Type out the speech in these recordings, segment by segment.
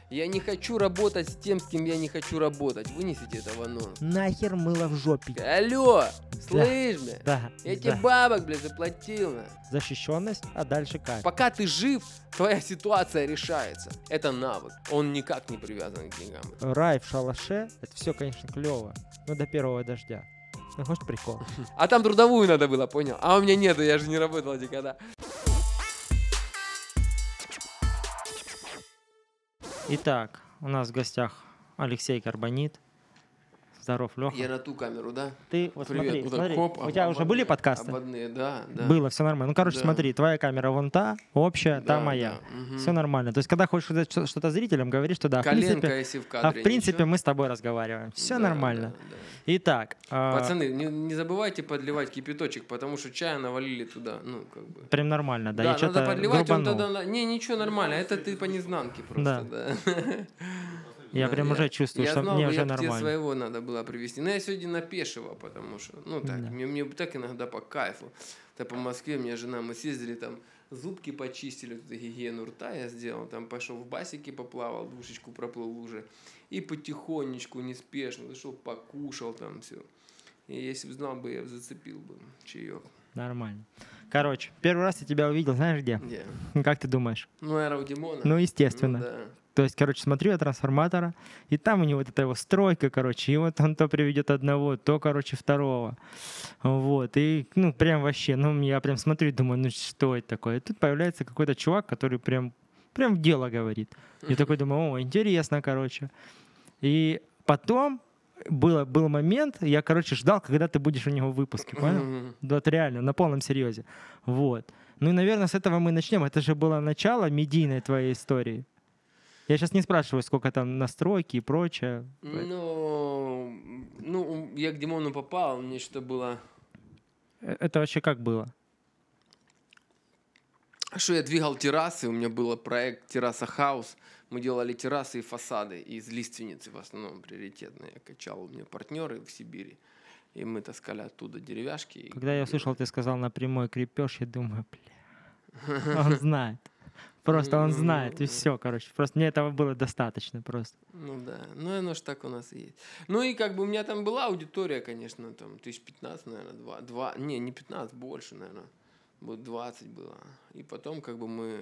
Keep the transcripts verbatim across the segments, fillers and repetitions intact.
Я не хочу работать с тем, с кем я не хочу работать. Вынесите это в анонс. Нахер мыло в жопе. Алло, слышь, бля? Да, Я да. тебе бабок, блядь, заплатил. На. Защищенность, а дальше как? Пока ты жив, твоя ситуация решается. Это навык. Он никак не привязан к деньгам. Рай в шалаше, это все, конечно, клево. Но до первого дождя. Ну, может, прикол. А там трудовую надо было, понял? А у меня нету, я же не работал никогда. Итак, у нас в гостях Алексей Карбонит. Здоров, Леха. Я на ту камеру, да? Ты вот Привет. смотри, Вот так, смотри. хоп, у тебя об- уже были подкасты? Ободные, да, да. Было, все нормально. Ну, короче, Да. смотри, твоя камера вон та, общая, та Да, моя. да, мгм. Все нормально. То есть, когда хочешь сказать что- что-то зрителям, говоришь, что да, в Коленка, принципе, если в а кадре. в принципе ничего? мы с тобой разговариваем. Все Да, нормально. да, да. Итак, а, Пацаны, не, не забывайте подливать кипяточек, потому что чая навалили туда. Ну, как бы. прям нормально, да, Да, я надо что-то подливать, он грубанул. тогда... на- Не, ничего, нормально, это ты по незнанке просто, да. Я Да, прям уже чувствую, я что знал, мне бы, уже я бы тебе нормально. своего надо было привезти. Но я сегодня на пешего, потому что, ну так, Да. мне, мне так иногда по кайфу. Да по Москве, мне жена, мы съездили там, зубки почистили, тут гигиену рта я сделал, там пошел в басике поплавал, душечку проплыл уже. И потихонечку, неспешно, зашел, покушал там все. И если бы знал бы, я бы зацепил бы чаек. Нормально. Короче, первый раз я тебя увидел, знаешь где? Где? Как ты думаешь? Ну, наверное, у Димона. Ну, естественно. Ну, да. То есть, короче, смотрю я трансформатора, и там у него вот эта его стройка, короче, и вот он то приведет одного, то, короче, второго. Вот, и, ну, прям вообще, ну, я прям смотрю и думаю, ну, что это такое? И тут появляется какой-то чувак, который прям, прям в дело говорит. Я такой думаю, о, интересно, короче. И потом было, был момент, я, короче, ждал, когда ты будешь у него в выпуске, понял? Мгм. Вот реально, на полном серьезе. Вот. Ну и, наверное, с этого мы начнем. Это же было начало медийной твоей истории. Я сейчас не спрашиваю, сколько там настройки и прочее. Ну, ну, я к Димону попал, мне что было... Э, Это вообще как было? Что я двигал террасы, у меня был проект «Терраса Хаус». Мы делали террасы и фасады из лиственницы, в основном приоритетно. Я качал, у меня партнеры в Сибири, и мы таскали оттуда деревяшки. и Когда я делали. услышал, ты сказал напрямую крепеж, я думаю, бля, он знает. Просто он знает, и все, короче. Просто мне этого было достаточно просто. Ну да, ну оно ж так у нас и есть. Ну и как бы у меня там была аудитория, конечно, там тысяч пятнадцать, наверное, два, два, не, не пятнадцать, больше, наверное, вот двадцать было. И потом как бы мы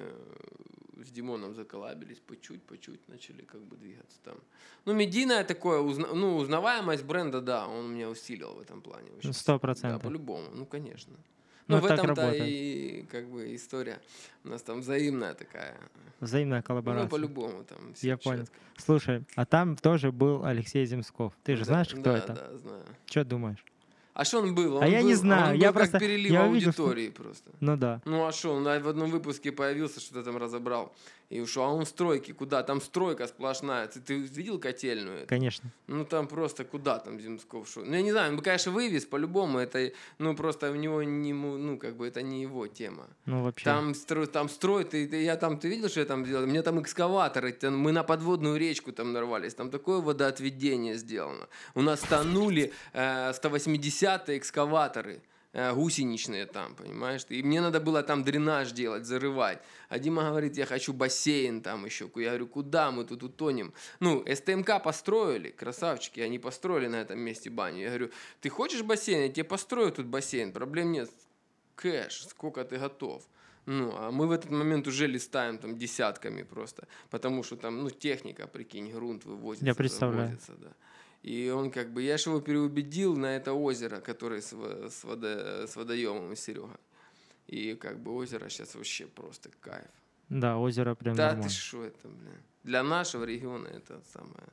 с Димоном заколабились, по чуть, по чуть начали как бы двигаться там. Ну медийное такое, узна, ну узнаваемость бренда, да, он меня усилил в этом плане. Ну, сто Да, процентов. по-любому, ну конечно. Ну, Ну, в так этом-то работает. и как бы история у нас там взаимная такая. Взаимная Ну, коллаборация. по-любому там всё Я понял. четко. Слушай, а там тоже был Алексей Земсков. Ты же Да, знаешь, кто да, это? Да, знаю. Что думаешь? А что он был? Он А я не был- знаю, Он я был просто- как перелив я увидел, что- аудитории просто. Ну да. Ну а что, он в одном выпуске появился, что-то там разобрал. И ушел. А он в стройке, куда? Там стройка сплошная. Ты, ты видел котельную? эту? Конечно. Ну там просто куда там Земсков шел? Ну я не знаю, он бы, конечно, вывез по-любому. Это, ну просто у него не, ему, ну как бы это не его тема. Ну вообще. Там, строй, там строят, и, и я там, ты видел, что я там делал? У меня там экскаваторы, там, мы на подводную речку там нарвались, там такое водоотведение сделано. У нас тонули э, сто восьмидесятые экскаваторы, э, гусеничные там, понимаешь? И мне надо было там дренаж делать, зарывать. А Дима говорит, я хочу бассейн там еще. Я говорю, куда мы тут утонем? Ну, СТМК построили, красавчики, они построили на этом месте баню. Я говорю, ты хочешь бассейн? Я тебе построю тут бассейн, проблем нет. Кэш, сколько ты готов? Ну, а мы в этот момент уже листаем там десятками просто, потому что там, ну, техника, прикинь, грунт вывозится. Я представляю. завозится, да. И он как бы, я же его переубедил на это озеро, которое с, во- с, водо, с водоемом Серега. И как бы озеро сейчас вообще просто кайф. Да, озеро прям Да нормально. ты что это, блин. Для нашего региона это самое.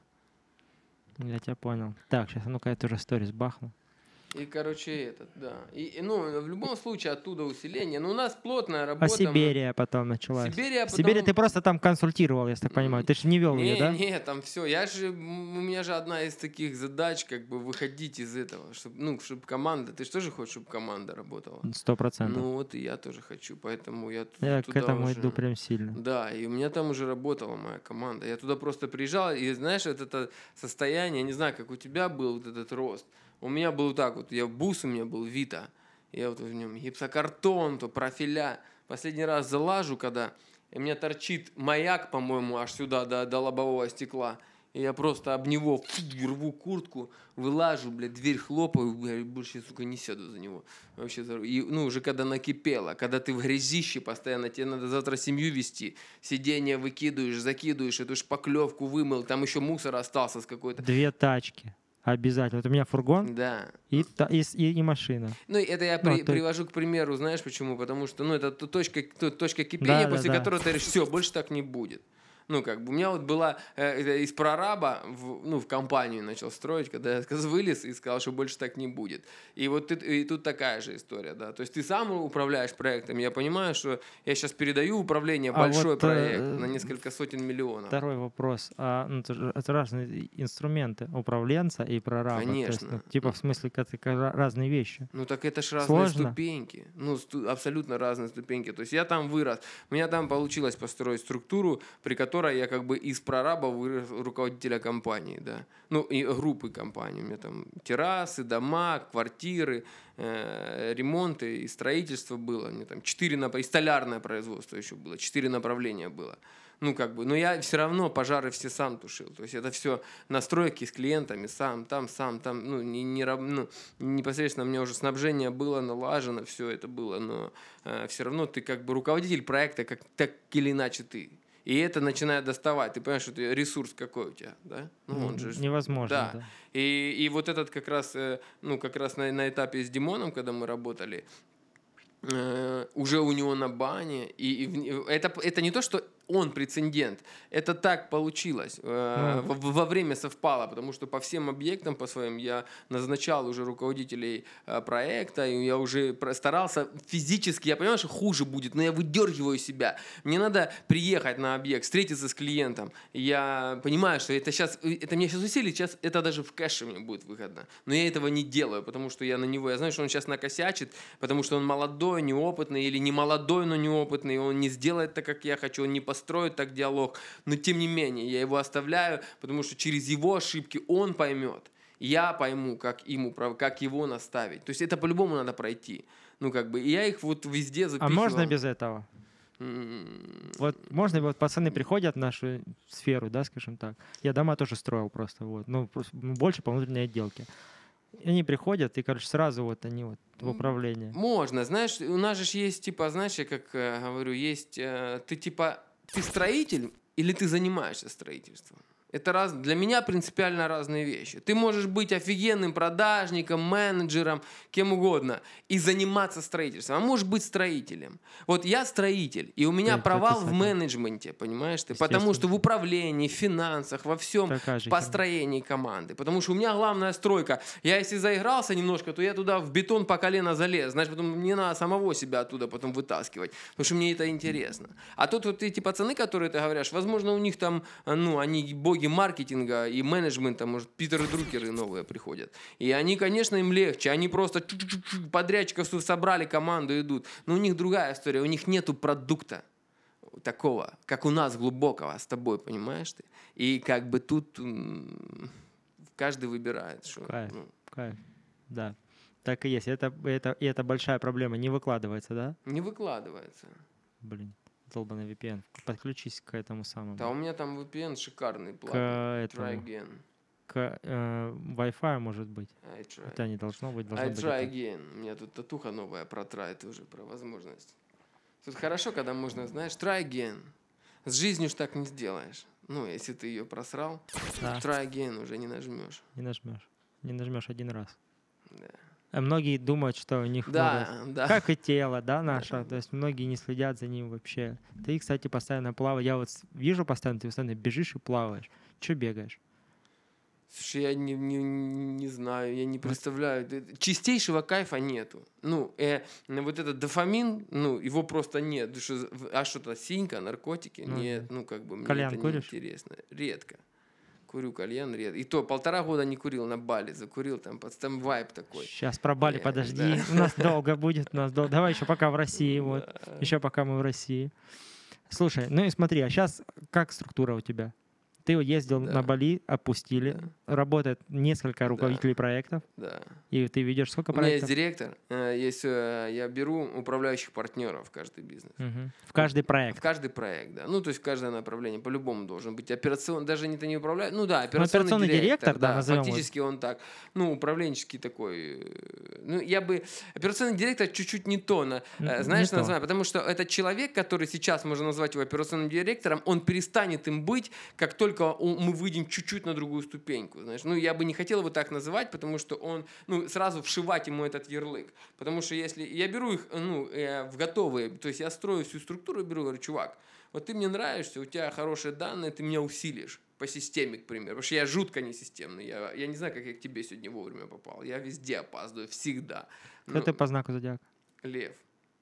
Я тебя понял. Так, сейчас, ну-ка я тоже сторис бахну. И, короче, этот, да. И, и, ну, в любом случае оттуда усиление. Но у нас плотная работа. А мы- Сибирия потом началась. Сибирия В Сибири потом- ты просто там консультировал, я так понимаю. Ты же не вел Не, ее, да? не, там все. Я же, м, у меня же одна из таких задач, как бы выходить из этого, чтобы, ну, чтобы команда, ты же тоже хочешь, чтобы команда работала. Сто процентов. Ну вот и я тоже хочу, поэтому я ту- Я к туда этому уже- иду прям сильно. Да, и у меня там уже работала моя команда. Я туда просто приезжал, и знаешь, вот это состояние, не знаю, как у тебя был вот этот рост. У меня был так вот, я бус у меня был Вита, я вот в нем гипсокартон, то профиля. Последний раз залажу, когда и у меня торчит маяк, по-моему, аж сюда, до, до лобового стекла. И я просто об него фу, рву куртку, вылажу, блядь, дверь хлопаю, блядь, больше я, сука, не сяду за него. Вообще, и, ну, уже когда накипело, когда ты в грязище постоянно, тебе надо завтра семью вести, сиденье выкидываешь, закидываешь, эту шпаклевку вымыл, там еще мусор остался с какой-то. Две тачки. Обязательно. Вот у меня фургон да. и, и, и, и машина. Ну, это я ну, при, то... привожу к примеру, знаешь почему? Потому что, ну, это точка, точка кипения, да, после да, которой да. ты говоришь, все, больше так не будет. Ну, как бы, у меня вот была э, из прораба, в, ну, в компанию начал строить, когда я вылез и сказал, что больше так не будет. И вот ты, и тут такая же история, да. То есть ты сам управляешь проектом, я понимаю, что я сейчас передаю управление, а большой вот, проект э, на несколько сотен миллионов. Второй вопрос. А, ну, это, это разные инструменты, управленца и прораба. Конечно. То есть, ну, типа, в смысле, это разные вещи. Ну, так это ж разные Сложно. ступеньки. Ну, сту- абсолютно разные ступеньки. То есть я там вырос. У меня там получилось построить структуру, при которой я как бы из прораба вырос руководителя компании, да. Ну, и группы компании. У меня там террасы, дома, квартиры, э, ремонты и строительство было. У меня там четыре, нап- и столярное производство еще было. Четыре направления было. Ну, как бы, но я все равно пожары все сам тушил. То есть это все настройки с клиентами сам, там, сам, там, ну, не, не, ну, непосредственно у меня уже снабжение было налажено, все это было, но э, все равно ты как бы руководитель проекта, как, так или иначе ты. И это начинает доставать. Ты понимаешь, что ты, ресурс какой у тебя, да? Ну, он же... Невозможно, да. да. И, и вот этот как раз, э, ну, как раз на, на этапе с Димоном, когда мы работали, э, уже у него на бане, и, и это, это не то, что он прецедент, это так получилось, э, Mm. во, во время совпало, потому что по всем объектам, по своим, я назначал уже руководителей э, проекта, и я уже старался физически, я понимаю, что хуже будет, но я выдергиваю себя. Мне надо приехать на объект, встретиться с клиентом. Я понимаю, что это сейчас, это мне сейчас усилит, сейчас это даже в кэше мне будет выгодно. Но я этого не делаю, потому что я на него, я знаю, что он сейчас накосячит, потому что он молодой, неопытный, или не молодой, но неопытный, он не сделает так, как я хочу, он не построит так диалог. Но тем не менее, я его оставляю, потому что через его ошибки он поймет. Я пойму, как, ему, как его наставить. То есть это по-любому надо пройти. Ну, как бы, и я их вот везде запихивал. А можно без этого? Mm-hmm. Вот можно, вот пацаны приходят в нашу сферу, да, скажем так. Я дома тоже строил просто, вот, ну, больше по внутренней отделке. И они приходят, и, короче, сразу вот они вот в управлении. Можно, знаешь, у нас же есть, типа, знаешь, я как э, говорю, есть, э, ты, типа, ты строитель или ты занимаешься строительством? Это раз, для меня принципиально разные вещи. Ты можешь быть офигенным продажником, менеджером, кем угодно, и заниматься строительством. А можешь быть строителем. Вот я строитель, и у меня Ты, провал ты, в ты, менеджменте, понимаешь ты? Потому что в управлении, в финансах, во всем, в построении команды. Потому что у меня главная стройка. Я если заигрался немножко, то я туда в бетон по колено залез. Значит, потом мне надо самого себя оттуда потом вытаскивать. Потому что мне это интересно. А тут вот эти пацаны, которые ты говоришь, возможно, у них там, ну, они боги маркетинга и менеджмента, может, Питеры Друкеры новые приходят. И они, конечно, им легче. Они просто подрядчиков собрали, команду идут. Но у них другая история. У них нету продукта такого, как у нас, глубокого, с тобой, понимаешь ты? И как бы тут каждый выбирает. Что, кайф, ну. кайф, да. Так и есть. Это, это, и это большая проблема. Не выкладывается, да? Не выкладывается. Блин. Долбаный ви пи эн. Подключись к этому самому. Да, у меня там ви пи эн шикарный плагин. К этому. Try again. К э, Wi-Fi, может быть. I try. Это не должно быть. Должно I быть try это. again. У меня тут татуха новая про try тоже, про возможность. Тут хорошо, когда можно, знаешь, try again. С жизнью ж так не сделаешь. Ну, если ты ее просрал, да. try again уже не нажмешь. Не нажмешь. Не нажмешь один раз. Да. А многие думают, что у них да, много... да. Как и тело, да, наше. Да. То есть многие не следят за ним вообще. Ты, кстати, постоянно плаваешь. Я вот вижу постоянно, ты постоянно бежишь и плаваешь. Че бегаешь? Слушай, я не, не, не знаю, я не представляю. Чистейшего кайфа нету. Ну, э, вот этот дофамин, ну, его просто нет. Что, а что-то синька, наркотики? Ну, нет, ну, как бы мне кальян это куришь? неинтересно. Редко. Курю кальян редко. И то полтора года не курил на Бали, закурил там, под там вайб такой. Сейчас про Бали, Нет, подожди. да. У нас долго будет, у нас долго. Давай еще пока в России, вот. Да. Еще пока мы в России. Слушай, ну и смотри, а сейчас как структура у тебя? Ты ездил Да. на Бали, опустили, Да. работает несколько руководителей проектов, Да. и ты ведешь сколько У меня есть проектов? директор, э, есть, э, я беру управляющих партнеров в каждый бизнес. Мгм. В каждый В проект. каждый проект, да. Ну, то есть в каждое направление по-любому должен быть операционный, даже не, ты не управляешь, ну да, операционный, операционный директор, директор, да, назовем его. фактически он так, ну, управленческий такой, э, ну, я бы, операционный директор чуть-чуть не то, на, Н- э, не знаешь, то. называю, потому что этот человек, который сейчас можно назвать его операционным директором, он перестанет им быть, как только он- мы выйдем чуть-чуть на другую ступеньку, знаешь. Ну, я бы не хотел его так называть, потому что он, ну, сразу вшивать ему этот ярлык, потому что если, я беру их, ну, э, в готовые, то есть я строю всю структуру и беру, говорю, чувак, вот ты мне нравишься, у тебя хорошие данные, ты меня усилишь по системе, к примеру. Потому что я жутко несистемный. Я, я не знаю, как я к тебе сегодня вовремя попал. Я везде опаздываю, всегда. Кто Ну, ты по знаку зодиака? Лев.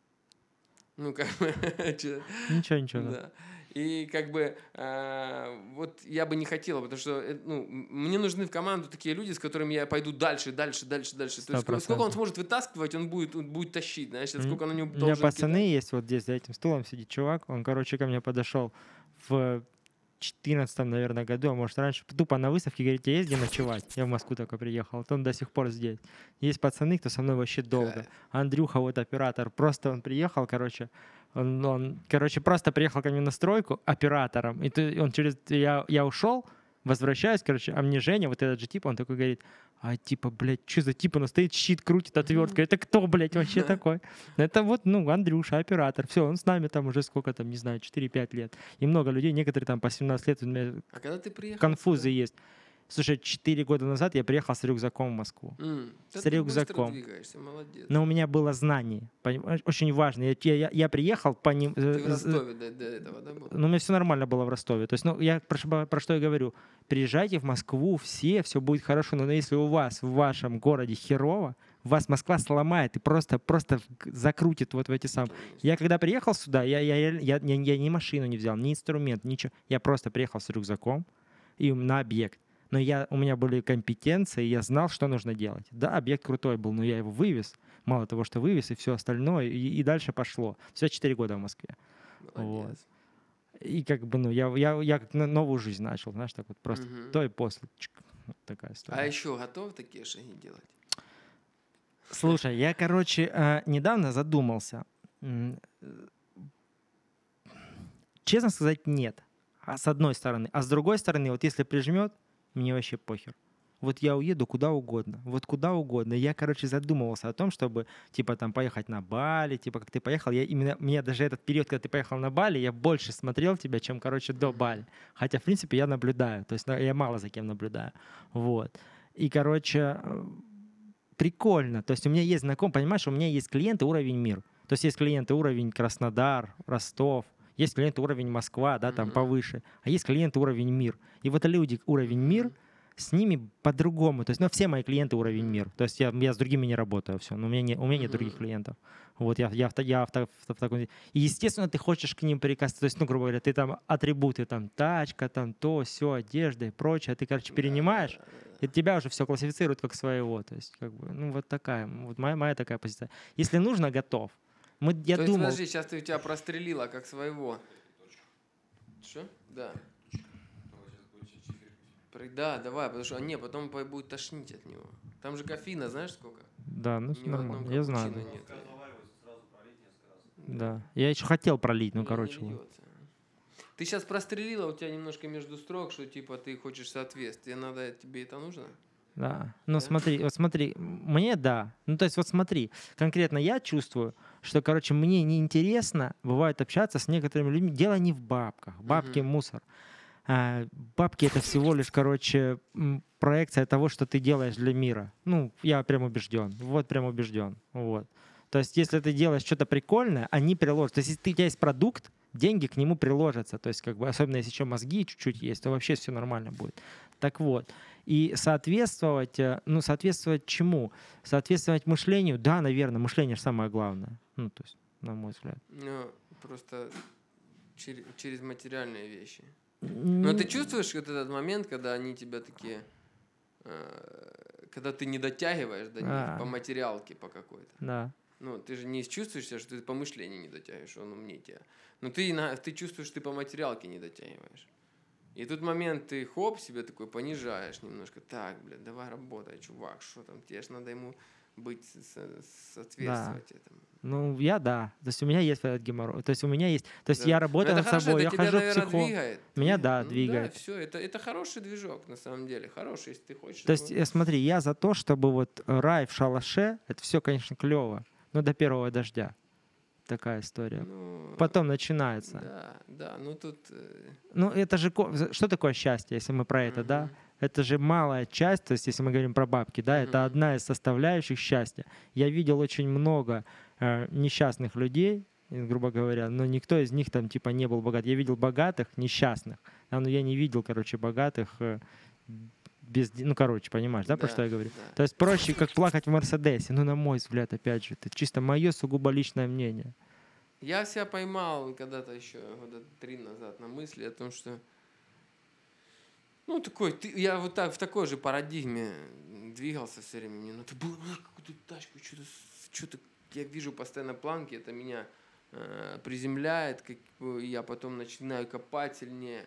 Ну, как бы... чё- Ничего, ничего. Да. Да. И как бы э, вот я бы не хотел, потому что э, ну, м- мне нужны в команду такие люди, с которыми я пойду дальше, дальше, дальше, дальше. То Сто есть сколько, сколько он процентов. сможет вытаскивать, он будет, он будет тащить, знаешь, М, сколько на него У меня должен пацаны кидать. есть, вот здесь за этим стулом сидит чувак, он, короче, ко мне подошел в четырнадцатом, наверное, году, а может раньше, тупо на выставке, говорит, я езди ночевать. Я в Москву только приехал, вот он до сих пор здесь. Есть пацаны, кто со мной вообще долго. Кайф. Андрюха, вот оператор, просто он приехал, короче, он, он, короче, просто приехал ко мне на стройку оператором, и ты, он через, я, я ушел, возвращаюсь, короче, а мне Женя, вот этот же тип, он такой говорит, а типа, блядь, что за тип, он стоит, щит крутит отверткой, это кто, блядь, вообще такой? Это вот, ну, Андрюша, оператор, все, он с нами там уже сколько там, не знаю, четыре-пять лет. И много людей, некоторые там по семнадцать лет, у меня А когда ты приехал? конфузы сюда? есть. Слушай, четыре года назад я приехал с рюкзаком в Москву. М, да С ты быстро рюкзаком. двигаешься, молодец. Но у меня было знание, понимаешь, очень важно. Я, я, я приехал по ним... Ты в Ростове до, до этого, да, был? Ну, у меня все нормально было в Ростове. То есть, ну, я про, что- про что я говорю. Приезжайте в Москву все, все будет хорошо. Но если у вас в вашем городе херово, вас Москва сломает и просто, просто в- закрутит вот в эти самые... Я когда приехал сюда, я, я, я, я, я, я ни машину не взял, ни инструмент, ничего. Я просто приехал с рюкзаком и на объект. Но я, у меня были компетенции, я знал, что нужно делать. Да, объект крутой был, но я его вывез. Мало того, что вывез, и все остальное, и, и дальше пошло. Все четыре года в Москве. Молодец. И как бы, ну, я, я, я как на- новую жизнь начал, знаешь, так вот просто Мгм. то и после. Чик. Вот такая история. А еще готов такие шаги делать? Слушай, я, короче, э, недавно задумался. М, э, Честно сказать, нет. А с одной стороны. А с другой стороны, вот если прижмет, мне вообще похер. Вот я уеду куда угодно, вот куда угодно. Я, короче, задумывался о том, чтобы, типа, там, поехать на Бали, типа, как ты поехал. Я именно, меня даже этот период, когда ты поехал на Бали, я больше смотрел тебя, чем, короче, до Бали. Хотя, в принципе, я наблюдаю. То есть ну, я мало за кем наблюдаю. Вот. И, короче, э, прикольно. То есть у меня есть знакомый, понимаешь, у меня есть клиенты уровень мир. То есть есть клиенты уровень Краснодар, Ростов, есть клиенты уровень Москва, да, там Мгм. повыше, а есть клиенты уровень мир. И вот люди уровень мир, Мгм. с ними по-другому. То есть, ну, все мои клиенты уровень Мгм. мир. То есть я, я с другими не работаю, все. Но у меня, не, у меня нет других Мгм. клиентов. Вот я, я, в, та- я в, та- в, та- в таком... И, естественно, ты хочешь к ним прикасаться. То есть, ну, грубо говоря, ты там атрибуты, там, тачка, там, то, все, одежда и прочее. Ты, короче, перенимаешь, и тебя уже все классифицируют как своего. То есть, как бы, ну, вот такая, вот моя, моя такая позиция. Если нужно, готов. Мы, я То есть, думал... подожди, сейчас ты у тебя прострелила как своего. Что? Да. Про- Да, давай, потому что, а не, потом по- будет тошнить от него. Там же кофеина, знаешь сколько? Да, ну, Ни в нормально. одном Я знаю. капучино нет. Да. Я еще хотел пролить, ну, Не- не короче. вот. льется. Ты сейчас прострелила, у тебя немножко между строк, что типа ты хочешь соответствия. Надо, тебе это нужно? Да. Ну Да? смотри, вот смотри, мне да. Ну то есть вот смотри, конкретно я чувствую, что, короче, мне неинтересно бывает общаться с некоторыми людьми. Дело не в бабках. Бабки — Мгм. мусор. А, бабки — это всего лишь, короче, м, проекция того, что ты делаешь для мира. Ну, я прям убежден. Вот прям убежден. Вот. То есть если ты делаешь что-то прикольное, они приложат. То есть если ты- у тебя есть продукт, деньги к нему приложатся. То есть как бы, особенно если еще мозги чуть-чуть есть, то вообще все нормально будет. Так вот. И соответствовать, э, ну, соответствовать чему? Соответствовать мышлению? Да, наверное, мышление же самое главное. Ну, то есть, на мой взгляд. Ну, просто чер- через материальные вещи. Но ты чувствуешь вот этот момент, когда они тебя такие, э, когда ты не дотягиваешь до них А. по материалке по какой-то. Да. Ну, ты же не чувствуешь себя, что ты по мышлению не дотягиваешь, он умнее тебя. Но ты, на- ты чувствуешь, что ты по материалке не дотягиваешь. И тут момент ты хоп, себе такой понижаешь немножко. Так, блядь, давай работай, чувак, что там, тебе ж надо ему быть, со- соответствовать Да. этому. Ну, я да. То есть у меня есть этот геморрой. То есть у меня есть... То есть Да. я Ну, работаю это над хорошо, собой, это я тебя, хожу к наверное, психологу. двигает. Меня, двигает. да, Ну, двигает. Да, все, это, это хороший движок, на самом деле. Хороший, если ты хочешь. То есть, его- э, смотри, я за то, чтобы вот рай в шалаше, это все, конечно, клево, но до первого дождя. Такая история. Ну, Потом начинается. да, да, ну тут... э, Ну, это же... ко- Что такое счастье, если мы про это, да? мгм. Это же малая часть, то есть если мы говорим про бабки, да, это Мгм. одна из составляющих счастья. Я видел очень много э, несчастных людей, э, грубо говоря, но никто из них там типа не был богат. Я видел богатых, несчастных, а, но я не видел, короче, богатых э, без... де- Ну, короче, понимаешь, да, про Да, что я говорю? да. То есть проще, как плакать в Мерседесе, ну, на мой взгляд, опять же, это чисто мое сугубо личное мнение. Я себя поймал когда-то еще года три назад на мысли о том, что ну такой, ты, я вот так в такой же парадигме двигался все время. Мне надо было ну, какую-то тачку, что-то, что-то я вижу постоянно планки, это меня э, приземляет, как бы я потом начинаю копать сильнее.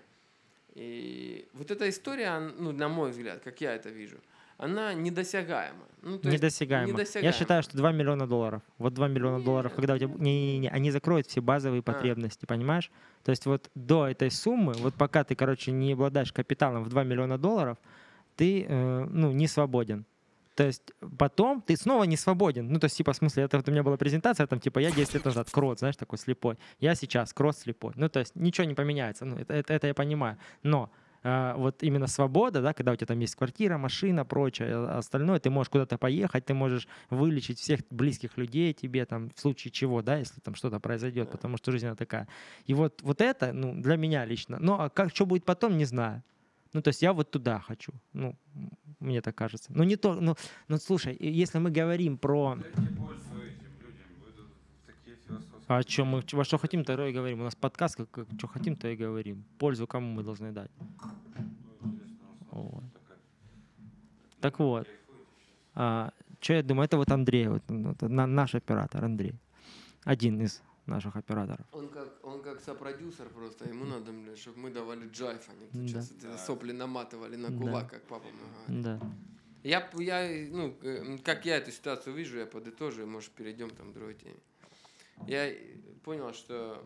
И вот эта история, он- ну, на мой взгляд, как я это вижу, она недосягаема. Ну, то есть Недосягаемо. Я недосягаема. считаю, что два миллиона долларов. Вот два миллиона долларов, Нет, когда у тебя... нет, Не-не-не, они закроют все базовые А. потребности, понимаешь? То есть вот до этой суммы, вот пока ты, короче, не обладаешь капиталом в два миллиона долларов, ты, э, ну, не свободен. То есть потом ты снова не свободен. Ну, то есть, типа, в смысле, это вот у меня была презентация, там, типа, я десять лет назад крот, знаешь, такой слепой. Я сейчас крот слепой. Ну, то есть ничего не поменяется. Ну, это, это, это я понимаю. Но а, вот именно свобода, да, когда у тебя там есть квартира, машина, прочее, а остальное, ты можешь куда-то поехать, ты можешь вылечить всех близких людей тебе, там, в случае чего, да, если там что-то произойдет, Да. потому что жизнь она такая. И вот, вот это, ну, для меня лично. Ну, а как, что будет потом, не знаю. Ну, то есть я вот туда хочу. Ну, мне так кажется. Ну, не то, ну, ну слушай, и если мы говорим про... Дайте пользу этим людям. Вы тут такие философские. А о чем мы, во что хотим, то и говорим. У нас подкаст, как, как что хотим, то и говорим. Пользу кому мы должны дать. Ну, интересно, на самом Вот. деле, такая. Так вот, Кайфуете сейчас. а, что я думаю, это вот Андрей, вот, ну, это на- наш оператор Андрей. Один из наших операторов. Он как, он как сопродюсер просто, ему надо, блядь, чтобы мы давали джайф, а не тут Да. сейчас это сопли наматывали на Да. кулак, как папа мой говорит. Да. Я, п- я, ну, э, как я эту ситуацию вижу, я подытожу, может, перейдем там к другой теме. Я э, понял, что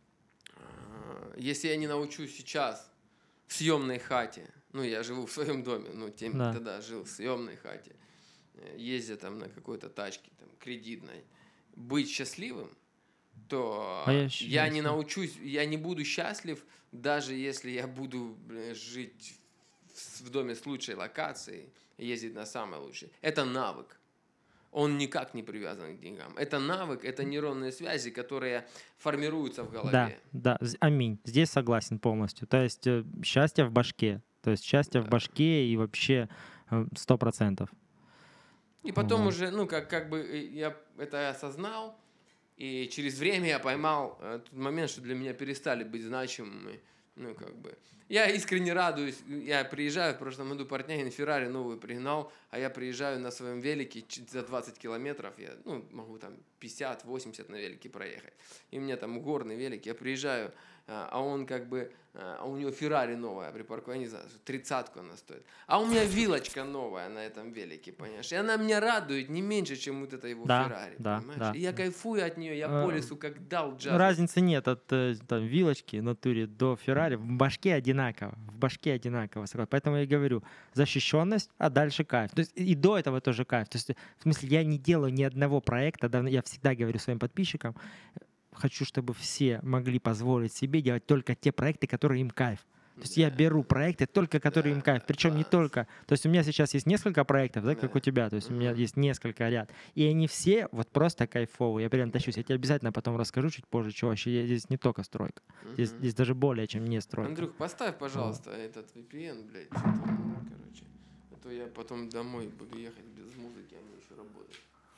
э, если я не научусь сейчас в съемной хате, ну, я живу в своем доме, ну, тем, Да. тогда жил в съемной хате, э, ездя там на какой-то тачке там, кредитной, быть счастливым, то А я я, щ- не ясно. научусь, я не буду счастлив, даже если я буду бля, жить в, в доме с лучшей локацией и ездить на самой лучшей. Это навык. Он никак не привязан к деньгам. Это навык, это нейронные связи, которые формируются в голове. Да, да, з- аминь. Здесь согласен полностью. То есть э, счастье в башке. То есть счастье в Да. башке и вообще э, сто процентов. И потом Вот. уже, ну, как, как бы э, я это осознал, и через время я поймал э, тот момент, что для меня перестали быть значимыми. Ну, как бы. Я искренне радуюсь. Я приезжаю, в прошлом году Портнягин Феррари новую пригнал, а я приезжаю на своем велике ч- за двадцать километров. Я, ну, могу там пятьдесят-восемьдесят на велике проехать. И у меня там горный велик. Я приезжаю, а а он как бы, а а у него Феррари новая припаркована, я не знаю, тридцатку она стоит. А у меня вилочка новая на этом велике, понимаешь? И она меня радует не меньше, чем вот это его Да, Феррари, да, понимаешь? да. И я кайфую от нее, я Э, по лесу как дал джаз. Ну, разницы нет от э, там, вилочки в натуре до Феррари. В башке одинаково. В башке одинаково. согласен. Поэтому я и говорю, защищенность, а дальше кайф. То есть и до этого тоже кайф. То есть, в смысле, я не делаю ни одного проекта. давно- Я всегда говорю своим подписчикам, хочу, чтобы все могли позволить себе делать только те проекты, которые им кайф. То есть я Да. беру проекты только, которые им Да, кайф. Причем не класс. только. То есть у меня сейчас есть несколько проектов, да, как Да. у тебя. То есть у меня Мгм. есть несколько ряд. И они все вот просто кайфовые. Я прям тащусь. Я тебе обязательно потом расскажу чуть позже, что вообще я- здесь не только стройка. Здесь, Мгм. здесь даже более, чем не стройка. Андрюх, поставь, пожалуйста, этот ви пи эн, блядь, что там, короче. А то я потом домой буду ехать без музыки, а мне еще работать.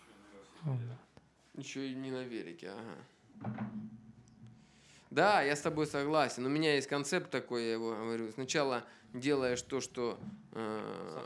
Еще и не на велике, ага. Да, я с тобой согласен. У меня есть концепт такой, я его говорю. Сначала делаешь то, что э,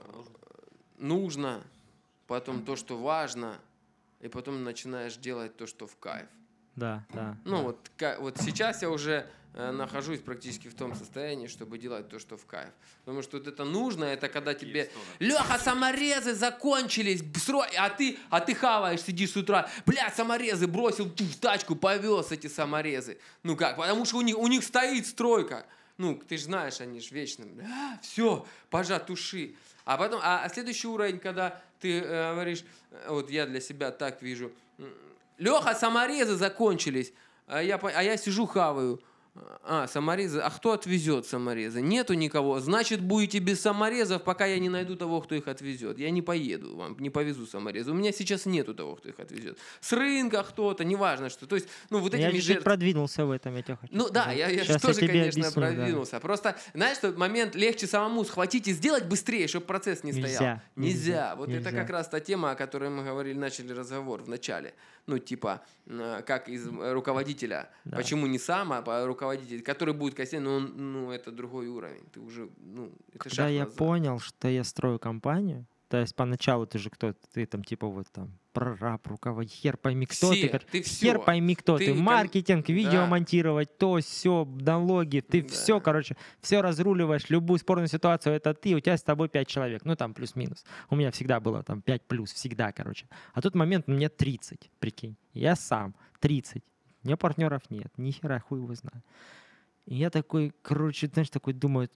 нужно, потом то, что важно, и потом начинаешь делать то, что в кайф. да, да. Ну да. вот, ка- вот сейчас я уже э, нахожусь практически в том состоянии, чтобы делать то, что в кайф. Потому что вот это нужно, это когда тебе... Леха, саморезы закончились, срой, а ты, а ты хаваешь, сидишь с утра, бля, саморезы бросил ту, в тачку, повез эти саморезы. Ну как, потому что у них, у них стоит стройка. Ну, ты же знаешь, они же вечно, бля, все, пожа, туши. А потом, а, а следующий уровень, когда ты э, говоришь, э, вот я для себя так вижу, Леха, саморезы закончились, а я, по- а я сижу хаваю. А, саморезы, а кто отвезет саморезы? Нету никого. Значит, будете без саморезов, пока я не найду того, кто их отвезет. Я не поеду вам, не повезу саморезы. У меня сейчас нету того, кто их отвезет. С рынка кто-то, неважно что. То есть, ну, вот Я этими чуть-чуть жертвами... продвинулся в этом, я тебе хочу Ну да, сказать. я, я же Щас тоже, тебе конечно, объясню, да. продвинулся. Просто, знаешь, что момент легче самому схватить и сделать быстрее, чтобы процесс не Нельзя, стоял. Нельзя. нельзя, Вот нельзя. это как раз та тема, о которой мы говорили, начали разговор в начале. Ну, типа, э, как из э, руководителя. Да. Почему не сам, а по- руководитель, который будет косить, но он, ну, это другой уровень. Ты уже, ну, это Когда шаг я назад. понял, что я строю компанию, то есть поначалу ты же кто, ты там типа вот там прораб, руководитель, хер пойми кто Все, ты, кор- ты хер всё. пойми кто Ты ты, кон- маркетинг, видео Да. монтировать, то, все, налоги, ты Да. все, короче, все разруливаешь, любую спорную ситуацию, это ты, у тебя с тобой пять человек, ну там плюс-минус. У меня всегда было там пять плюс, всегда, короче. А тут момент, мне тридцать, прикинь, я сам, тридцать, у меня партнеров нет, ни хера, хуй его знаю. И я такой, короче, знаешь, такой думаю,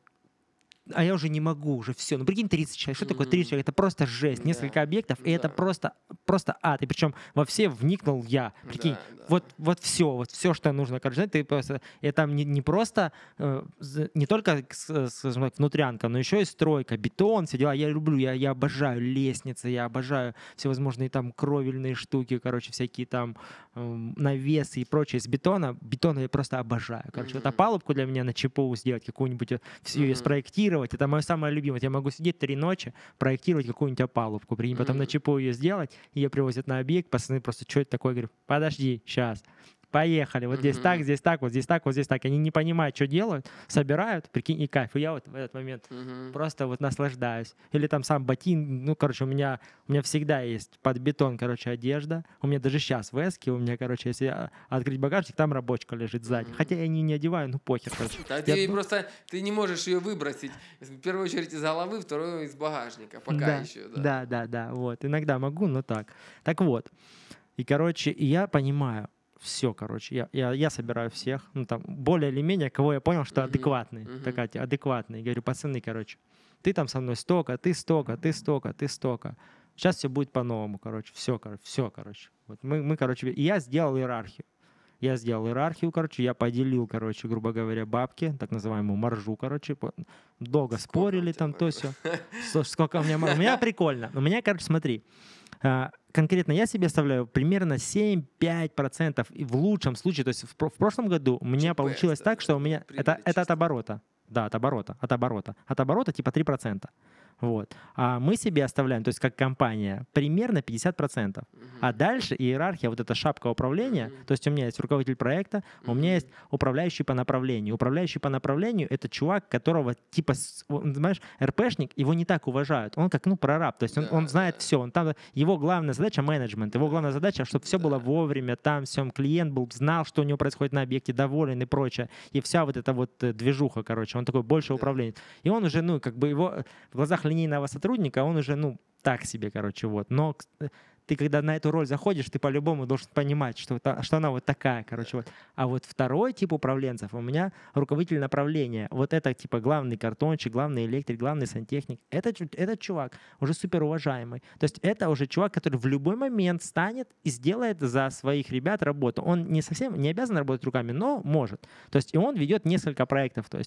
а я уже не могу, уже все. Ну, прикинь, тридцать человек. Что такое тридцать человек? Это просто жесть. Да. Несколько объектов, и это Да. просто, просто ад. И причем во все вникнул я. Прикинь, Да, да. вот, вот все, вот все, что нужно, короче, знаешь, ты просто, и там не, не просто, э, з- не только, с- скажем так, внутрянка, но еще и стройка, бетон, все дела. Я люблю, я, я обожаю лестницы, я обожаю всевозможные там кровельные штуки, короче, всякие там эм, навесы и прочее. Из бетона, бетона я просто обожаю. Короче, вот Мгм. опалубку для меня на ЧПУ сделать какую-нибудь, все ее Мгм. спроектировать, это мое самое любимое. Я могу сидеть три ночи, проектировать какую-нибудь опалубку, прикинь, потом на Мгм. ЧПУ ее сделать, ее привозят на объект, пацаны просто, что это такое? Я говорю, подожди, сейчас. Поехали, вот здесь Мгм. так, здесь так, вот здесь так, вот здесь так. Они не понимают, что делают, собирают, прикинь, и кайф. И я вот в этот момент Мгм. просто вот наслаждаюсь. Или там сам ботин, ну, короче, у меня, у меня всегда есть под бетон, короче, одежда. У меня даже сейчас в эске, у меня, короче, если а, открыть багажник, там рабочка лежит сзади. Мгм. Хотя я не, не одеваю, ну, похер, короче. Да, Я ты ду- просто ты не можешь ее выбросить. В первую очередь из головы, вторую из багажника. Пока да, еще, да. Да, да, да, вот. Иногда могу, но так. Так вот. И, короче, и я понимаю, все, короче, я, я, я собираю всех, ну, там, более или менее, кого я понял, что Мгм, адекватные, мгм. такая, те- адекватные. Говорю, пацаны, короче, ты там со мной столько, ты столько, ты столько, ты столько. Сейчас все будет по-новому, короче, все, короче, все, короче. Вот мы, мы, короче, и я сделал иерархию. Я сделал иерархию, короче, я поделил, короче, грубо говоря, бабки, так называемую маржу, короче, по- долго Сколько спорили у тебя там, то маржи? все. Слушай, сколько у меня маржи? У меня прикольно. У меня, короче, смотри, а, конкретно я себе оставляю примерно семь-пять процентов, и в лучшем случае, то есть в, про- в прошлом году у меня ЧП получилось так, что у оставляешь, меня, прибыли это, это от чисто. оборота, да, от оборота, от оборота, от оборота типа три процента. Вот. А мы себе оставляем, то есть как компания, примерно пятьдесят процентов. А Мгм. дальше иерархия, вот эта шапка управления, Мгм. то есть у меня есть руководитель проекта, у меня Мгм. есть управляющий по направлению. Управляющий по направлению — это чувак, которого типа, с- он, знаешь, РПшник, его не так уважают. Он как, ну, прораб, то есть он, Да, он знает да. все. Он там, его главная задача — менеджмент, его главная задача, чтобы все было Да. вовремя, там все, клиент был, знал, что у него происходит на объекте, доволен и прочее. И вся вот эта вот э, движуха, короче, он такой больше Да. управленец. И он уже, ну, как бы его э, в глазах линейного сотрудника, он уже, ну, так себе, короче, вот. Но к- э, ты, когда на эту роль заходишь, ты по-любому должен понимать, что, та- что она вот такая, короче, вот. А вот второй тип управленцев у меня руководитель направления. Вот это, типа, главный картончик, главный электрик, главный сантехник. Это, чу- этот чувак уже супер уважаемый. То есть это уже чувак, который в любой момент станет и сделает за своих ребят работу. Он не совсем, не обязан работать руками, но может. То есть и он ведет несколько проектов. То есть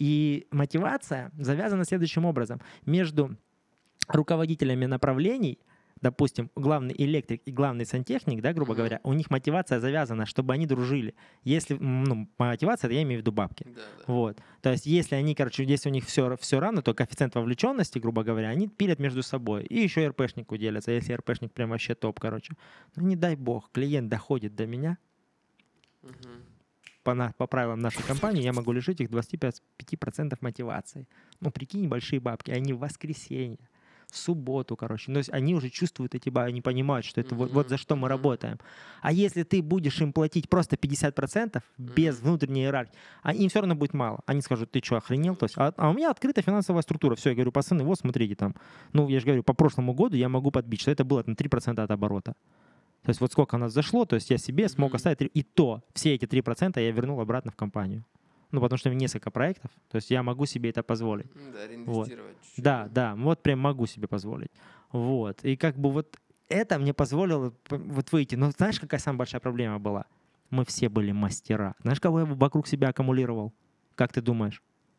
и мотивация завязана следующим образом. Между руководителями направлений, допустим, главный электрик и главный сантехник, да, грубо Мгм. говоря, у них мотивация завязана, чтобы они дружили. Если, м, ну, мотивация, это я имею в виду бабки. Да, да. Вот. То есть, если они, короче, если у них все, все равно, то коэффициент вовлеченности, грубо говоря, они пилят между собой. И еще РПшнику делятся, если РПшник прям вообще топ, короче. Ну, не дай бог, клиент доходит до меня, Мгм. по, на- по правилам нашей компании, я могу лишить их двадцати пяти процентов мотивации. Ну, прикинь, большие бабки, они в воскресенье. в субботу, короче. То есть они уже чувствуют эти бабки, они понимают, что это вот, вот за что мы Мгм. работаем. А если ты будешь им платить просто пятьдесят процентов без Мгм. внутренней иерархии, а им все равно будет мало. Они скажут, ты что, охренел? То есть, а, а у меня открытая финансовая структура. Все, я говорю, пацаны, вот смотрите там. Ну, я же говорю, по прошлому году я могу подбить, что это было там три процента от оборота. То есть вот сколько у нас зашло, то есть я себе смог Мгм. оставить, три- и то все эти три процента я вернул обратно в компанию. Ну, потому что у меня несколько проектов, то есть я могу себе это позволить. Ну да, реинвестировать чуть-чуть. Да, да, вот прям могу себе позволить. Вот. И как бы вот это мне позволило п- вот выйти. Но знаешь, какая самая большая проблема была? Мы все были мастера. Знаешь, кого я вокруг себя аккумулировал? Как ты думаешь?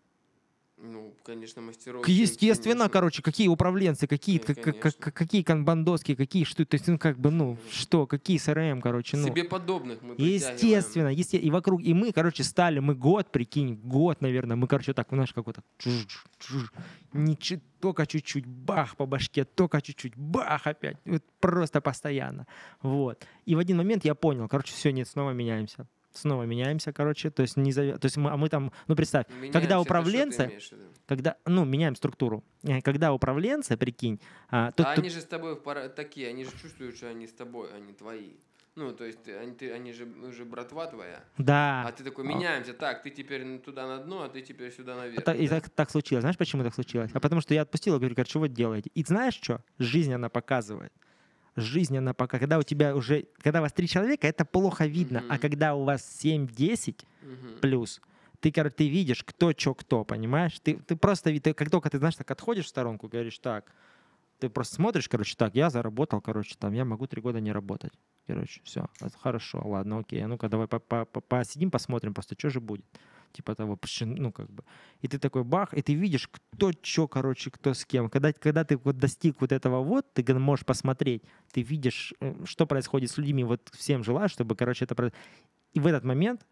Ну, конечно, мастеров. К- всем, Естественно, конечно. короче, какие управленцы, какие, Кон- как- как- конечно. как- какие канбандоски, какие что, то есть, ну, как бы, ну, что, какие эс эр эм, короче, ну. Себе подобных мы притягиваем. Естественно, есте- и вокруг, и мы, короче, стали, мы год, прикинь, год, наверное, мы, короче, так, знаешь, как вот так, чж- чж, ничи- только чуть-чуть, бах по башке, только чуть-чуть, бах опять, вот просто постоянно, вот. И в один момент я понял, короче, все, нет, снова меняемся, снова меняемся, короче, то есть, не зав... то есть мы, а мы там, ну, представь, Меняемся, когда это что ты управленцы, имеешь в виду? когда, ну, меняем структуру, Э, когда управленцы, прикинь, а, тут- А тут- они же с тобой в пара- такие, они же чувствуют, что они с тобой, а не твои. Ну, то есть ты- они, ты- они же уже братва твоя. да. А ты такой, меняемся, так, ты теперь н- туда на дно, а ты теперь сюда наверх. Так- и да? так, так случилось. Знаешь, почему так случилось? А потому что я отпустил, говорю, короче, что вы делаете? И знаешь что? Жизнь, она показывает. Жизнь, она пока, когда у тебя уже, когда у вас три человека, это плохо видно. А Мгм. когда у вас семь-десять Мгм. плюс, ты, короче, ты видишь, кто, что, кто, понимаешь? Ты, ты просто, ви- ты, как только ты, знаешь, так отходишь в сторонку, говоришь, так, ты просто смотришь, короче, так, я заработал, короче, там, я могу три года не работать. Короче, все, хорошо, ладно, окей, а ну-ка давай по- по- по- посидим, посмотрим просто, что же будет. Типа того, пш- ну, как бы. И ты такой бах, и ты видишь, кто что, короче, кто с кем. Когда, когда ты вот достиг вот этого вот, ты г- можешь посмотреть, ты видишь, э, что происходит с людьми, вот всем желаю, чтобы, короче, это... проис- И в этот момент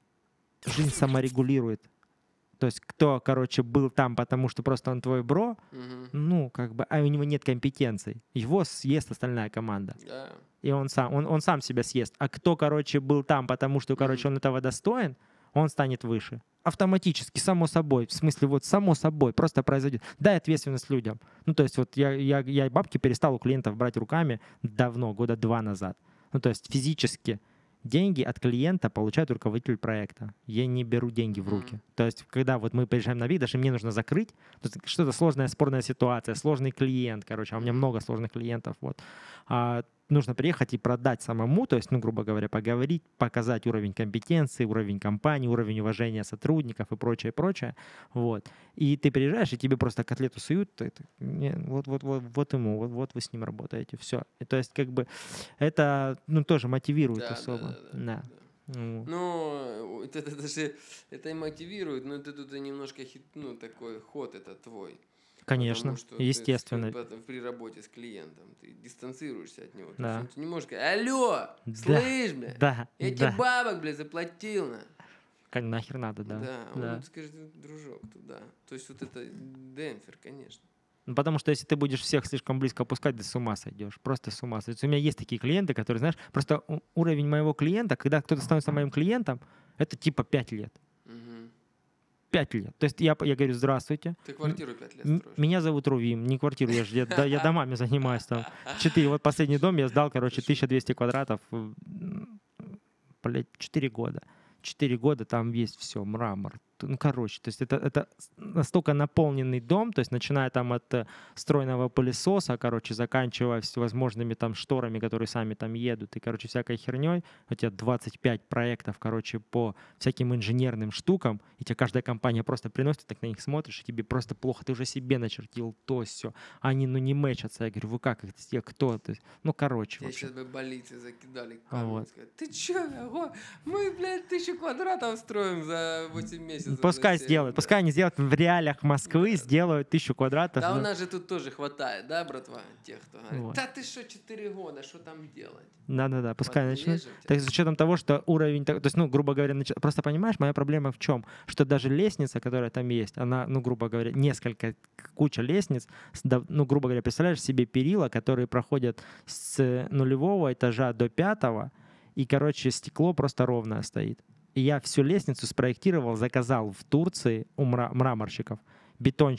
жизнь саморегулирует. То есть кто, короче, был там, потому что просто он твой бро, Мгм. ну, как бы, а у него нет компетенций. Его съест остальная команда. Да. И он сам, он, он сам себя съест. А кто, короче, был там, потому что, короче, он этого достоин, он станет выше. Автоматически, само собой. В смысле, вот само собой просто произойдет. Дай ответственность людям. Ну, то есть вот я, я, я бабки перестал у клиентов брать руками давно, года два назад. Ну, то есть физически деньги от клиента получает руководитель проекта. Я не беру деньги в руки. Мгм. То есть, когда вот мы приезжаем на вид, даже мне нужно закрыть, то есть что-то сложная спорная ситуация, сложный клиент, короче, а у меня много сложных клиентов, вот. А, нужно приехать и продать самому, то есть, ну, грубо говоря, поговорить, показать уровень компетенции, уровень компании, уровень уважения сотрудников и прочее, прочее, вот. И ты приезжаешь, и тебе просто котлету суют, ты- ты, не, вот, вот, вот, вот ему, вот, вот вы с ним работаете, все. И то есть, как бы, это, ну, тоже мотивирует Да, особо. да, да, Да. да. Ну, Ну, это, это даже это и мотивирует, но это тут и немножко хит, ну, такой ход это твой. конечно, Потому что ты естественно. с- потом при работе с клиентом ты дистанцируешься от него. То Да. есть он- ты не можешь сказать, алло, Да, слышь, бля, Да, я да. тебе бабок, бля, заплатил, на. Кон- Нахер надо, да. Да, да. он скажет, дружок, туда. То есть вот это демпфер, конечно. Ну, потому что если ты будешь всех слишком близко опускать, ты с ума сойдешь. Просто с ума сойдешь. У меня есть такие клиенты, которые, знаешь, просто у- уровень моего клиента, когда кто-то становится моим клиентом, это типа пять лет. Мгм. Пять лет. То есть я, я говорю, здравствуйте. Ты квартиру пять лет М- строишь. Меня зовут Рувим, не квартиру, я, ж- я, да, я домами занимаюсь там. Четыре, вот последний дом я сдал, короче, тысяча двести квадратов, м, блядь, четыре года. Четыре года там есть все, мрамор. Т- Ну, короче, то есть это, это с- настолько наполненный дом, то есть начиная там от э, стройного пылесоса, короче, заканчивая всевозможными там шторами, которые сами там едут, и, короче, всякой херней. У тебя двадцать пять проектов, короче, по всяким инженерным штукам, и тебе каждая компания просто приносит, ты так на них смотришь, и тебе просто плохо, ты уже себе начертил то, все. Они, ну, не мэчатся. Я говорю, вы как их, сделали? Кто? То есть, ну, короче, Тебе вообще. сейчас бы больницы закидали А камни. вот. Сказать, ты чё, ого, мы, блядь, тысячу квадратов строим за восемь месяцев. Пускай за семь, сделают, да. пускай они сделают в реалиях Москвы, сделают тысячу квадратов. Да, ну. у нас же тут тоже хватает, да, братва, тех, кто говорит, Вот. да ты что, четыре года, что там делать? Да-да-да, пускай Вот, начнут. есть же у тебя? Так, с учетом того, что уровень, так- то есть, ну, грубо говоря, нач- просто понимаешь, моя проблема в чем? Что даже лестница, которая там есть, она, ну, грубо говоря, несколько, куча лестниц, с дов- ну, грубо говоря, представляешь себе перила, которые проходят с нулевого этажа до пятого, и, короче, стекло просто ровное стоит. И я всю лестницу спроектировал, заказал в Турции у мра- мраморщиков, бетонщиков,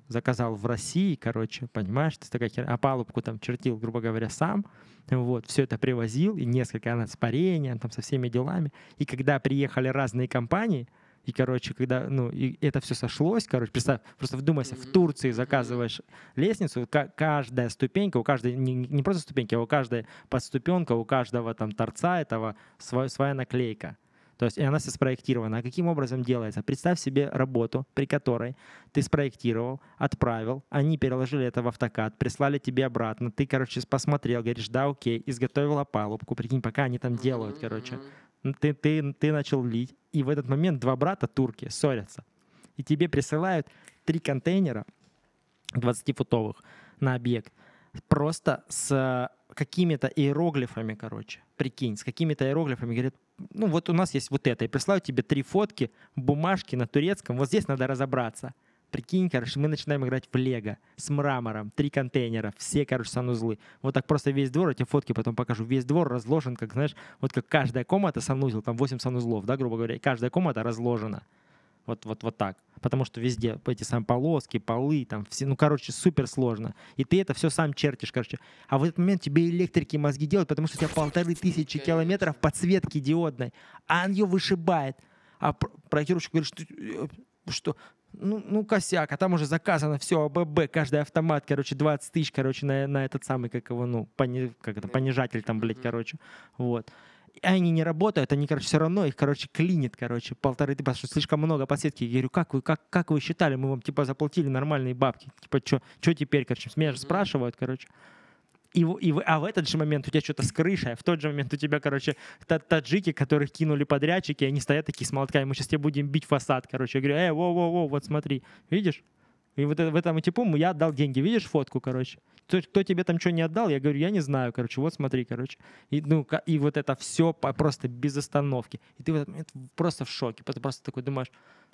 заказал в России, короче, понимаешь, ты такая херня, опалубку там чертил, грубо говоря, сам, вот, все это привозил, и несколько она с парением, там, со всеми делами, и когда приехали разные компании, и, короче, когда, ну, и это все сошлось, короче, представь, просто вдумайся, в Турции заказываешь лестницу, ка- каждая ступенька, у каждой, не, не просто ступеньки, а у каждой подступенка, у каждого там торца этого своя, своя наклейка. То есть и она вся спроектирована. А каким образом делается? Представь себе работу, при которой ты спроектировал, отправил, они переложили это в автокад, прислали тебе обратно, ты, короче, посмотрел, говоришь, да, окей, изготовил опалубку, прикинь, пока они там делают, короче. Ты, ты, ты начал лить, и в этот момент два брата турки ссорятся. И тебе присылают три контейнера двадцатифутовых на объект просто с какими-то иероглифами, короче. Прикинь, с какими-то иероглифами. Говорят, ну вот у нас есть вот это. И присылают тебе три фотки, бумажки на турецком. Вот здесь надо разобраться. Прикинь, короче, мы начинаем играть в лего с мрамором, три контейнера, все, короче, санузлы. Вот так просто весь двор, эти фотки потом покажу. Весь двор разложен, как, знаешь, вот как каждая комната санузел, там восемь санузлов, да, грубо говоря, и каждая комната разложена. Вот, вот, вот так. Потому что везде эти самые полоски, полы, там все, ну, короче, супер сложно. И ты это все сам чертишь, короче. А в этот момент тебе электрики мозги делают, потому что у тебя полторы тысячи километров подсветки диодной, а он ее вышибает. А проектировщик говорит, что... что ну, ну, косяк, а там уже заказано все, АББ, каждый автомат, короче, двадцать тысяч, короче, на, на этот самый, как его, ну, пони, как это, понижатель там, блядь, короче, вот. И они не работают, они, короче, все равно их, короче, клинит, короче, полторы, потому что слишком много подсветки. Я говорю, как вы, как, как вы считали, мы вам, типа, заплатили нормальные бабки, типа, что теперь, короче, меня же спрашивают, короче. И, и, а в этот же момент у тебя что-то с крышей, а в тот же момент у тебя, короче, таджики, которых кинули подрядчики, они стоят такие с молотками, мы сейчас тебе будем бить фасад, короче. Я говорю, эй, воу-воу-воу, вот смотри, видишь? И вот это, в этом типу я отдал деньги, видишь фотку, короче? Кто, кто тебе там что не отдал? Я говорю, я не знаю, короче, вот смотри, короче. И, ну, и вот это все просто без остановки. И ты в этот момент просто в шоке, ты просто такой думаешь,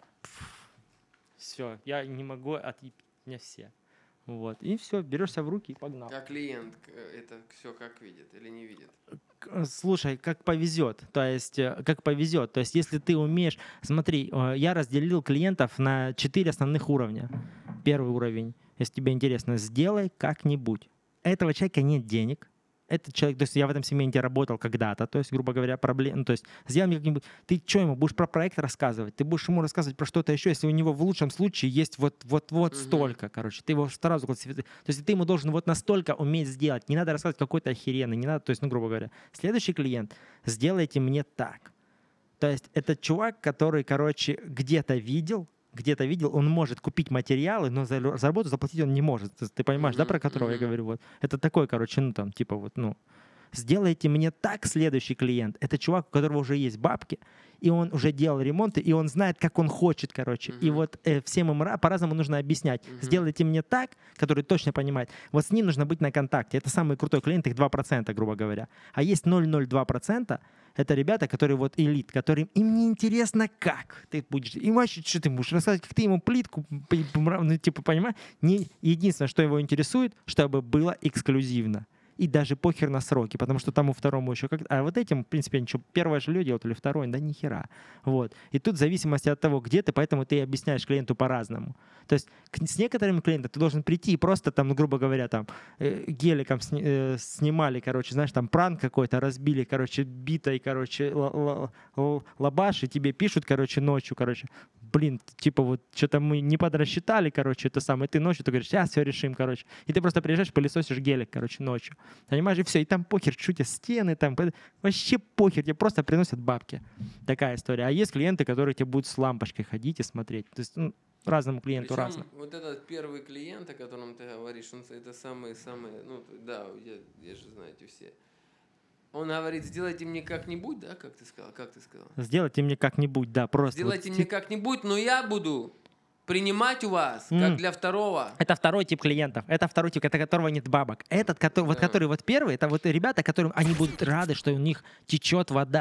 все, я не могу отъебать, меня все. Вот. И все, берешься в руки и погнал. А клиент это все как видит или не видит? Слушай, как повезет. То есть, как повезет. То есть, если ты умеешь... Смотри, я разделил клиентов на четыре основных уровня. Первый уровень, если тебе интересно, сделай как-нибудь. Этого человека нет денег. Этот человек, то есть я в этом сегменте работал когда-то, то есть, грубо говоря, проблем, ну, то есть сделай мне как-нибудь, ты что ему, будешь про проект рассказывать, ты будешь ему рассказывать про что-то еще, если у него в лучшем случае есть вот, вот, вот mm-hmm. столько, короче, ты его сразу классифицируешь, то есть ты ему должен вот настолько уметь сделать, не надо рассказывать какой-то охеренный, не надо, то есть, ну, грубо говоря, следующий клиент, сделайте мне так, то есть это чувак, который, короче, где-то видел, где-то видел, он может купить материалы, но за, за работу заплатить он не может. Ты, ты понимаешь, mm-hmm. да, про которого mm-hmm. я говорю? Вот. Это такой, короче, ну там, типа вот, ну, сделайте мне так, следующий клиент. Это чувак, у которого уже есть бабки, и он уже делал ремонты, и он знает, как он хочет, короче. Mm-hmm. И вот э, всем им по-разному нужно объяснять. Mm-hmm. Сделайте мне так, который точно понимает. Вот с ним нужно быть на контакте. Это самый крутой клиент, их два процента, грубо говоря. А есть ноль целых ноль два процента. Это ребята, которые вот элит, которым им не интересно, как ты будешь. Им вообще, что ты будешь рассказывать, как ты ему плитку, ну, типа, понимаешь? Не, единственное, что его интересует, чтобы было эксклюзивно. И даже похер на сроки, потому что тому второму еще как... А вот этим, в принципе, ничего, первое жилье делать или второе, да ни хера. Вот. И тут в зависимости от того, где ты, поэтому ты объясняешь клиенту по-разному. То есть с некоторыми клиентами ты должен прийти и просто там, ну, грубо говоря, там э, геликом сни, э, снимали, короче, знаешь, там пранк какой-то, разбили, короче, битой, короче, лабаш, и тебе пишут, короче, ночью, короче, блин, типа вот что-то мы не подрасчитали, короче, это самое, ты ночью, ты говоришь, сейчас все решим, короче. И ты просто приезжаешь, пылесосишь гелик, короче, ночью. Понимаешь, и все, и там похер, чуть стены, там вообще похер, тебе просто приносят бабки. Такая история. А есть клиенты, которые тебе будут с лампочкой ходить и смотреть. То есть, ну, разному клиенту Причем разно. Вот этот первый клиент, о котором ты говоришь, он, это самые-самые, ну, да, я, я же знаете все. Он говорит, сделайте мне как-нибудь, да, как ты сказал, как ты сказал? Сделайте мне как-нибудь, да, просто. Сделайте вот, мне как-нибудь, но я буду принимать у вас, mm. как для второго. Это второй тип клиентов. Это второй тип, это которого нет бабок. Этот, который, да. вот, который вот первый, это вот ребята, которым они будут рады, что у них течет вода.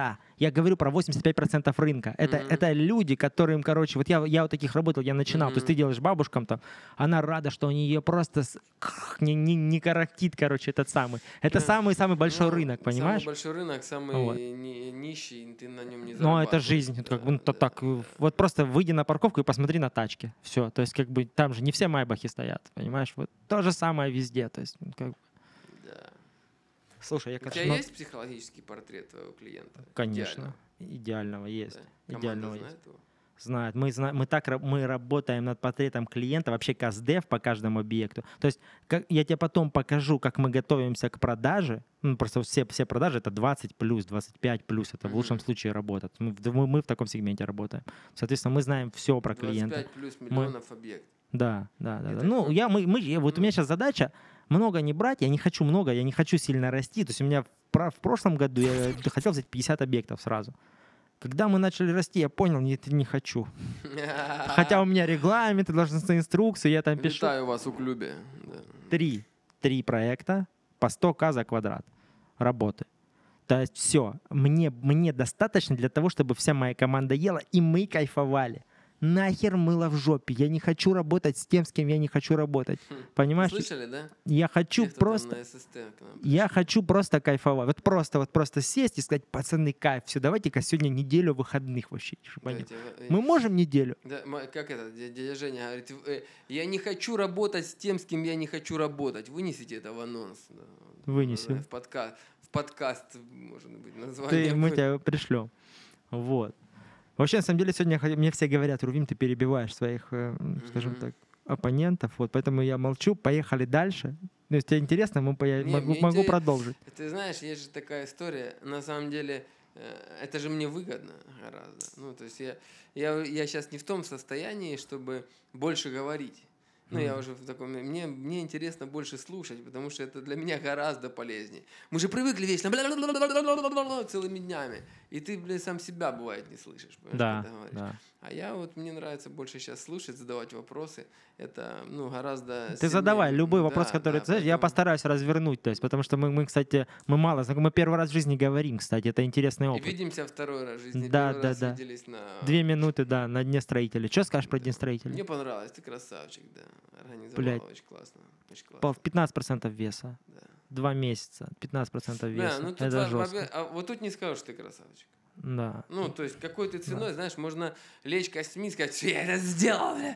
Я говорю про восемьдесят пять процентов рынка. Это, Мгм. это люди, которым, короче, вот я, я вот таких работал, я начинал. То есть ты Мгм. делаешь бабушкам там, она рада, что они ее просто с- не, не, не карактит, короче, этот самый. Это Да. самый-самый большой Ну, рынок, понимаешь? Самый большой рынок, самый Вот. ни- нищий, ты на нем не Ну, зарабатываешь. это жизнь. Это как бы, ну, Да, то да, так, да. э, вот просто выйди на парковку и посмотри на тачки. Все. То есть, как бы, там же не все майбахи стоят, понимаешь? Вот то же самое везде. То есть, ну, как бы. Да. Слушай, я, У тебя конечно, ну, есть психологический портрет твоего клиента? конечно, Идеального? идеального есть. Да. Идеального Команда есть. знает его? Знают. Мы, зна- мы так ра- мы работаем над портретом клиента, вообще КАЗДЕВ по каждому объекту. То есть как, я тебе потом покажу, как мы готовимся к продаже. Ну, просто все, все продажи это двадцать плюс, двадцать пять плюс. Это в лучшем Мгм. случае работает. Мы, в- мы, мы в таком сегменте работаем. Соответственно, мы знаем все про клиента. двадцать пять плюс миллионов объектов. Да, да, да. Это да. Ну, как- я, мы, мы, я- вот у Ну. меня сейчас задача много не брать, я не хочу много, я не хочу сильно расти. То есть у меня в, про- в прошлом году я хотел взять пятьдесят объектов сразу. Когда мы начали расти, я понял, нет, не хочу. Хотя у меня регламенты, должностные инструкции, я там пишу. Витаю вас у клубе. Да. Три, три проекта по сто тысяч за квадрат работы. То есть все, мне, мне достаточно для того, чтобы вся моя команда ела, и мы кайфовали. Нахер мыло в жопе. Я не хочу работать с тем, с кем я не хочу работать. Понимаешь? Слышали, да? Я хочу Те, кто там просто... на ССТ к нам Я пришли. хочу просто кайфовать. Вот просто, вот просто сесть и сказать, пацаны, кайф, все, давайте-ка сегодня неделю выходных вообще. чтобы они- Давайте, э, Мы можем неделю? Да, ма- как это, дя- дядя Женя говорит, в- э, я не хочу работать с тем, с кем я не хочу работать. Вынесите это в анонс. да. Вынесем. В подкаст, в подкаст, может быть, название. Ты, мы будет. тебя пришлем. Вот. Вообще, на самом деле, сегодня я- мне все говорят, Рувим, ты перебиваешь своих, э, м, скажем Мгм. так, оппонентов. Вот, поэтому я молчу. Поехали дальше. Ну, если тебе интересно, мы, по- я Не, могу, мне могу интерес- продолжить. Ты знаешь, есть же такая история, на самом деле, э, это же мне выгодно гораздо. Ну, то есть я, я, я сейчас не в том состоянии, чтобы больше говорить. Ну, я Мгм. уже в таком... Мне, мне интересно больше слушать, потому что это для меня гораздо полезнее. Мы же привыкли вечно бля-бля-бля-бля-бля-бля-бля целыми днями. И ты, блин, сам себя, бывает, не слышишь, понимаешь, Да, когда говоришь. да. А я вот, мне нравится больше сейчас слушать, задавать вопросы. Это, ну, гораздо Ты сильнее. задавай любой вопрос, Да, который да, ты знаешь, я поэтому- постараюсь развернуть, то есть, потому что мы, мы, кстати, мы мало знакомы, мы первый раз в жизни говорим, кстати, это интересный И опыт. видимся второй раз в жизни. Да, Первый да, раз да. виделись на... Две минуты, да, на Дне строителей. Что скажешь про Да. День строителей? Мне понравилось, ты красавчик, да. Организовал Блядь. очень классно. Очень классно. Пол- пятнадцать процентов веса. Да. Два месяца, пятнадцать процентов Бля, веса. ну тут это во- жестко. во- а вот тут не скажешь, что ты красавчик. Да. Ну, то есть какой ты ценой, знаешь, можно лечь костьми и сказать, что я это сделал, бля.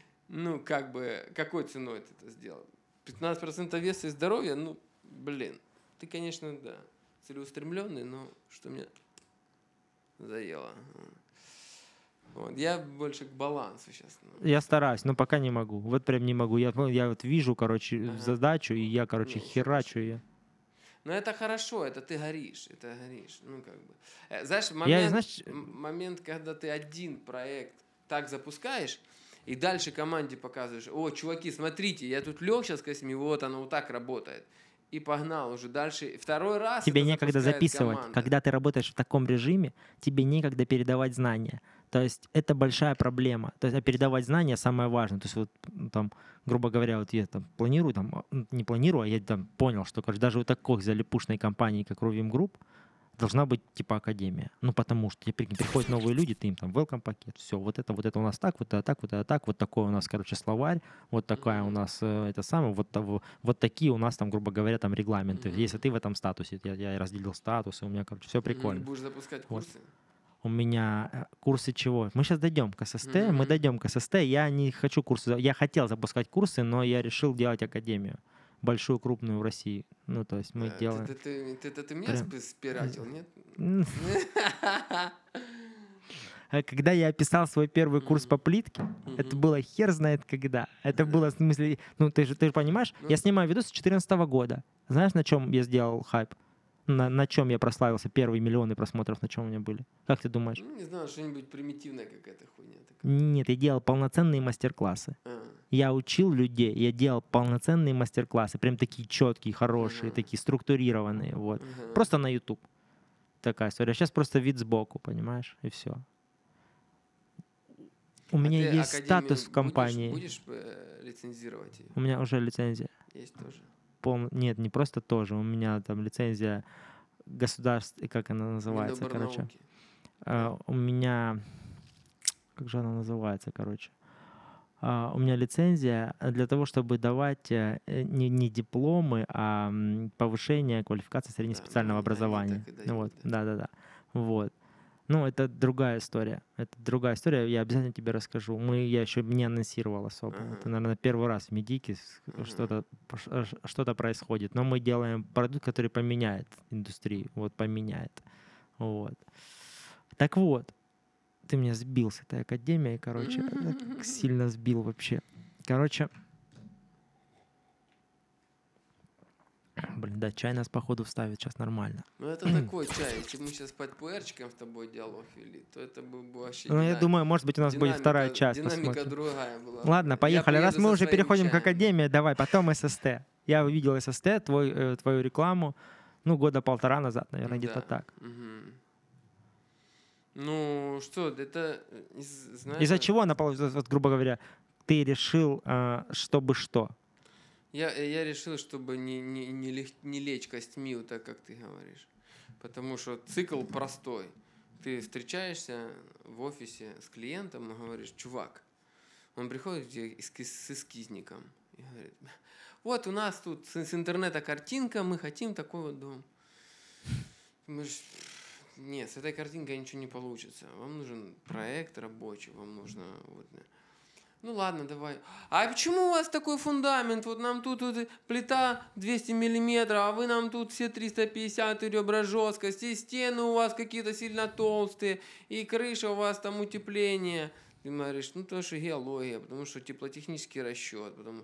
Ну, как бы, какой ценой ты это сделал? пятнадцать процентов веса и здоровья, ну, блин. Ты, конечно, да, целеустремленный, но что меня заело. Вот. Я больше к балансу сейчас. Я стараюсь, но пока не могу. Вот прям не могу. Я, я вот вижу, короче, Ага. задачу, и я, короче, Ну, херачу ее. Но это хорошо, это ты горишь, это горишь. Ну, как бы. Э, Знаешь, Я, момент, знаешь, м- момент, когда ты один проект так запускаешь, и дальше команде показываешь, о, чуваки, смотрите, я тут лег сейчас косьми, вот оно вот так работает. И погнал уже дальше. Второй раз тебе это некогда запускает записывать. команда. Когда ты работаешь в таком режиме, тебе некогда передавать знания. То есть это большая проблема. То есть а передавать знания самое важное. То есть вот м, там, грубо говоря, вот я там планирую, там, а, м, не планирую, а я там понял, что короче, даже у такой залипушной компании, как Rovim Group, должна быть типа академия. Ну потому что тебе прикинь, приходят новые люди, ты им там welcome пакет, все, вот это, вот это у нас так, вот это так, вот это так, вот такой у нас, короче, словарь, вот такая у Мгм. нас э, это самое, вот, того- вот такие у нас там, грубо говоря, там регламенты. Мгм. Если ты в этом статусе, я, я разделил статусы, у меня, короче, все Мгм, прикольно. Будешь запускать Вот. курсы. У меня э, курсы чего? Мы сейчас дойдем к ССТ, мы Мгм. дойдем к ССТ. Я не хочу курсы, за- я хотел запускать курсы, но я решил делать академию. Большую, крупную в России. Ну, то есть мы Э, делаем... Ты, ты, ты, ты- ты меня Прям- спи- спиратил, нет? М, а Когда я описал свой первый курс Мгм. по плитке, это Мгм. было хер знает когда. Это было в смысле, ну ты же, ты же понимаешь, Ну. я снимаю видос с две тысячи четырнадцатого года. Знаешь, на чем я сделал хайп? На, на чем я прославился? Первые миллионы просмотров на чем у меня были? Как ты думаешь? Ну, не знаю, что-нибудь примитивное какая-то хуйня такая. Нет, я делал полноценные мастер-классы. А, Я учил людей, я делал полноценные мастер-классы, прям такие четкие, хорошие, Ага. такие структурированные, вот. ага. Просто на YouTube. Такая история. Сейчас просто вид сбоку, понимаешь, и все. У А меня ты есть академию статус в будешь- компании. Будешь, э, лицензировать ее? У меня уже лицензия. Есть тоже. Пол... Нет, не просто тоже. У меня там лицензия государств, как она называется, короче. Миноборнауки. А, у меня, как же она называется, короче. А, у меня лицензия для того, чтобы давать э, не, не дипломы, а м, повышение квалификации среднеспециального Да, ну, они образования. так и Ну дают, вот, да. да-да-да. Вот. Ну, это другая история. Это другая история, я обязательно тебе расскажу. Мы, я еще не анонсировал особо. Ага. Это, наверное, первый раз в Медике с- Ага. что-то, ш- ш- что-то происходит. Но мы делаем продукт, который поменяет индустрию. Вот, поменяет. Вот. Так вот, ты меня сбил с этой академией, короче. э, Сильно сбил вообще. Короче, блин, да, чай нас, походу, вставит сейчас нормально. Ну, это такой чай. Если бы мы сейчас под пуэрчиком с тобой диалог вели, то это бы было вообще... Ну, я дина- думаю, может быть, у нас будет вторая динамика- часть, Динамика посмотрим. другая была. Ладно, Я поехали. Раз приеду мы со уже своим переходим к чаем. академии, давай, потом ССТ. Я увидел ССТ, твой, э, твою рекламу, ну, года полтора назад, наверное, где-то Да. так. Мгм. Ну, что, это, э, из- знаешь... Из-за чего она, получилась, вот, грубо говоря, ты решил, э, чтобы что? Я, я решил, чтобы не, не, не, лег- не лечь костьми, вот так, как ты говоришь. Потому что цикл простой. Ты встречаешься в офисе с клиентом и говоришь: чувак, он приходит к тебе с, с эскизником и говорит: вот у нас тут с, с интернета картинка, мы хотим такой вот дом. Ты говоришь: нет, с этой картинкой ничего не получится. Вам нужен проект рабочий, вам нужно... Вот, ну ладно, давай. А почему у вас такой фундамент? Вот нам тут, тут плита двести миллиметров, а вы нам тут все триста пятьдесят, и ребра жесткости, и стены у вас какие-то сильно толстые, и крыша у вас там утепление. Ты говоришь: ну то, что геология, потому что теплотехнический расчет. Потому...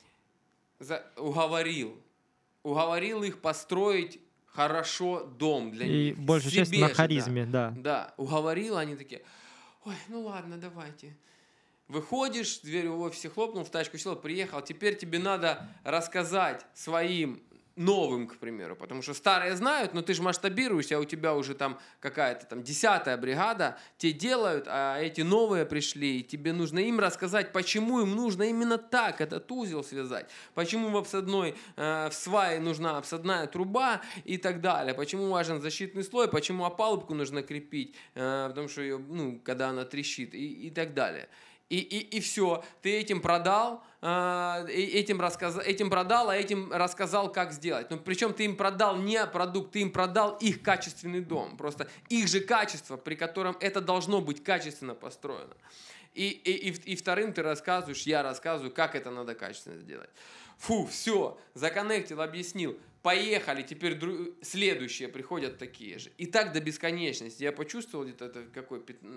За... Уговорил. Уговорил их построить хорошо дом для И них. большая часть Себе на же, харизме, да. да. Да, уговорил, они такие: ой, ну ладно, давайте. Выходишь, дверь в офисе хлопнул, в тачку сел, приехал. Теперь тебе надо рассказать своим новым, к примеру, потому что старые знают, но ты же масштабируешься, а у тебя уже там какая-то там десятая бригада, те делают, а эти новые пришли, и тебе нужно им рассказать, почему им нужно именно так этот узел связать, почему в обсадной, э, в свае нужна обсадная труба и так далее, почему важен защитный слой, почему опалубку нужно крепить, э, потому что ее, ну, когда она трещит и, и так далее. И, и, и все, ты этим продал, э, этим, рассказ, этим продал, а этим рассказал, как сделать. Но причем ты им продал не продукт, ты им продал их качественный дом. Просто их же качество, при котором это должно быть качественно построено. И, и, и, и вторым ты рассказываешь, я рассказываю, как это надо качественно сделать. Фу, все, законнектил, объяснил. Поехали, теперь дру... следующие приходят такие же. И так до бесконечности. Я почувствовал где-то это какой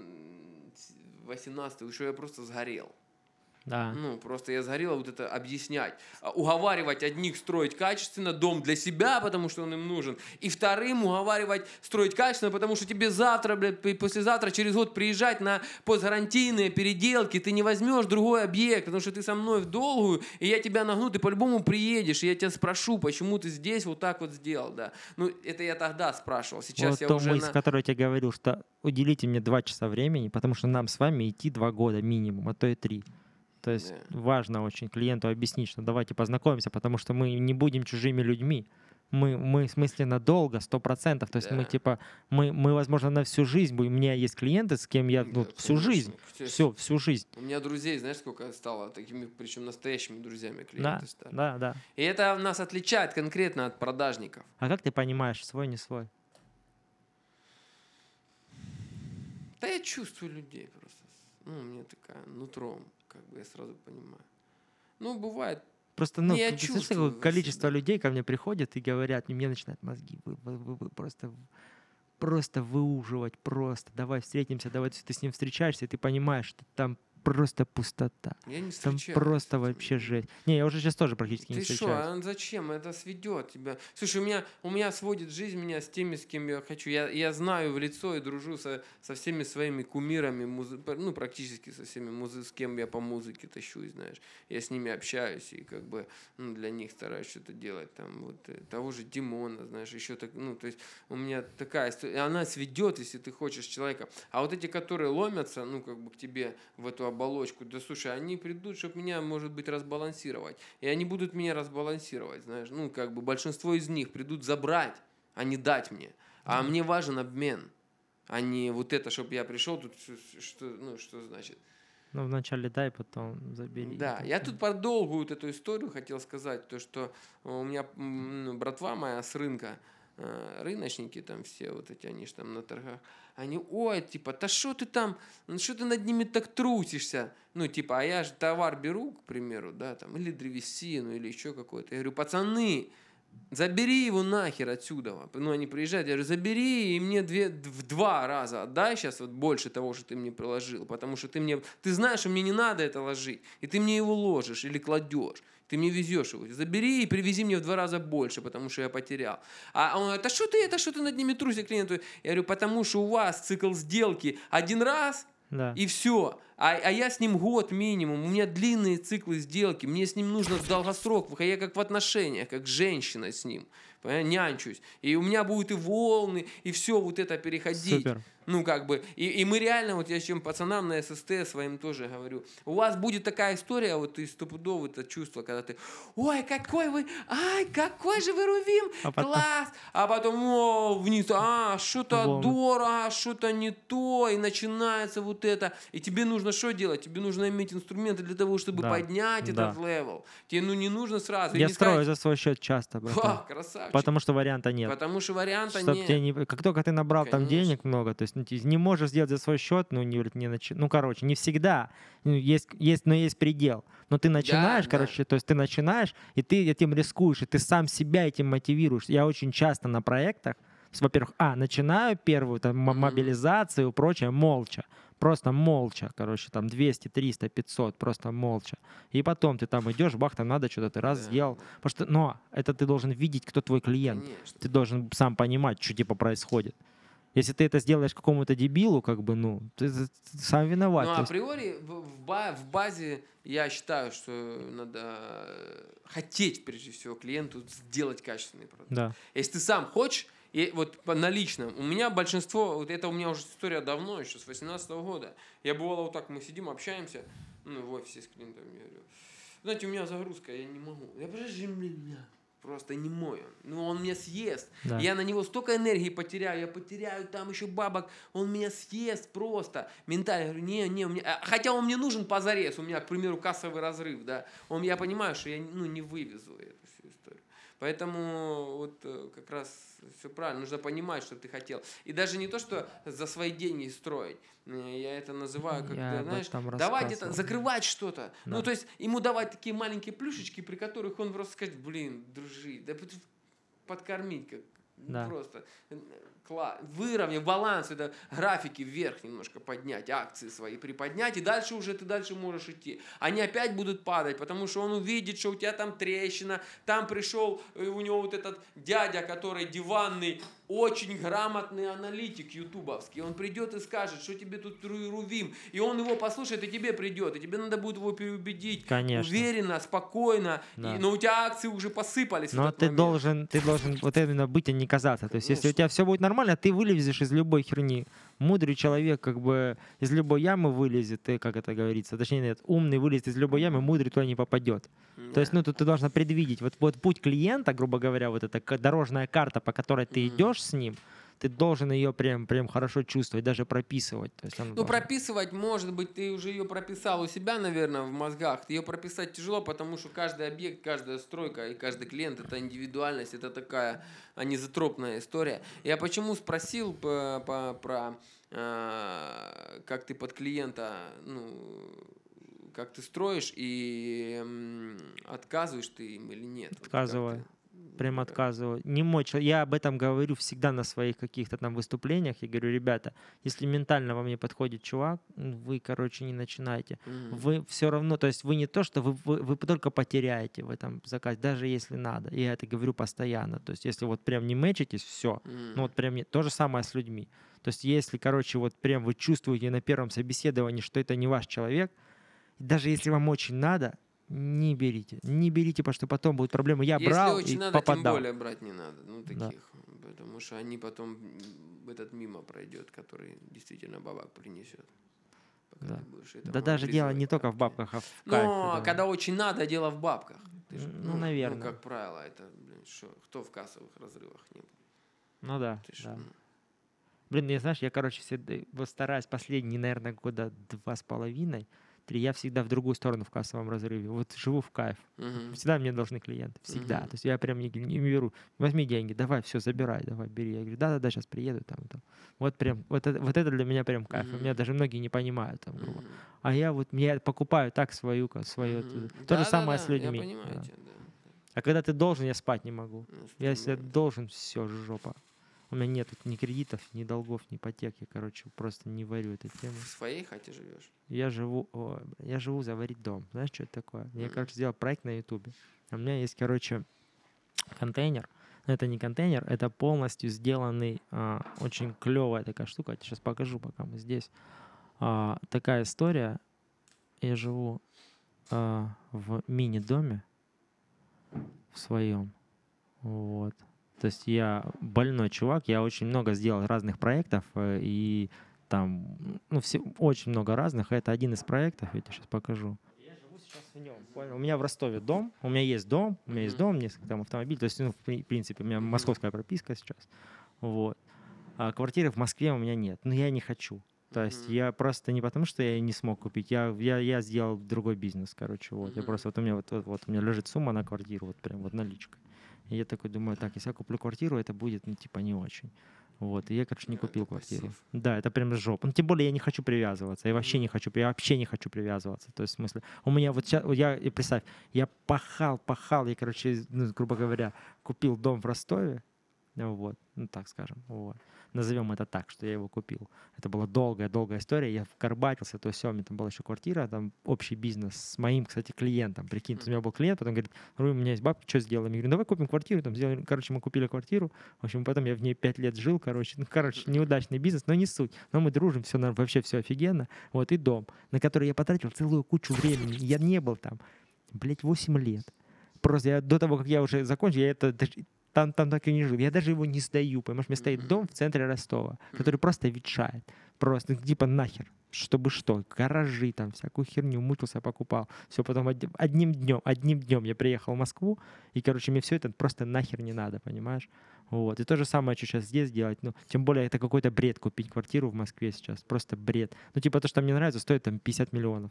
восемнадцатый, что я просто сгорел. Да. Ну, просто я сгорел вот это объяснять. Уговаривать одних строить качественно дом для себя, потому что он им нужен. И вторым уговаривать строить качественно, потому что тебе завтра, блядь, послезавтра, через год приезжать на постгарантийные переделки. Ты не возьмешь другой объект, потому что ты со мной в долгую, и я тебя нагну, ты по-любому приедешь, и я тебя спрошу, почему ты здесь вот так вот сделал, да. Ну, это я тогда спрашивал. Сейчас Вот я то уже мысль, на... которую я тебе говорил, что уделите мне два часа времени, потому что нам с вами идти два года минимум, а то и три. То есть Да. важно очень клиенту объяснить, что давайте познакомимся, потому что мы не будем чужими людьми. Мы, мы в смысле надолго, сто процентов. То есть мы Да. типа, мы, мы, возможно, на всю жизнь будем. У меня есть клиенты, с кем я ну, Да, всю конечно, жизнь. естественно. Все, всю жизнь. У меня друзей, знаешь, сколько стало такими, причем настоящими друзьями Да, клиенты стали. да, да. И это нас отличает конкретно от продажников. А как ты понимаешь, свой, не свой? Да я чувствую людей просто. Ну, у меня такая нутром, как бы я сразу понимаю. Ну, бывает. Просто, ну, Не, я как- знаешь, чувствую такое количество всегда. людей ко мне приходят и говорят, и мне начинают мозги вы, вы- вы- вы просто, просто выуживать, просто. Давай встретимся, давай ты с ним встречаешься, и ты понимаешь, что там просто пустота. Я не Там встречаюсь просто с этим вообще людьми. жесть. Не, я уже сейчас тоже практически не Ты что, встречаюсь. а зачем? Это сведет тебя. Слушай, у меня, у меня сводит жизнь меня с теми, с кем я хочу. Я, я знаю в лицо и дружу со, со всеми своими кумирами, музы, ну, практически со всеми, музы, с кем я по музыке тащусь, знаешь. Я с ними общаюсь и как бы ну, для них стараюсь что-то делать. Там, вот, э, того же Димона, знаешь, еще так, ну, то есть у меня такая история. Она сведет, если ты хочешь человека. А вот эти, которые ломятся, ну, как бы к тебе в эту оболочку, да слушай, они придут, чтобы меня, может быть, разбалансировать. И они будут меня разбалансировать, знаешь. Ну, как бы большинство из них придут забрать, а не дать мне. А мне важен обмен, а не вот это, чтобы я пришел тут, что, ну, что значит. Ну, вначале дай, потом забери. Да, я тут продолжу вот эту историю хотел сказать, то, что у меня ну, братва моя с рынка, рыночники там все вот эти, они же там на торгах, они, ой, типа, да что ты там, что ты над ними так трусишься? Ну, типа, а я же товар беру, к примеру, да, там, или древесину, или еще какой-то. Я говорю, пацаны, забери его нахер отсюда. Ну, они приезжают, я говорю, забери и мне две, в два раза отдай сейчас вот больше того, что ты мне приложил, потому что ты мне, ты знаешь, что мне не надо это ложить, и ты мне его ложишь или кладешь. Ты мне везешь его. Забери и привези мне в два раза больше, потому что я потерял. А он говорит, а что ты, это что ты над ними трусишься клиенту? Я говорю, потому что у вас цикл сделки один раз, да. и все. А, а я с ним год минимум. У меня длинные циклы сделки. Мне с ним нужно в долгосрок. Я как в отношениях, как женщина с ним. Нянчусь. И у меня будут и волны, и все вот это переходить. Супер. Ну, как бы, и, и мы реально, вот я чем пацанам на ССТ своим тоже говорю, у вас будет такая история, вот ты стопудово это чувство, когда ты, ой, какой вы, ай, какой же вы рувим, а потом... класс, а потом, о, вниз, а, что-то дорого, что-то не то, и начинается вот это, и тебе нужно что делать? Тебе нужно иметь инструменты для того, чтобы да. поднять да. этот левел. Тебе, ну, не нужно сразу. Я не строю сказать, за свой счет часто, братан. Ха, красавчик. Потому что варианта нет. Потому что варианта Чтоб нет. Тебе не... Как только ты набрал Конечно. там денег много, то есть ну, ты не можешь сделать за свой счет, ну, не, не нач... ну короче, не всегда. Есть, есть, но есть предел. Но ты начинаешь, да, короче, да. то есть ты начинаешь, и ты этим рискуешь, и ты сам себя этим мотивируешь. Я очень часто на проектах, во-первых, а, начинаю первую там mm-hmm. мобилизацию и прочее молча. Просто молча, короче, там двести, триста, пятьсот, просто молча. И потом ты там идешь, бах, там надо что-то, ты раз да. сделал. Потому что, но это ты должен видеть, кто твой клиент. Конечно. Ты должен сам понимать, что типа происходит. Если ты это сделаешь какому-то дебилу, как бы, ну, ты, ты сам виноват. Ну, априори в, в базе я считаю, что надо хотеть, прежде всего, клиенту сделать качественный продукт. Да. Если ты сам хочешь, и вот на личном, у меня большинство, вот это у меня уже история давно, еще с восемнадцатого года. Я бывало вот так, мы сидим, общаемся, ну, в офисе с клиентами, я говорю, знаете, у меня загрузка, я не могу. Я подожди, меня. Просто не мой он. Ну, он меня съест. Да. Я на него столько энергии потеряю. Я потеряю там еще бабок. Он меня съест просто. Ментально. Я говорю, не, не, у меня... Хотя он мне нужен позарез. У меня, к примеру, кассовый разрыв. Да. Он, я понимаю, что я ну, не вывезу эту всю историю. Поэтому вот как раз все правильно. Нужно понимать, что ты хотел. И даже не то, что за свои деньги строить. Я это называю, как я ты, знаешь, давать это, закрывать что-то. Да. Ну, то есть ему давать такие маленькие плюшечки, при которых он просто скажет, блин, дружи, да подкормить как. Да. Просто класс. Выровнять баланс, это графики вверх немножко поднять, акции свои приподнять, и дальше уже ты дальше можешь идти. Они опять будут падать, потому что он увидит, что у тебя там трещина, там пришел у него вот этот дядя, который диванный, очень грамотный аналитик ютубовский. Он придет и скажет, что тебе тут рувим, и он его послушает, и тебе придет, и тебе надо будет его переубедить. Конечно. Уверенно, спокойно, да. и, но у тебя акции уже посыпались. Но ты момент. должен, ты должен вот именно быть, а не казаться. То есть, если у тебя все будет нормально, ты вылезешь из любой херни. Мудрый человек как бы из любой ямы вылезет, ты, как это говорится, точнее нет, умный вылезет из любой ямы, мудрый туда не попадет. Yeah. То есть, ну, тут ты должна предвидеть, вот, вот путь клиента, грубо говоря, вот эта дорожная карта, по которой ты mm-hmm. идешь с ним, ты должен ее прям, прям хорошо чувствовать, даже прописывать. То есть ну, должна... прописывать, может быть, ты уже ее прописал у себя, наверное, в мозгах. Ее прописать тяжело, потому что каждый объект, каждая стройка и каждый клиент — это индивидуальность, это такая анизотропная история. Я почему спросил по, по, про, э, как ты под клиента, ну, как ты строишь и э, отказываешь ты им или нет? Отказываю. Вот Прям отказываю. Не мой человек. Я об этом говорю всегда на своих каких-то там выступлениях. Я говорю, ребята, если ментально вам не подходит чувак, вы, короче, не начинайте. Mm-hmm. Вы все равно, то есть вы не то, что вы, вы, вы только потеряете в этом заказе, даже если надо. И я это говорю постоянно. То есть если вот прям не мэчитесь, все. Mm-hmm. Ну вот прям не... То же самое с людьми. То есть если, короче, вот прям вы чувствуете на первом собеседовании, что это не ваш человек, даже если вам очень надо, не берите. Не берите, потому что потом будут проблемы. Я Если брал очень и надо, попадал. Тем более брать не надо. Ну, таких. Да. Потому что они потом этот мимо пройдет, который действительно бабак принесет. Да, да даже дело не только в бабках, а в кайфе. Но да. когда очень надо, дело в бабках. Ты же, ну, ну, наверное. Ну, как правило, это, блин, шо, кто в кассовых разрывах не был? Ну да, Ты ж, да. ну, Блин, я, знаешь, я, короче, всегда, вот стараюсь последние, наверное, года два с половиной, три, я всегда в другую сторону в кассовом разрыве. Вот живу в кайф. мгм, Всегда мне должны клиенты, всегда. мгм, То есть я прям не, не беру, возьми деньги, давай, все, забирай, давай, бери. Я говорю, да-да-да, сейчас приеду там, там. Вот прям, вот это, вот это для меня прям кайф. У меня мгм, даже многие не понимают, там, грубо. мгм, А я вот, я покупаю так свою, ка- свое. мгм. То же самое с Да-да-да, я людьми. понимаю Да. тебя, да. А когда ты должен, я спать не могу. Ну, Я если инструмент. должен, все, жопа. У меня нет ни кредитов, ни долгов, ни ипотек. Я, короче, просто не варю эту тему. В своей хате живешь? Я живу, ой, бля, я живу заварить дом. Знаешь, что это такое? Я, Мгм. короче, сделал проект на Ютубе. А у меня есть, короче, контейнер. Но это не контейнер, это полностью сделанный, а, очень клевая такая штука. Я тебе сейчас покажу, пока мы здесь. А, такая история. Я живу а, в мини-доме в своем. Вот. То есть я больной чувак, я очень много сделал разных проектов, э, и там, ну, все, очень много разных. Это один из проектов, я тебе сейчас покажу. Я живу сейчас в нем, понял? У меня в Ростове дом, у меня есть дом, у меня есть Мгм. дом, несколько там автомобилей, то есть, ну, в при- принципе, у меня Мгм. московская прописка сейчас, вот. А квартиры в Москве у меня нет, но я не хочу. То есть Мгм. я просто не потому, что я не смог купить, я, я, я сделал другой бизнес, короче, вот. Я Мгм. просто, вот у меня вот, вот, вот у меня лежит сумма на квартиру, вот прям вот наличкой. И я такой думаю, так, если я куплю квартиру, это будет, ну, типа, не очень. Вот, и я, короче, не Да, купил это квартиру. пассив. Да, это прям жопа. Ну, тем более я не хочу привязываться. Я вообще Мгм. не хочу, я вообще не хочу привязываться. То есть, в смысле, у меня вот сейчас, я, и представь, я пахал, пахал, я, короче, ну, грубо говоря, купил дом в Ростове, ну, вот, ну, так скажем, вот. Назовем это так, что я его купил. Это была долгая-долгая история, я вкарбатился, то есть все, у меня там была еще квартира, там общий бизнес с моим, кстати, клиентом, прикинь, то есть у меня был клиент, потом говорит, Руй, у меня есть бабки, что сделаем? Я говорю, давай купим квартиру, там сделаем, короче, мы купили квартиру, в общем, потом я в ней пять лет жил, короче, ну, короче, неудачный бизнес, но не суть, но мы дружим, все, вообще все офигенно, вот, и дом, на который я потратил целую кучу времени, я не был там, блять, восемь лет. Просто я до того, как я уже закончил, я это даже- там, там так и не жил. Я даже его не сдаю, понимаешь? У меня стоит Мгм. дом в центре Ростова, Мгм. который просто ветшает. Просто, ну, типа, нахер. Чтобы что? Гаражи там, всякую херню мучился, покупал. Все, потом од- одним днем, одним днем я приехал в Москву, и, короче, мне все это просто нахер не надо, понимаешь? Вот. И то же самое, что сейчас здесь делать. Ну, тем более, это какой-то бред купить квартиру в Москве сейчас. Просто бред. Ну, типа, то, что мне нравится, стоит там пятьдесят миллионов.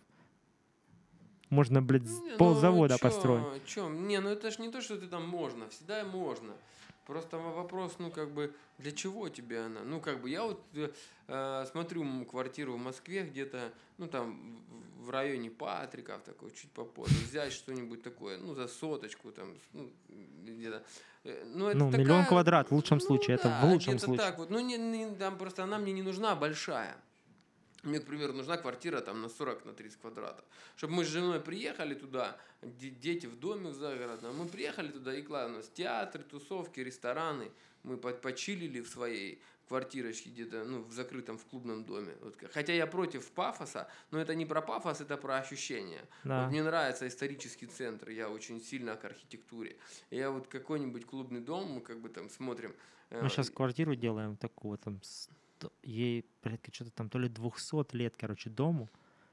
Можно, блядь, с- Не, ну ползавода построить. чё, чё? Не, ну это ж не то, что ты там можно, всегда можно. Просто во- вопрос, ну как бы, для чего тебе она? Ну как бы, я вот э, э, смотрю м, квартиру в Москве где-то, ну там в в районе Патриков, такой чуть попозже, взять что-нибудь такое, ну за соточку там, с- ну, где-то. Э, Ну это Ну, миллион такая, квадрат в лучшем ну случае. Это в да, лучшем где-то случае. так вот. Ну не, не- там просто она мне не нужна большая. Мне, к примеру, нужна квартира там на сорок на тридцать квадратов. Чтобы мы с женой приехали туда, де- дети в доме в загородном, мы приехали туда, и ладно, у нас театры, тусовки, рестораны, мы по- почилили в своей квартирочке где-то, ну, в закрытом, в клубном доме. Вот, к- хотя я против пафоса, но это не про пафос, это про ощущения. Вот Да. мне нравится исторический центр, я очень сильно к архитектуре. И я вот какой-нибудь клубный дом, мы как бы там смотрим. Мы э, сейчас квартиру делаем такую, там, сто- ей порядка что-то там то ли двухсот лет, короче, дому.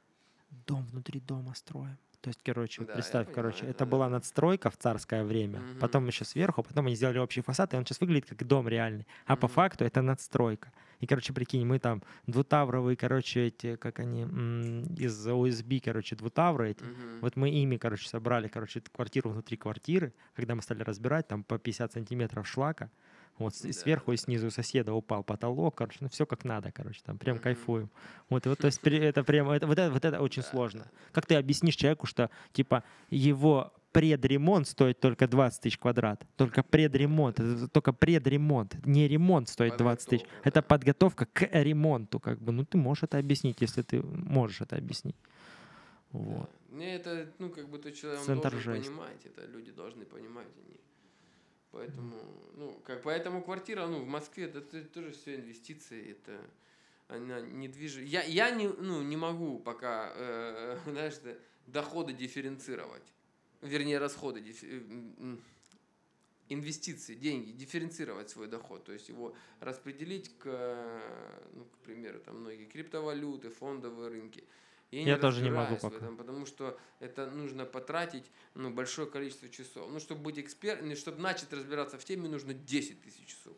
Дом внутри дома строим. То есть, короче, вот Да, я представь, понимаю, короче, это это была да. надстройка в царское время, Мгм. потом еще сверху, потом они сделали общий фасад, и он сейчас выглядит как дом реальный. А по Мгм. факту это надстройка. И, короче, прикинь, мы там двутавровые, короче, эти, как они, м, из о эс би, короче, двутавры эти. Мгм. Вот мы ими, короче, собрали, короче, эту квартиру внутри квартиры, когда мы стали разбирать, там по пятьдесят сантиметров шлака, вот с- и Да, сверху и да. снизу у соседа упал потолок, короче, ну все как надо, короче, там прям Мгм. кайфуем. Вот, и вот, то есть при- это прям, это, вот, это, вот это очень Да, сложно. да, Как ты объяснишь человеку, что, типа, его предремонт стоит только двадцать тысяч квадрат? Только предремонт, это только предремонт, не ремонт стоит двадцать тысяч. Подготовка, Это да. подготовка к ремонту, как бы, ну ты можешь это объяснить, если ты можешь это объяснить. Да. Вот. Мне это, ну, как бы тот человек, он Центр должен жесть. понимать, это люди должны понимать они. Поэтому, ну, как, поэтому квартира, ну, в Москве, это, это тоже все инвестиции, это она недвижимость. Я, я не, ну, не могу пока, э, знаешь, это, доходы дифференцировать. Вернее, расходы, диффи- м, м, инвестиции, деньги, дифференцировать свой доход, то есть его распределить к, ну, к примеру, там многие криптовалюты, фондовые рынки. Я не Я тоже не могу разбираюсь в пока. этом, потому что это нужно потратить, ну, большое количество часов. Ну, чтобы быть экспертом, чтобы начать разбираться в теме, нужно десять тысяч часов пос-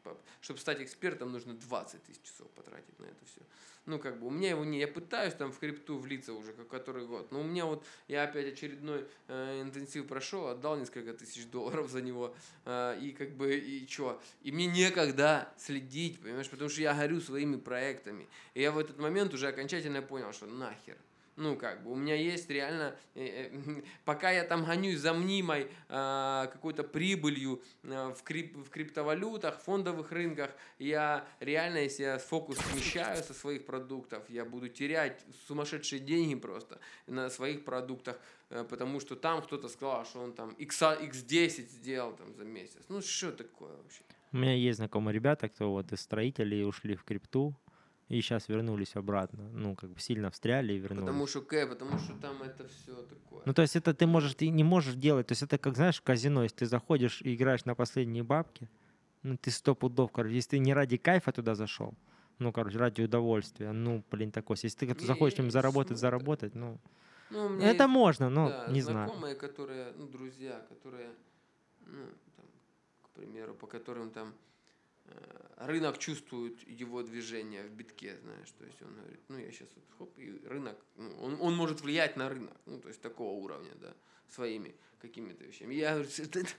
чтобы стать экспертом, нужно двадцать тысяч часов потратить на это все. Ну, как бы, у меня его не... Я пытаюсь там в крипту влиться уже как который год. Но у меня вот... Я опять очередной э, интенсив прошел, отдал несколько тысяч долларов за него. Э, и как бы... И что? И мне некогда следить, понимаешь? Потому что я горю своими проектами. И я в этот момент уже окончательно понял, что нахер. Ну, как бы, у меня есть реально, э, э, пока я там гонюсь за мнимой э, какой-то прибылью э, в, крип, в криптовалютах, фондовых рынках, я реально, если я фокус смещаю со своих продуктов, я буду терять сумасшедшие деньги просто на своих продуктах, э, потому что там кто-то сказал, что он там икс десять сделал там за месяц. Ну, что такое вообще? У меня есть знакомые ребята, кто вот из строителей ушли в крипту, и сейчас вернулись обратно. Ну, как бы сильно встряли и вернулись. Потому что К, потому что там это все такое. Ну, то есть это ты можешь, ты не можешь делать. То есть это как, знаешь, в казино, если ты заходишь и играешь на последние бабки, ну, ты сто пудов, короче, если ты не ради кайфа туда зашел, ну, короче, ради удовольствия, ну, блин, такой. Если ты заходишь там заработать, заработать, ну, ну у меня это есть, можно, но да, не знаю. знакомые, которые, ну, друзья, которые, ну, там, к примеру, по которым там рынок чувствует его движение в битке, знаешь, то есть он говорит, ну я сейчас вот хоп, и рынок, ну, он, он может влиять на рынок, ну то есть такого уровня, да, своими какими-то вещами. Я говорю,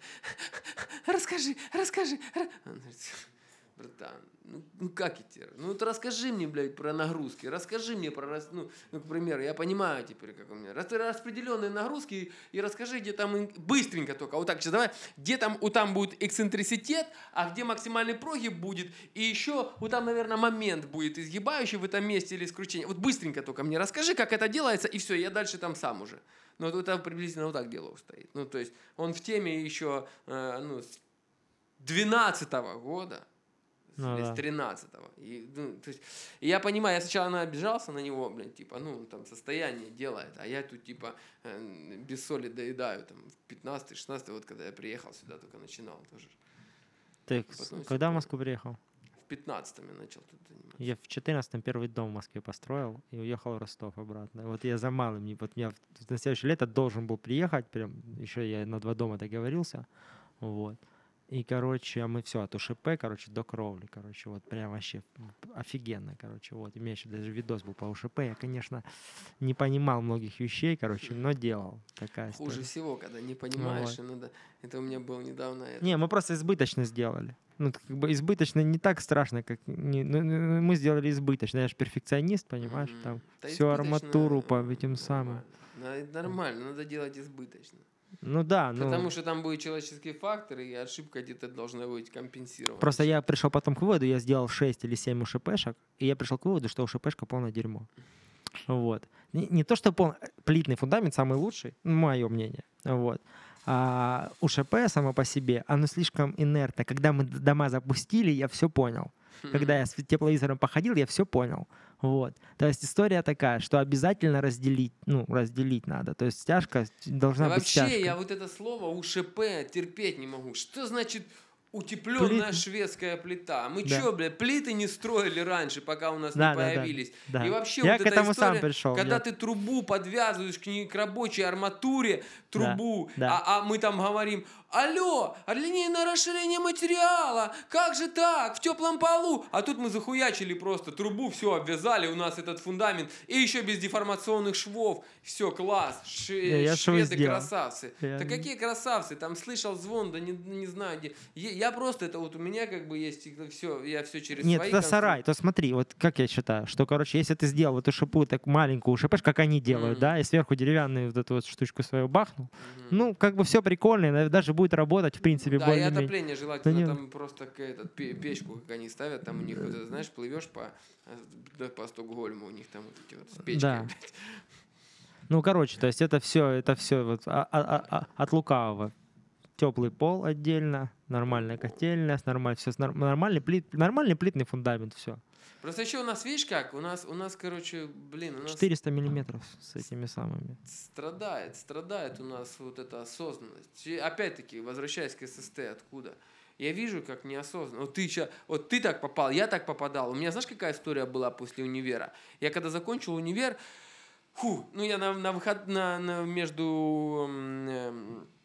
расскажи, расскажи, он говорит, братан, ну, ну как идти? Ну вот расскажи мне, блядь, про нагрузки, расскажи мне про, ну, ну, к примеру, я понимаю теперь, как у меня, распределенные нагрузки, и, и расскажи, где там, быстренько только, вот так, сейчас давай, где там, у там будет эксцентриситет, а где максимальный прогиб будет, и еще, у там, наверное, момент будет изгибающий в этом месте или скручение. Вот быстренько только мне расскажи, как это делается, и все, я дальше там сам уже. Ну, вот это приблизительно вот так дело стоит. Ну, то есть, он в теме еще, э, ну, с двенадцатого года, Ну, с да. тринадцатого. И, ну, то есть, и я понимаю, я сначала на, обижался на него, блин, типа, ну, там, состояние делает, а я тут, типа, э, без соли доедаю, там, в пятнадцатый-шестнадцатый, вот, когда я приехал сюда, только начинал тоже. Ты Потом когда в всё Москву приехал? В пятнадцатом я начал тут заниматься. Я в четырнадцатом первый дом в Москве построил и уехал в Ростов обратно. Вот я за малым, не- вот я в- на следующее лето должен был приехать, прям еще я на два дома договорился, вот. И, короче, мы все от УШП, короче, до кровли, короче, вот прям вообще офигенно, короче, вот. И у меня еще даже видос был по УШП, я, конечно, не понимал многих вещей, короче, но делал. Такая Хуже история. всего, когда не понимаешь, Вот. и надо... Это у меня было недавно... Это... Не, мы просто избыточно сделали. Ну, как бы избыточно не так страшно, как... Не, ну, ну, мы сделали избыточно. Я же перфекционист, понимаешь? Мгм. Там Да всю избыточно, арматуру по э, этим самым. Нормально. На- Нормально, надо делать избыточно. Ну да, ну... Потому что там будет человеческий фактор, и ошибка где-то должна быть компенсирована. Просто я пришел потом к выводу, я сделал шесть или семь УШПшек, и я пришел к выводу, что УШПшка полное дерьмо. Вот. Не, не то, что пол... плитный фундамент самый лучший, мое мнение. Вот. А УШП само по себе, оно слишком инертно. Когда мы дома запустили, я все понял. Когда я с тепловизором походил, я все понял. Вот. То есть история такая, что обязательно разделить, ну, разделить надо. То есть стяжка должна Да быть вообще, стяжкой. я вот это слово УШП терпеть не могу. Что значит утепленная Плит- шведская плита? Мы Да. что, бля, плиты не строили раньше, пока у нас Да, не да, да, появились? да. И вообще Я вот к эта этому история, сам пришел. когда я- ты трубу подвязываешь к, не- к рабочей арматуре, трубу, да. А, а мы там говорим, алло, а линейное расширение материала, как же так, в теплом полу? А тут мы захуячили просто трубу, все, обвязали, у нас этот фундамент, и еще без деформационных швов. Все, класс, Ш- Не, я швы шведы сделал. красавцы. Я- Да какие красавцы, там слышал звон, да не, не знаю где. Е- Я просто, это вот у меня как бы есть все, я все через Нет, свои это конструкции. сарай. То смотри, вот как я считаю, что, короче, если ты сделал эту шипу, так маленькую шипеш, как они делают, Мгм. да, и сверху деревянную вот эту вот штучку свою бахнул, Мгм. ну, как бы все прикольно, и нав- даже будет работать, в принципе, Да, и более-менее. отопление желательно, Да не- там просто к- этот, пе- печку, как они ставят, там у них, вот это, знаешь, плывешь по, э, да, по Стокгольму, у них там вот эти вот с печкой. Да. Ну, короче, то есть это все, это все вот а- а- а- от лукавого. Теплый пол отдельно, нормальная котельная, нормаль, все, нормальный, плит, нормальный плитный фундамент, все. Просто еще у нас, видишь как, у нас, у нас, короче, блин, у нас четыреста миллиметров с этими самыми. страдает, страдает у нас вот эта осознанность. И опять-таки, возвращаясь к ССТ, откуда? Я вижу, как неосознанно. Вот ты, ща, вот ты так попал, я так попадал. У меня, знаешь, какая история была после универа? Я когда закончил универ, фу, ну я на, на выход, на, на, между... эм,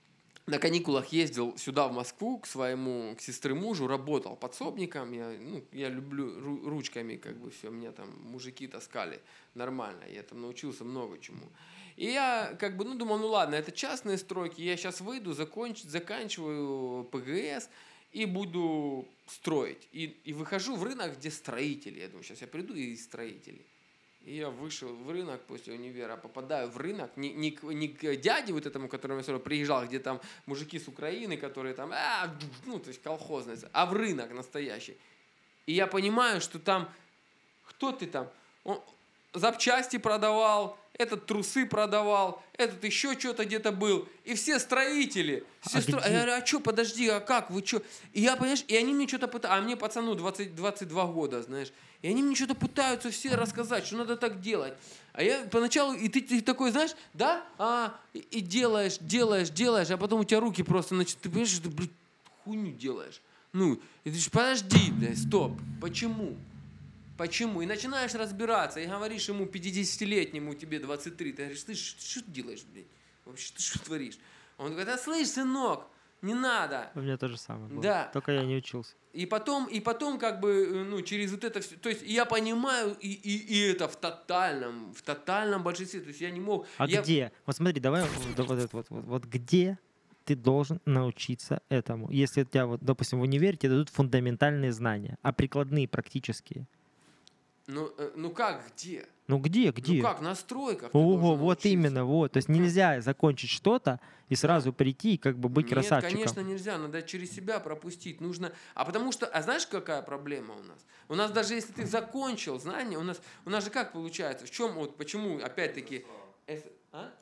на каникулах ездил сюда, в Москву, к своему, к сестре мужу, работал подсобником. Я, ну, я люблю ру- ручками, как бы все, меня там мужики таскали нормально. Я там научился много чему. И я как бы, ну, думал, ну ладно, это частные стройки, я сейчас выйду, законч, заканчиваю ПГС и буду строить. И, и выхожу в рынок, где строители. Я думаю, сейчас я приду и строители. И я вышел в рынок после универа, попадаю в рынок, не, не, к, не к дяде вот этому, которому я приезжал, где там мужики с Украины, которые там, а, ну, то есть колхозные, а в рынок настоящий. И я понимаю, что там, кто ты там? Он запчасти продавал, этот трусы продавал, этот еще что-то где-то был. И все строители. Все А стро... где? Я говорю, а что, подожди, а как, вы что? И я, понимаешь, и они мне что-то пытаются, а мне пацану двадцать, двадцать два года, знаешь. И они мне что-то пытаются все рассказать, что надо так делать. А я поначалу, и ты, ты такой, знаешь, да, а, и, и делаешь, делаешь, делаешь, а потом у тебя руки просто, значит, ты понимаешь, что ты, блядь, хуйню делаешь. Ну, и ты говоришь, подожди, блядь, стоп, почему? Почему? И начинаешь разбираться, и говоришь ему пятидесятилетнему, тебе двадцать три, ты говоришь, ты что делаешь, блядь? Вообще, ты что творишь? Он говорит, да слышь, сынок, не надо. У меня то же самое было. Да. Только я не учился. И потом, и потом как бы, ну, через вот это все, то есть я понимаю, и, и, и это в тотальном, в тотальном большинстве, то есть я не мог. А я... где? Вот смотри, давай вот, вот, это вот, вот, вот где ты должен научиться этому? Если у тебя, вот, допустим, в универе тебе дадут фундаментальные знания, а прикладные, практические? Ну, э, ну как, где? Ну где, где? Ну как, на стройках ты Ого, должен вот научиться. именно, вот. То есть Ну как? нельзя закончить что-то и сразу прийти и как бы быть Нет, красавчиком. конечно, нельзя, надо через себя пропустить. Нужно. А потому что, а знаешь, какая проблема у нас? У нас даже если ты закончил знания, у нас, у нас же как получается? В чем вот, почему, опять-таки. эс- а?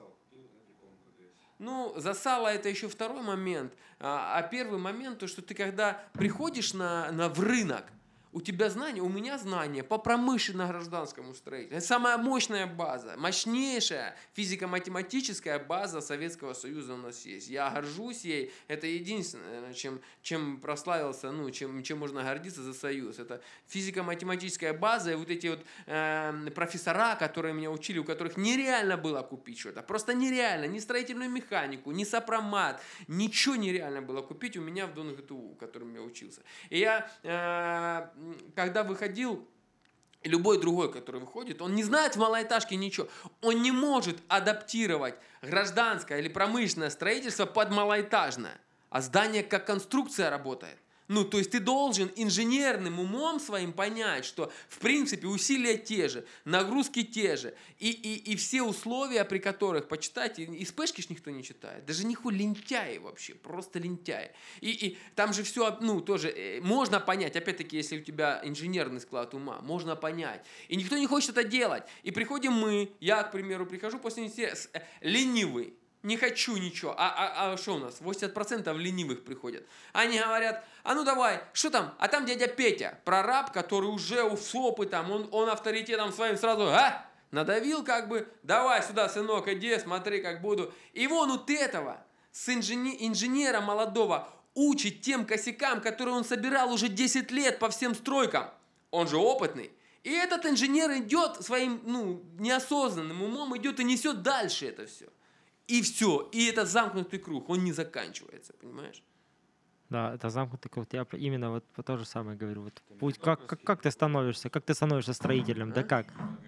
Ну, засало это еще второй момент. А, а первый момент, то, что ты когда приходишь на, на, в рынок, у тебя знания, у меня знания по промышленно-гражданскому строительству. Это самая мощная база, мощнейшая физико-математическая база Советского Союза у нас есть. Я горжусь ей. Это единственное, чем, чем прославился, ну, чем, чем можно гордиться за Союз. Это физико-математическая база и вот эти вот э, профессора, которые меня учили, у которых нереально было купить что-то. Просто нереально. Ни строительную механику, ни сопромат. Ничего нереально было купить у меня в ДонГТУ, в котором я учился. И я... Э, когда выходил, любой другой, который выходит, он не знает в малоэтажке ничего. Он не может адаптировать гражданское или промышленное строительство под малоэтажное. А здание как конструкция работает. Ну, то есть ты должен инженерным умом своим понять, что в принципе усилия те же, нагрузки те же, и, и, и все условия, при которых почитать, и, и спешки ж никто не читает, даже нихуя лентяи вообще, просто лентяи. И, и там же все, ну, тоже э, можно понять, опять-таки, если у тебя инженерный склад ума, можно понять. И никто не хочет это делать. И приходим мы, я, к примеру, прихожу после университета, э, ленивый. Не хочу ничего. А, а, а что у нас? восемьдесят процентов ленивых приходят. Они говорят, а ну давай, что там? А там дядя Петя, прораб, который уже с опытом, он, он авторитетом своим сразу, а? Надавил как бы, давай сюда, сынок, иди, смотри, как буду. И вон вот этого, с инженер, инженера молодого, учит тем косякам, которые он собирал уже десять лет по всем стройкам. Он же опытный. И этот инженер идет своим, ну, неосознанным умом, идет и несет дальше это все. И все. И это замкнутый круг. Он не заканчивается, понимаешь? Да, это замкнутый круг. Я про- именно вот по то же самое говорю. Вот путь, как, как, как ты становишься? Как ты становишься строителем? Да как?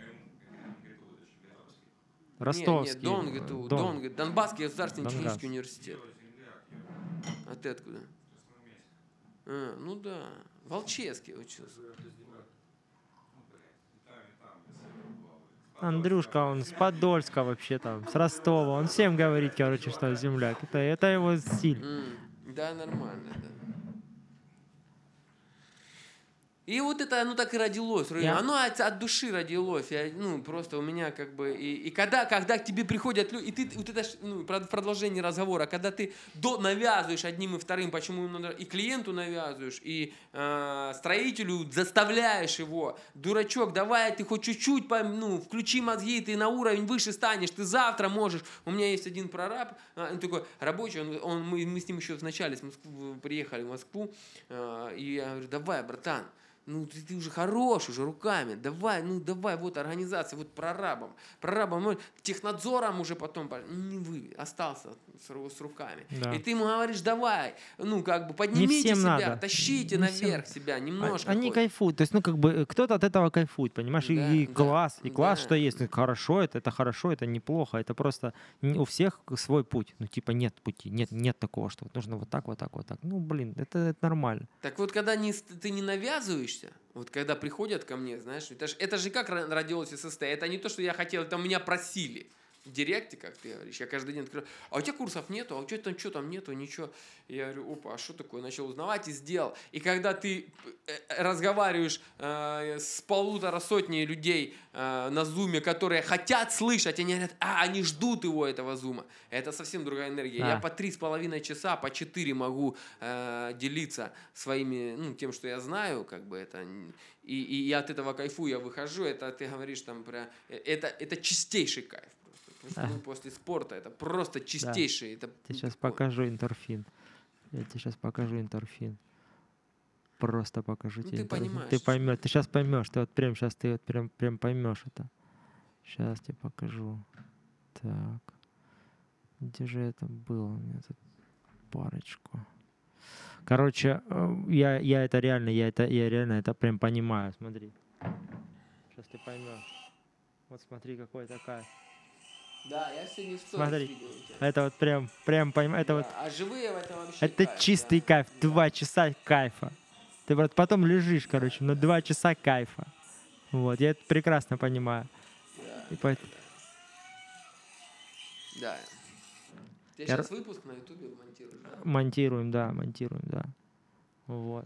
Ростовский. Нет, нет, ДонГТУ, Дон. Дон, Донбасский государственный Донбасс. технический университет. А ты откуда? А, ну да. Волчевский учился. Андрюшка, он с Подольска вообще там, с Ростова. Он всем говорит, короче, что земляк. Это, это его стиль. М, Да, нормально, да. И вот это, оно так и родилось. Я- Оно от, от души родилось. Я, ну, просто у меня как бы... И, и когда, когда к тебе приходят люди... И ты, вот это ж, ну, про- продолжение разговора. Когда ты до, навязываешь одним и вторым, почему им надо... И клиенту навязываешь, и э, строителю заставляешь его. Дурачок, давай ты хоть чуть-чуть, пом- ну, включи мозги, ты на уровень выше станешь, ты завтра можешь. У меня есть один прораб, а, он такой рабочий, он, он, мы, мы с ним еще вначале с Москвы, приехали в Москву, э, и я говорю, давай, братан, Ну, ты, ты уже хорош, уже руками. Давай, ну, давай, вот организация, вот прорабом. Прорабом, ну, технадзором уже потом, не вы, остался с, с руками. Да. И ты ему говоришь, давай, ну, как бы, Не поднимите всем себя, надо. тащите Не наверх всем. себя немножко. Они хоть. кайфуют. То есть, ну, как бы, кто-то от этого кайфует, понимаешь? Да, и, и да, класс, и класс, да. что есть. Ну, хорошо, это, это хорошо, это неплохо. Это просто не- у всех свой путь. Ну, типа, нет пути, нет, нет такого, что вот нужно вот так, вот так, вот так. Ну, блин, это, это нормально. Так вот, когда не, ты не навязываешься, вот когда приходят ко мне, знаешь, это же, это же как ра- родилось ССТ, это не то, что я хотел, это меня просили. В директе, как ты говоришь, я каждый день открываю, а у тебя курсов нету, а у тебя там что там нету, ничего. Я говорю, опа, а что такое? Начал узнавать и сделал. И когда ты э, разговариваешь э, с полутора сотней людей э, на зуме, которые хотят слышать, они говорят, а, они ждут его, этого зума. Это совсем другая энергия. Да. Я по три с половиной часа, по четыре могу э, делиться своими, ну, тем, что я знаю, как бы это, и, и я от этого кайфую, я выхожу, это ты говоришь там про, это, это чистейший кайф. Потому что, ну, после спорта это просто чистейший. Это, Я ну, сейчас такое. покажу эндорфин. Я тебе сейчас покажу эндорфин. Просто покажу Ну, тебе ты эндорфин. понимаешь, Ты что поймешь. Ты сейчас поймешь. Ты вот прям сейчас ты вот прям, прям поймешь это. Сейчас тебе покажу. Так. Где же это было? У меня тут парочку. Короче, э, я, я это реально, я это, я реально это прям понимаю. Смотри. Сейчас ты поймешь. Вот смотри, какой такая. Да, я сегодня в сторис Смотри. видел у тебя. Это вот прям, прям поймаю. Это Да, вот. а живые это вообще Это кайф, чистый да. кайф. Да. Два часа кайфа. Ты вот потом лежишь, короче, на два часа кайфа. Вот, я это прекрасно понимаю. Да, И поэт- да. Ты Я сейчас р- выпуск на ютубе монтируешь, да? Монтируем, да, монтируем, да. Вот.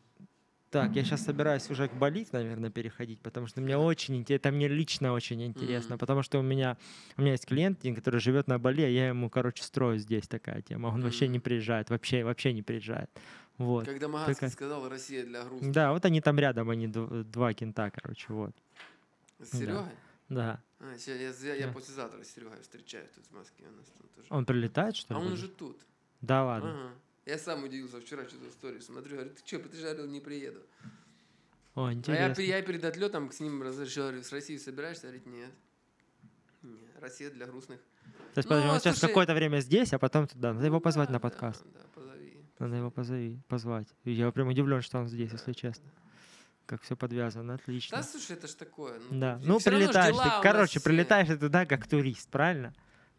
Так, я сейчас собираюсь уже к Бали, наверное, переходить, потому что мне очень интересно, это мне лично очень интересно, Мгм. потому что у меня, у меня есть клиент, один, который живет на Бали, а я ему, короче, строю здесь такая тема. Он вообще не Мгм. приезжает, вообще, вообще не приезжает. Вот. Когда Магацкий Такая- сказал, Россия для грустных. Да, вот они там рядом, они дв- два кента, короче, вот. С Серегой? Да. А, ща я, я, я Да. послезавтра с Серегой встречаюсь тут в Москве. У нас там тоже. Он прилетает, что А ли? он будет? уже тут. Да ладно. Ага. Я сам удивился вчера, что-то в историю смотрю, говорю, ты что, ты же говорил, не приеду. О, А я, интересно. пе- я перед отлетом с ним разрешил, говорю, с Россией собираешься? Говорит, нет. Нет, Россия для грустных. То есть, Ну, подожди, он сейчас слушай- какое-то время здесь, а потом туда. Надо его Ну позвать да, на да, подкаст. Да, позови. Надо его позови, позвать. И я прям удивлен, что он здесь, если честно. Как все подвязано, отлично. Да, слушай, это ж такое. Ну, Да. всё Ну, равно ж прилетаешь дела ты, у нас короче, все. прилетаешь ты туда как турист, правильно?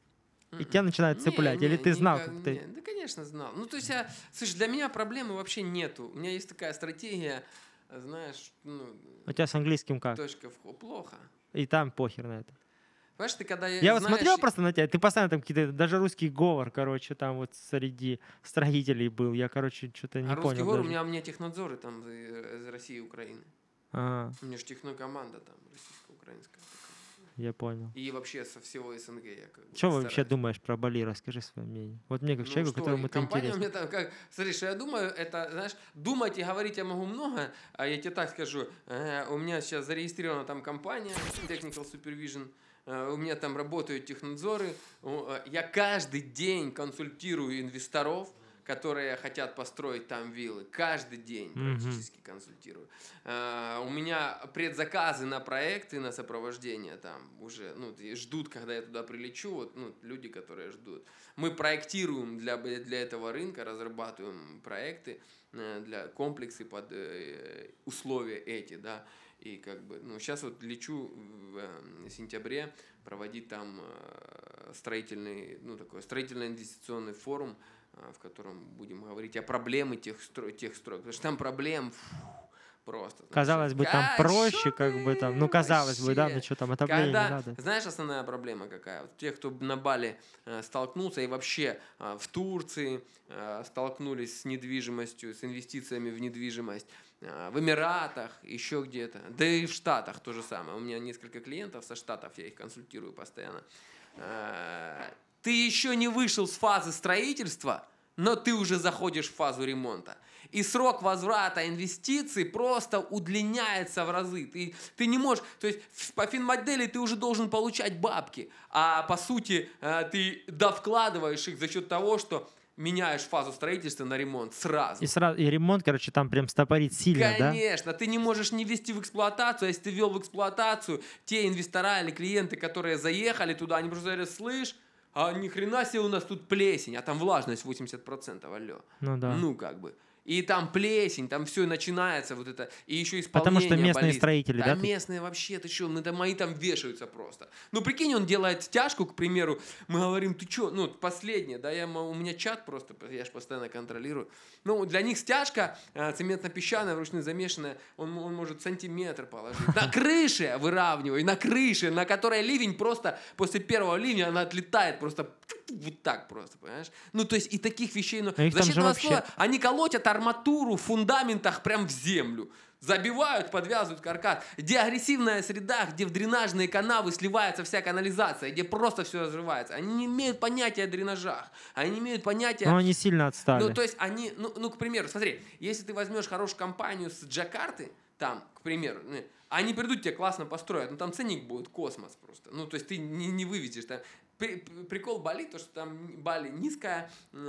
И М-м. тебя начинают Не, цеплять. не, Или ты знал, никак- как ты... не, Да, конечно, знал. Ну, то есть, я, слушай, для меня проблемы вообще нету. У меня есть такая стратегия, знаешь, ну, У тебя с английским как? точка в плохо. И там похер на это. Понимаешь, ты когда... Я вот знаешь, смотрел просто на тебя, ты постоянно там какие-то, даже русский говор, короче, там вот среди строителей был. Я, короче, что-то не А русский понял гор, у даже. меня, у меня технадзоры там из из России и Украины. Ага, У меня же технокоманда там российско-украинская такая. я понял. И вообще со всего СНГ я как бы Что вообще стараюсь. думаешь про Бали? Расскажи свое мнение. Вот мне как Ну человеку, что, которому и это компания у интересно. меня там как... Смотри, что я думаю, это, знаешь, думать и говорить я могу много, а я тебе так скажу, э, у меня сейчас зарегистрирована там компания Technical Supervision, э, у меня там работают технадзоры, у- э, я каждый день консультирую инвесторов, которые хотят построить там виллы. Каждый день Мгм. практически консультирую. Э, У меня предзаказы на проекты, на сопровождение там уже, ну, и ждут, когда я туда прилечу, вот, ну, люди, которые ждут. Мы проектируем для, для этого рынка, разрабатываем проекты э, для комплексы под э, условия эти, да. И как бы, ну, сейчас вот лечу в э, сентябре проводить там э, строительный, ну, такой строительно-инвестиционный форум, э, в котором будем говорить о проблемах тех, стро, тех строек. Потому что там проблем фу, просто. знаешь, Казалось бы, там «Ай, проще, шо как бы там, ну, ты казалось бы, да, вообще?» ну что там, отопление не Когда, надо. знаешь, основная проблема какая? Вот те, кто на Бали э, столкнулся и вообще э, в Турции э, столкнулись с недвижимостью, с инвестициями в недвижимость, э, в Эмиратах, еще где-то, да и в Штатах то же самое. У меня несколько клиентов со Штатов, я их консультирую постоянно. Э, ты еще не вышел с фазы строительства, но ты уже заходишь в фазу ремонта. И срок возврата инвестиций просто удлиняется в разы. Ты, ты не можешь... То есть в- по финмодели ты уже должен получать бабки. А по сути э, ты довкладываешь их за счет того, что меняешь фазу строительства на ремонт сразу. И, сразу, и ремонт, короче, там прям стопорит сильно, да? Конечно, ты не можешь не ввести в эксплуатацию, а если ты ввел в эксплуатацию, те инвестора или клиенты, которые заехали туда, они просто говорят, слышь, а ни хрена себе у нас тут плесень, а там влажность восемьдесят процентов, алло. Ну да. Ну как бы. И там плесень, там все начинается вот это, и еще исполнение. Потому что местные болит. строители, да? Да, местные вообще, ты что, мы там, мои там вешаются просто. Ну прикинь, он делает стяжку, к примеру, мы говорим, ты что, ну последнее, да, я, у меня чат просто, я же постоянно контролирую. Ну для них стяжка цементно-песчаная, вручную замешанная, он, он может сантиметр положить. На крыше выравнивай, на крыше, на которой ливень просто, после первого ливня она отлетает просто вот так просто, понимаешь? Ну то есть и таких вещей, ну, защитного слоя, вообще... они колотят арматуру в фундаментах прям в землю. Забивают, подвязывают каркас. Где агрессивная среда, где в дренажные канавы сливается вся канализация, где просто все разрывается. Они не имеют понятия о дренажах. Они не имеют понятия... Но они сильно отстали. Ну, то есть они... Ну, ну, к примеру, смотри, если ты возьмешь хорошую компанию с Джакарты, там, к примеру, они придут, тебе классно построят, но там ценник будет космос просто. Ну, то есть ты не, не вывезешь. Там. Прикол Бали, то, что там Бали низкая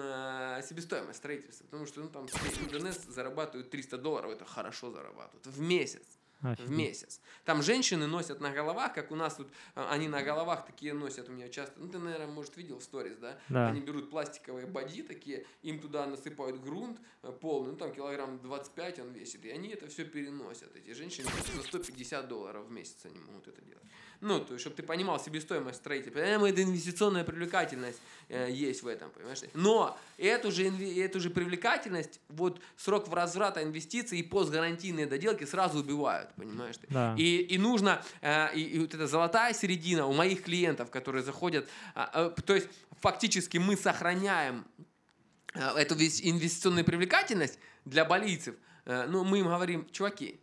э, себестоимость строительства, потому что ну, там ДНС зарабатывают триста долларов, это хорошо зарабатывают, в месяц. Офигеть. В месяц. Там женщины носят на головах, как у нас тут, они на головах такие носят, у меня часто, ну ты, наверное, может, видел в сторис, да? Да. Они берут пластиковые боди такие, им туда насыпают грунт полный, ну там килограмм двадцать пять он весит, и они это все переносят. Эти женщины за сто пятьдесят долларов в месяц они могут это делать. Ну, то есть, чтобы ты понимал себестоимость строителя. Понимаешь, это инвестиционная привлекательность э, есть в этом, понимаешь? Но эту же, эту же привлекательность, вот срок возврата инвестиций и постгарантийные доделки сразу убивают, понимаешь ты? Да. И, и нужно, э, и, и вот эта золотая середина у моих клиентов, которые заходят, э, э, то есть фактически мы сохраняем э, эту инвестиционную привлекательность для балийцев, э, но мы им говорим, чуваки,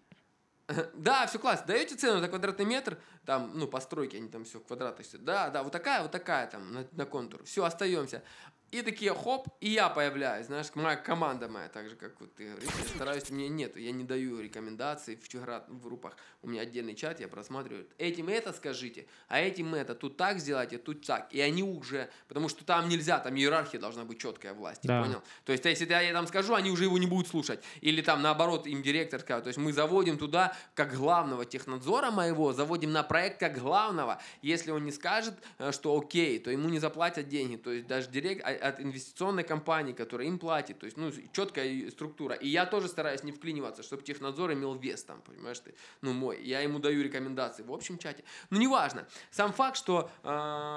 да, все классно. Даете цену за квадратный метр, там, ну, постройки, они там все в квадратах. Да, да, вот такая, вот такая там на, на контур. Все, остаемся. И такие, хоп, и я появляюсь, знаешь, моя команда моя, так же, как вот ты говоришь, я стараюсь, у меня нету, я не даю рекомендаций в, чугра, в группах, у меня отдельный чат, я просматриваю, этим это скажите, а этим это, тут так сделайте, тут так, и они уже, потому что там нельзя, там иерархия должна быть четкая власти, да. Понял? То есть, если я там скажу, они уже его не будут слушать, или там наоборот, им директор скажет, то есть мы заводим туда, как главного технадзора моего, заводим на проект как главного, если он не скажет, что окей, то ему не заплатят деньги, то есть даже директор, от инвестиционной компании, которая им платит, то есть, ну, четкая структура. И я тоже стараюсь не вклиниваться, чтобы технадзор имел вес там, понимаешь ты, ну, мой. Я ему даю рекомендации в общем чате. Ну, неважно. Сам факт, что э,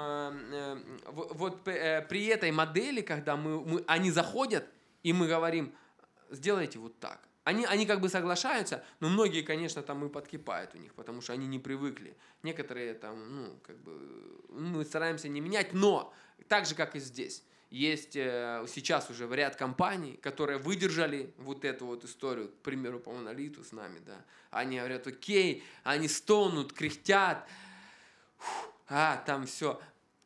э, вот э, при этой модели, когда мы, мы, они заходят, и мы говорим, сделайте вот так. Они, они как бы соглашаются, но многие, конечно, там и подкипают у них, потому что они не привыкли. Некоторые там, ну, как бы, мы стараемся не менять, но так же, как и здесь. Есть э, сейчас уже ряд компаний, которые выдержали вот эту вот историю, к примеру, по Монолиту с нами, да. Они говорят, окей, они стонут, кряхтят, фу, а, там все,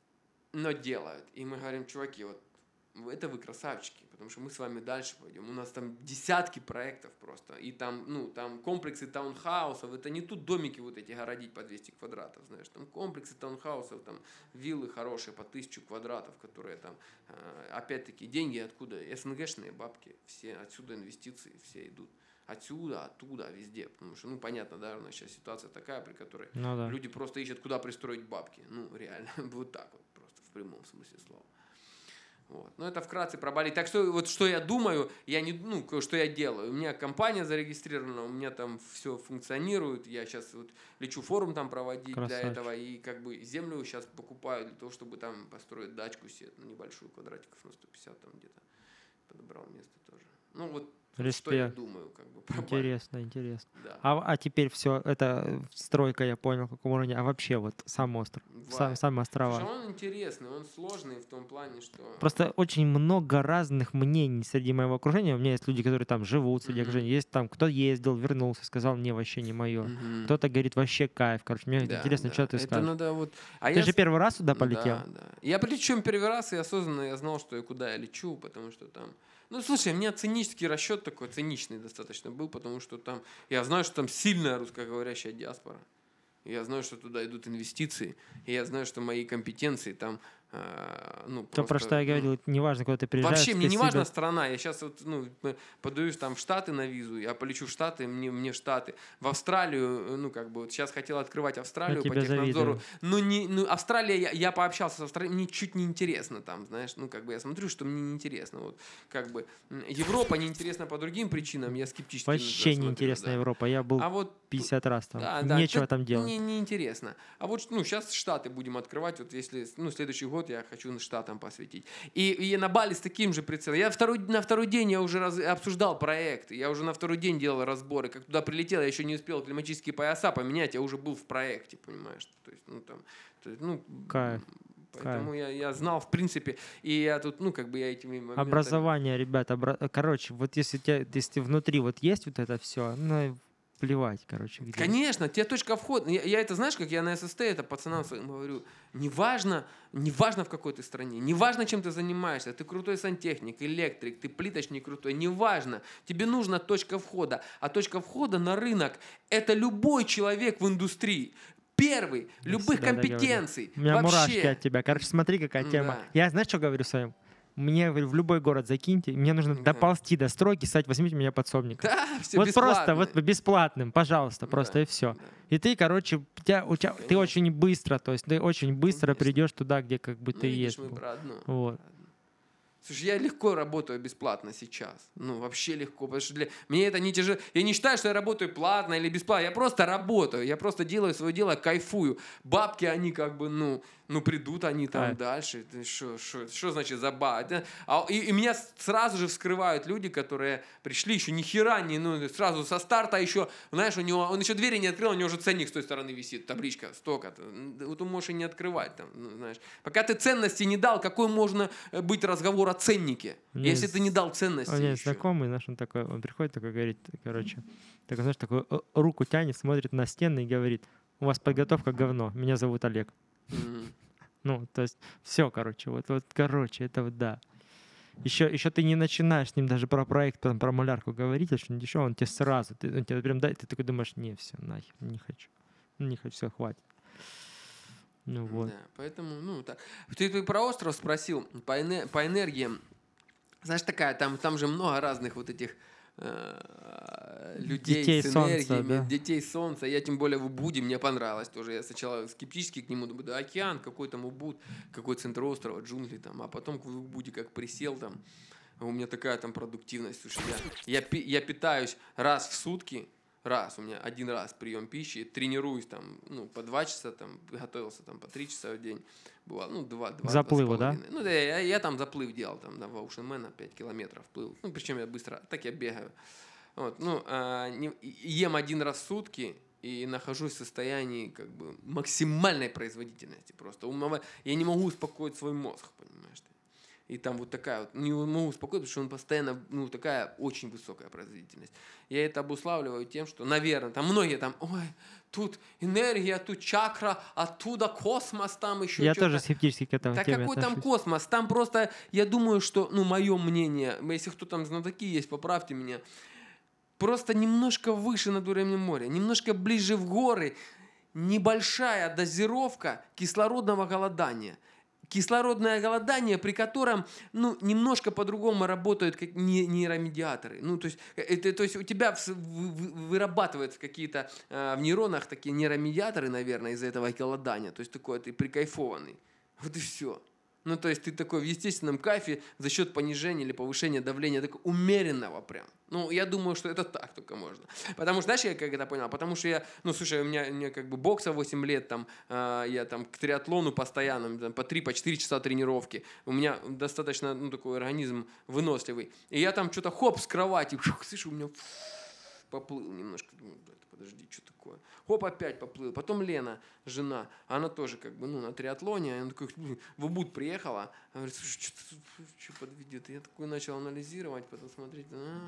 но делают. И мы говорим, чуваки, вот это вы красавчики, потому что мы с вами дальше пойдем. У нас там десятки проектов просто. И там, ну, там комплексы таунхаусов. Это не тут домики вот эти городить по двести квадратов, знаешь. Там комплексы таунхаусов, там виллы хорошие по тысячу квадратов, которые там, опять-таки, деньги откуда? СНГшные бабки. Все отсюда инвестиции, все идут. Отсюда, оттуда, везде. Потому что, ну, понятно, да, у нас сейчас ситуация такая, при которой ну, да. люди просто ищут, куда пристроить бабки. Ну, реально, вот так вот, просто в прямом смысле слова. Вот. Ну, это вкратце про Бали. Так что, вот что я думаю, я не, ну, что я делаю. У меня компания зарегистрирована, у меня там все функционирует. Я сейчас вот лечу форум там проводить Красавчик. Для этого. И как бы землю сейчас покупаю для того, чтобы там построить дачку себе, ну, небольшую, квадратиков на сто пятьдесят там где-то. Подобрал место тоже. Ну, вот Респект. Что я думаю, как бы, про Интересно, Бали. Интересно. Да. А, а теперь все, это стройка, я понял, каком уровне. А вообще вот сам остров, сам, сами острова. Слушай, он интересный, он сложный в том плане, что... Просто очень много разных мнений среди моего окружения. У меня есть люди, которые там живут среди mm-hmm. окружения. Есть там, кто ездил, вернулся, сказал, мне вообще не мое. Mm-hmm. Кто-то говорит, вообще кайф. Короче, мне да, интересно, да. что ты это скажешь. Надо вот... а ты я... же первый раз туда полетел? Да, да. Я причем первый раз, и осознанно я знал, что и куда я лечу, потому что там... Ну, слушай, у меня цинический расчет такой, циничный достаточно был, потому что там, я знаю, что там сильная русскоговорящая диаспора. Я знаю, что туда идут инвестиции, и я знаю, что мои компетенции там э, ну, То, про просто, что я ну, говорил, неважно, куда ты приезжаешь. вообще, мне ты не важна всегда- страна. Я сейчас вот, ну, п- подаюсь там в Штаты на визу, я полечу в Штаты, мне, мне в Штаты. В Австралию, ну, как бы, вот сейчас хотел открывать Австралию по тебя технадзору. завидую. Ну, не, ну, Австралия, я, я пообщался с Австралией, мне чуть не интересно там, знаешь, ну, как бы, я смотрю, что мне не интересно. Вот, как бы, м, Европа неинтересна по другим причинам, я скептически на это Вообще смотрю, неинтересная да. Европа. Я был А вот пятьдесят раз там. да, да, Нечего это там делать. Не, не интересно. А вот ну, сейчас Штаты будем открывать. Вот если ну, следующий год я хочу на Штатам посвятить. И, и на Бали с таким же прицелом. Я второй, на второй день я уже раз, обсуждал проект. Я уже на второй день делал разборы. Как туда прилетел, я еще не успел климатические пояса поменять, я уже был в проекте, понимаешь? То есть, ну, там, то есть, ну, Кайф. Поэтому я, я знал, в принципе, и я тут, ну, как бы я этими моментами... Образование, ребята, обра- короче, вот если, тебя, если внутри вот есть вот это все, ну, плевать, короче. Где. Конечно, тебе точка входа. Я, я это, знаешь, как я на ССТ это пацанам своим говорю. Неважно, неважно в какой ты стране, неважно, чем ты занимаешься. Ты крутой сантехник, электрик, ты плиточник крутой. Неважно. Тебе нужна точка входа. А точка входа на рынок – это любой человек в индустрии. Первый, Я любых всегда компетенций. договорю. У меня вообще. мурашки от тебя. Короче, смотри, какая тема. Да. Я, знаешь, что говорю своим? Мне, говорю, в любой город закиньте, мне нужно Да. доползти до стройки, стать, возьмите меня подсобником. Да, все Вот бесплатно. просто, вот бесплатным, пожалуйста, просто Да, и все. да. И ты, короче, у тебя, у тебя, ты Конечно. очень быстро, то есть ты очень быстро Конечно. придешь туда, где как бы Ну, ты видишь, есть. мы был. про одно. Вот. Про одно. Слушай, я легко работаю бесплатно сейчас. Ну, вообще легко. Потому что для... мне это не тяжело. Я не считаю, что я работаю платно или бесплатно. Я просто работаю. Я просто делаю свое дело, кайфую. Бабки, они как бы, ну, ну придут они там Кайф. дальше. Что значит за ба? Это- а, и, и меня сразу же вскрывают люди, которые пришли еще ни хера не, ну, сразу со старта еще, знаешь, у него, он еще двери не открыл, у него уже ценник с той стороны висит, табличка, столько-то. Вот он можешь и не открывать там, ну, знаешь. Пока ты ценности не дал, какой можно быть разговор о ценнике, У меня если есть- ты не дал ценности У меня еще? знакомый, знаешь, он такой, он приходит такой, говорит, короче, такой, знаешь, такой э, руку тянет, смотрит на стены и говорит, у вас подготовка говно, меня зовут Олег. Мгм. Ну, то есть все, короче, вот, вот, короче, это вот да. Еще, еще ты не начинаешь с ним даже про проект, там, про малярку говорить, а что-нибудь еще, он тебе сразу, ты, он тебе прям дай, ты такой думаешь, не, все, нахер, не хочу, не хочу, все, хватит. Ну вот. Да, поэтому, ну, так. Ты, ты про остров спросил, по, эне- по энергиям. Знаешь, такая, там, там же много разных вот этих э, людей Детей с солнца, энергиями, да. детей солнца. Я тем более в Убуде, мне понравилось тоже. Я сначала скептически к нему думаю, да, океан, какой там Убуд, какой центр острова, джунгли там. А потом в Убуде как присел там, а у меня такая там продуктивность. Слушай, я, я, пи- я питаюсь раз в сутки, раз, у меня один раз прием пищи, тренируюсь там, ну, по два часа, там, готовился там по три часа в день, бывало, ну, два, два, Заплыву, два с да? половиной. Ну, да, я, я там заплыв делал, там, на Ваушенмена пять километров плыл, ну, причем я быстро, так я бегаю, вот, ну, а, не, ем один раз в сутки, и нахожусь в состоянии, как бы, максимальной производительности просто, Умова- я не могу успокоить свой мозг, понимаешь ты? И там вот такая вот, не могу успокоить, потому что он постоянно, ну, такая очень высокая производительность. Я это обуславливаю тем, что, наверное, там многие там, ой, тут энергия, тут чакра, оттуда космос, там еще Я что-то. тоже скептически к этому Да теме какой там отношусь. космос? Там просто, я думаю, что, ну, мое мнение, если кто там знатоки есть, поправьте меня, просто немножко выше над уровнем моря, немножко ближе в горы, небольшая дозировка кислородного голодания. Кислородное голодание, при котором, ну, немножко по-другому работают как не- нейромедиаторы. Ну, то есть, это, то есть у тебя в- в- вырабатываются какие-то э, в нейронах такие нейромедиаторы, наверное, из-за этого голодания. То есть такой ты прикайфованный. Вот и все. Ну, то есть ты такой в естественном кайфе за счет понижения или повышения давления, такого умеренного прям. Ну, я думаю, что это так только можно. Потому что, знаешь, я как это понял? Потому что я, ну, слушай, у меня, у меня как бы бокса восемь лет, там, э, я там к триатлону постоянно, там, по три-четыре часа тренировки. У меня достаточно, ну, такой организм выносливый. И я там что-то хоп с кровати, фух, слышишь, у меня фух, поплыл немножко. Думаю, подожди, что такое? Хоп, опять поплыл. Потом Лена, жена, она тоже как бы, ну, на триатлоне, она такой, в Убуд приехала, она говорит, слушай, что, что подведет? Я такой начал анализировать, потом смотреть,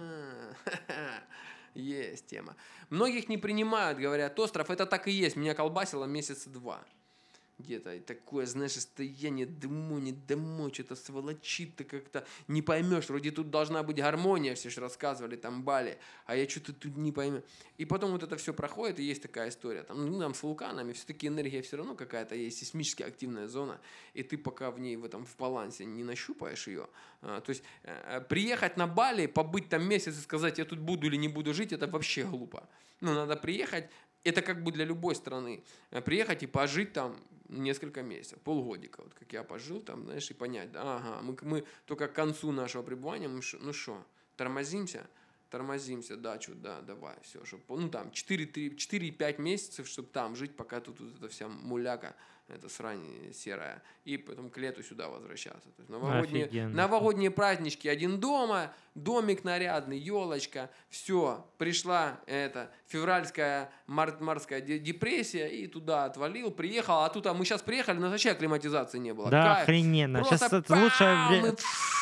а, есть тема. Многих не принимают, говорят, остров, это так и есть, меня колбасило месяца два. где-то. И такое, знаешь, состояние домой, не домой, что-то сволочит-то как-то. Не поймешь, вроде тут должна быть гармония, все же рассказывали, там, Бали, а я что-то тут не пойму. И потом вот это все проходит, и есть такая история. Там, ну, там с вулканами все-таки энергия все равно какая-то есть, сейсмически активная зона, и ты пока в ней, в этом, в балансе не нащупаешь ее. А, то есть э, приехать на Бали, побыть там месяц и сказать, я тут буду или не буду жить, это вообще глупо. Ну, надо приехать. Это как бы для любой страны. Приехать и пожить там несколько месяцев, полгодика, вот как я пожил там, знаешь, и понять, да, ага, мы, мы только к концу нашего пребывания, мы шо, ну что, тормозимся, тормозимся, да, что, да, давай, все, чтоб, ну там четыре-пять месяцев, чтобы там жить, пока тут вот эта вся муляка, эта срань серая, и потом к лету сюда возвращаться. То есть новогодние, новогодние празднички, один дома, домик нарядный, елочка, все, пришла эта февральская мар- марская депрессия, и туда отвалил, приехал, а тут а мы сейчас приехали, но вообще климатизации не было. Да, Кайф. охрененно. Просто Сейчас это лучшее время.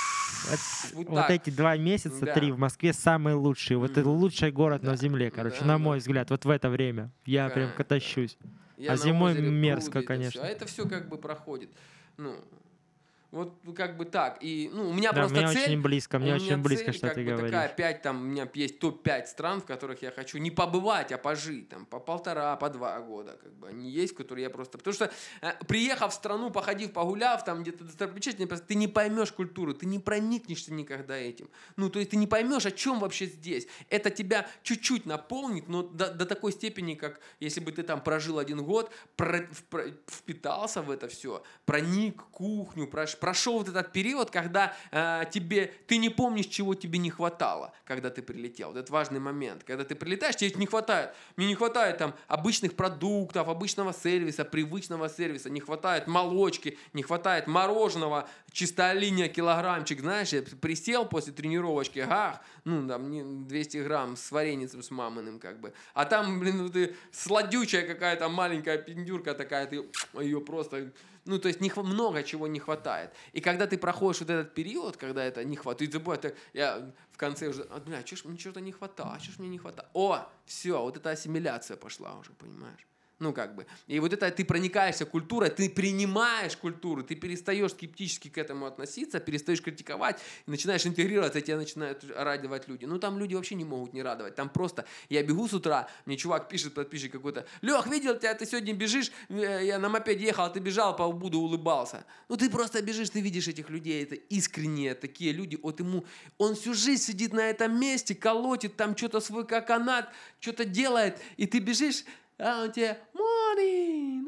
Вот, вот эти два месяца, да. три в Москве самые лучшие. Вот Mm-hmm. это лучший город да. на земле, короче, да, на да. мой взгляд. Вот в это время я да, прям катащусь. Я а зимой озере, мерзко, пруды, конечно. Это все. А это все как бы проходит. Ну, вот как бы так. И, ну, у меня да, просто мне цель... очень близко, мне очень близко, цель, что как ты бы говоришь. Такая, пять, там, у меня есть топ пять стран, в которых я хочу не побывать, а пожить. Там, по полтора, по два года. Как бы, они есть, которые я просто... Потому что, э, приехав в страну, походив, погуляв, там где-то достопримечательно, ты не поймешь культуру, ты не проникнешься никогда этим. Ну, то есть ты не поймешь, о чем вообще здесь. Это тебя чуть-чуть наполнит, но до, до такой степени, как если бы ты там прожил один год, про, про, впитался в это все, проник в кухню, прош, прошел вот этот период, когда э, тебе, ты не помнишь, чего тебе не хватало, когда ты прилетел. Вот это важный момент. Когда ты прилетаешь, тебе не хватает. Мне не хватает там обычных продуктов, обычного сервиса, привычного сервиса, не хватает молочки, не хватает мороженого, чистая линия, килограммчик, знаешь, я присел после тренировочки, ах, ну, там, двести грамм с вареницем, с маминым, как бы. А там, блин, ты сладючая какая-то маленькая пиндюрка такая, ты ее просто... Ну, то есть не, много чего не хватает. И когда ты проходишь вот этот период, когда это не хватает, ты забываешь, я в конце уже, а, бля, что ж мне что-то не хватает, что ж мне не хватает? О, все, вот эта ассимиляция пошла уже, понимаешь? Ну, как бы. И вот это ты проникаешься культурой, ты принимаешь культуру, ты перестаешь скептически к этому относиться, перестаешь критиковать, начинаешь интегрироваться, и тебя начинают радовать люди. Ну, там люди вообще не могут не радовать. Там просто, я бегу с утра, мне чувак пишет, подписчик какой-то, Лех, видел тебя, ты сегодня бежишь, я на мопеде ехал, а ты бежал по Убуду, улыбался. Ну, ты просто бежишь, ты видишь этих людей, это искренние такие люди, вот ему, он всю жизнь сидит на этом месте, колотит там что-то свой канат, что-то делает, и ты бежишь, а он тебе morning,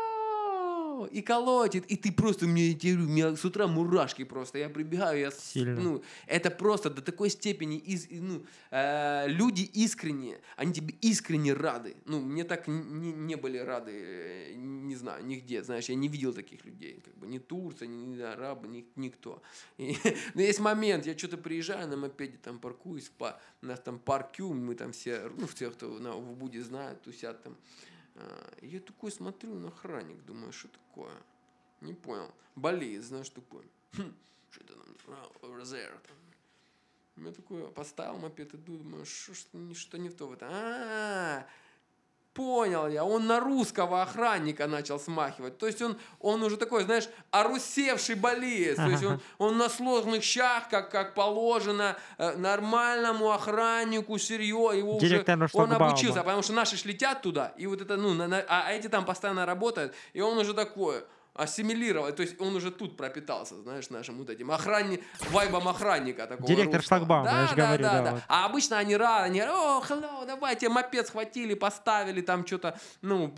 hello, и колотит, и ты просто, мне, у меня с утра мурашки просто, я прибегаю, я, Сильно. ну, это просто до такой степени, из, ну, э, люди искренние, они тебе искренне рады, ну, мне так не, не были рады, не знаю, нигде, знаешь, я не видел таких людей, как бы, ни турцы, ни, ни арабы, ни, никто. И, но есть момент, я что-то приезжаю на мопеде, там паркуюсь, по, у нас там паркю, мы там все, ну, все, кто на, в Убуде знают, тусят там. Я такой смотрю на охранник, думаю, что такое? Не понял. Болеет, знаешь, такой. Хм, что это там? Я такой поставил мопед, иду, думаю, что, что не в то в это. А-а-а! Понял я, он на русского охранника начал смахивать. То есть он, он уже такой, знаешь, орусевший болеет. То есть он, он на сложных щах, как, как положено, э, нормальному охраннику, серьезно. Его уже, он обучился, потому что наши ж летят туда, и вот это, ну, на, на, а эти там постоянно работают, и он уже такой... ассимилировать, то есть он уже тут пропитался, знаешь, нашим вот этим охранни... вайбом охранника такого. Директор русского. шлагбаума, да, я же да, говорю, да, да. да. Вот. А обычно они рады, они говорят, о, hello, давайте, мопед схватили, поставили, там что-то, ну,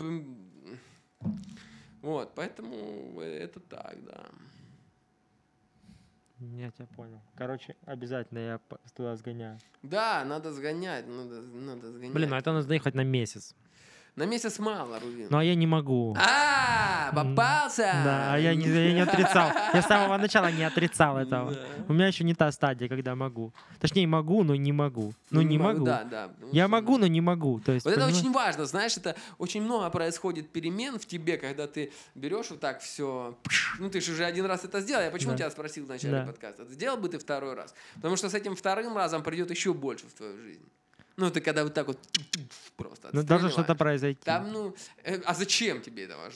вот, поэтому это так, да. Я тебя понял. Короче, обязательно я туда сгоняю. Да, надо сгонять, надо, надо сгонять. Блин, ну это надо ехать на месяц. На месяц мало, Рубин. Ну, а я не могу. А, попался! Да, а я не, я не отрицал. Я с самого начала не отрицал этого. У меня еще не та стадия, когда могу. Точнее, могу, но не могу. Ну, не могу. Да, да. Я могу, но не могу. То есть, вот это очень важно, знаешь, это очень много происходит перемен в тебе, когда ты берешь вот так все. Ну, ты же уже один раз это сделал. Я почему Да. тебя спросил в начале Да. подкаста? Сделал бы ты второй раз? Потому что с этим вторым разом придет еще больше в твою жизнь. Ну, ты когда вот так вот просто ну, должно что-то произойти. Там, ну, э, а зачем тебе этого ждать?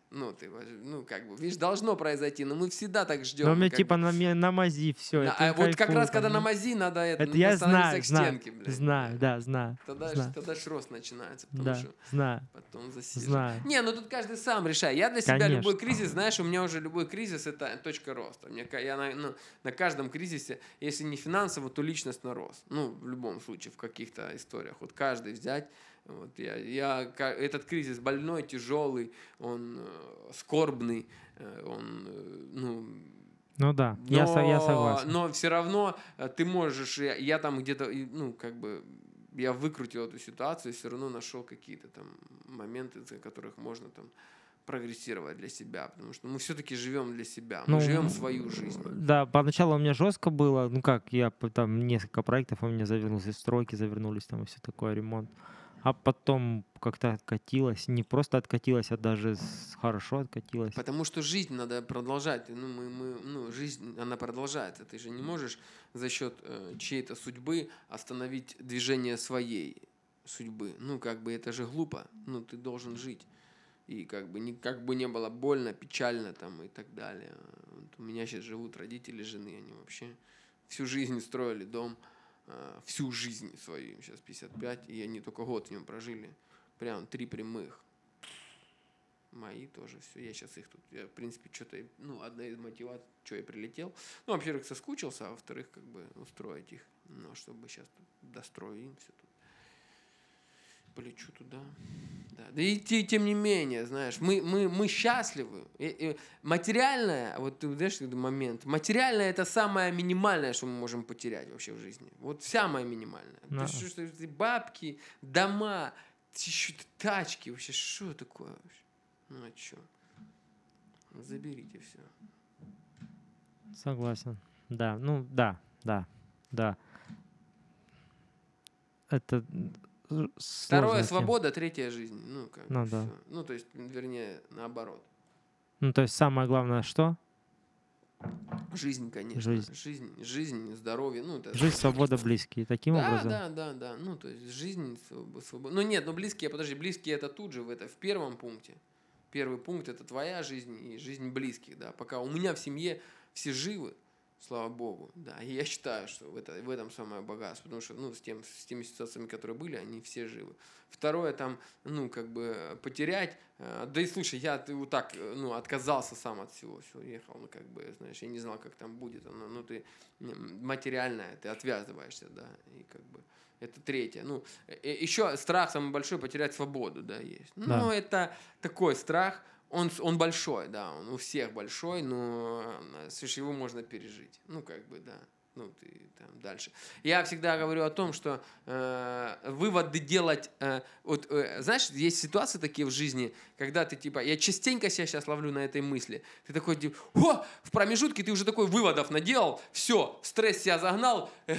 Ну, ты, ну, как бы, видишь, должно произойти, но мы всегда так ждем. Но мне как типа бы. на, ме- на мази все. На- а вот как раз, когда на мази, надо это, Это я становиться знаю, к знаю, стенке, блядь. знаю, да, знаю. Тогда, ж, знаю. тогда ж рост начинается, потому Да, что знаю, потом засиживаешь. знаю. Не, ну тут каждый сам решает. Я для себя Конечно. любой кризис, знаешь, у меня уже любой кризис — это точка роста. Мне, ка- я на, ну, на каждом кризисе, если не финансово, то личностно рост. Ну, в любом случае, в каких-то историях. Вот каждый взять. Вот я, я, ка- этот кризис больной, тяжелый, он э, скорбный, э, он, э, ну... Ну да, Но, я, со- я согласен. но все равно э, ты можешь, я, я там где-то, и, ну, как бы, я выкрутил эту ситуацию, и все равно нашел какие-то там моменты, за которых можно там прогрессировать для себя, потому что мы все-таки живем для себя, мы Ну, живем м, свою жизнь. Да, поначалу у меня жестко было, ну как, я п- там несколько проектов у меня завернулись, и стройки завернулись, там и все такое, ремонт. А потом как-то откатилось, не просто откатилось, а даже с- хорошо откатилось. Потому что жизнь надо продолжать. Ну, мы, мы, ну, жизнь, она продолжается. Ты же не можешь за счет э, чьей-то судьбы остановить движение своей судьбы. Ну, как бы это же глупо. Ну, ты должен жить. И как бы, не, как бы не было больно, печально там и так далее. Вот у меня сейчас живут родители жены, они вообще всю жизнь строили дом, э, всю жизнь свою, им сейчас пятьдесят пять, и они только год в нем прожили. Прям три прямых. Мои тоже все. Я сейчас их тут, я, в принципе, что-то, ну, одна из мотиваций, что я прилетел. Ну, во-первых, соскучился, а во-вторых, как бы устроить их, ну, чтобы сейчас дострою им все тут. Полечу туда. Да. Да и те- тем не менее, знаешь, мы, мы, мы счастливы. И, и материальное, вот ты знаешь, этот момент, материальное — это самое минимальное, что мы можем потерять вообще в жизни. Вот самое минимальное. Да. То есть, что, что, бабки, дома, еще тачки, вообще, что такое вообще? Ну а что? Заберите все. Согласен. Да, ну да, да, да. Это м, Второе — сложная тема. свобода, третья — жизнь. Ну, как Ну бы да. всё. Ну, то есть, вернее, наоборот. Ну, то есть самое главное, что? Жизнь, конечно. Жизнь. Жизнь, жизнь, здоровье. Ну, это... Жизнь, свобода, близкие. Таким Да, образом. да, да, да. Ну, то есть, жизнь, свобода. Ну, нет, ну, близкие, подожди, близкие — это тут же, в, это, в первом пункте. Первый пункт — это твоя жизнь и жизнь близких, да. Пока у меня в семье все живы, слава богу, да. И я считаю, что в, это, в этом самое богатство, потому что, ну, с, тем, с теми ситуациями, которые были, они все живы. Второе, там, ну, как бы, потерять, э, да и, слушай, я ты, вот так, э, ну, отказался сам от всего, все, ехал, ну, как бы, знаешь, я не знал, как там будет, но, ну, ты м, материальное, ты отвязываешься, да, и, как бы, это третье. Ну, э, еще страх самый большой — потерять свободу, да, есть. Ну, Да. это такой страх, он, он большой, да, он у всех большой, но, э, слушай, его можно пережить, ну, как бы, да. Ну, ты там дальше. Я всегда говорю о том, что э, выводы делать... Э, вот, э, знаешь, есть ситуации такие в жизни, когда ты, типа... Я частенько себя сейчас ловлю на этой мысли. Ты такой, типа, о, в промежутке ты уже такой выводов наделал, все, в стресс себя загнал, э,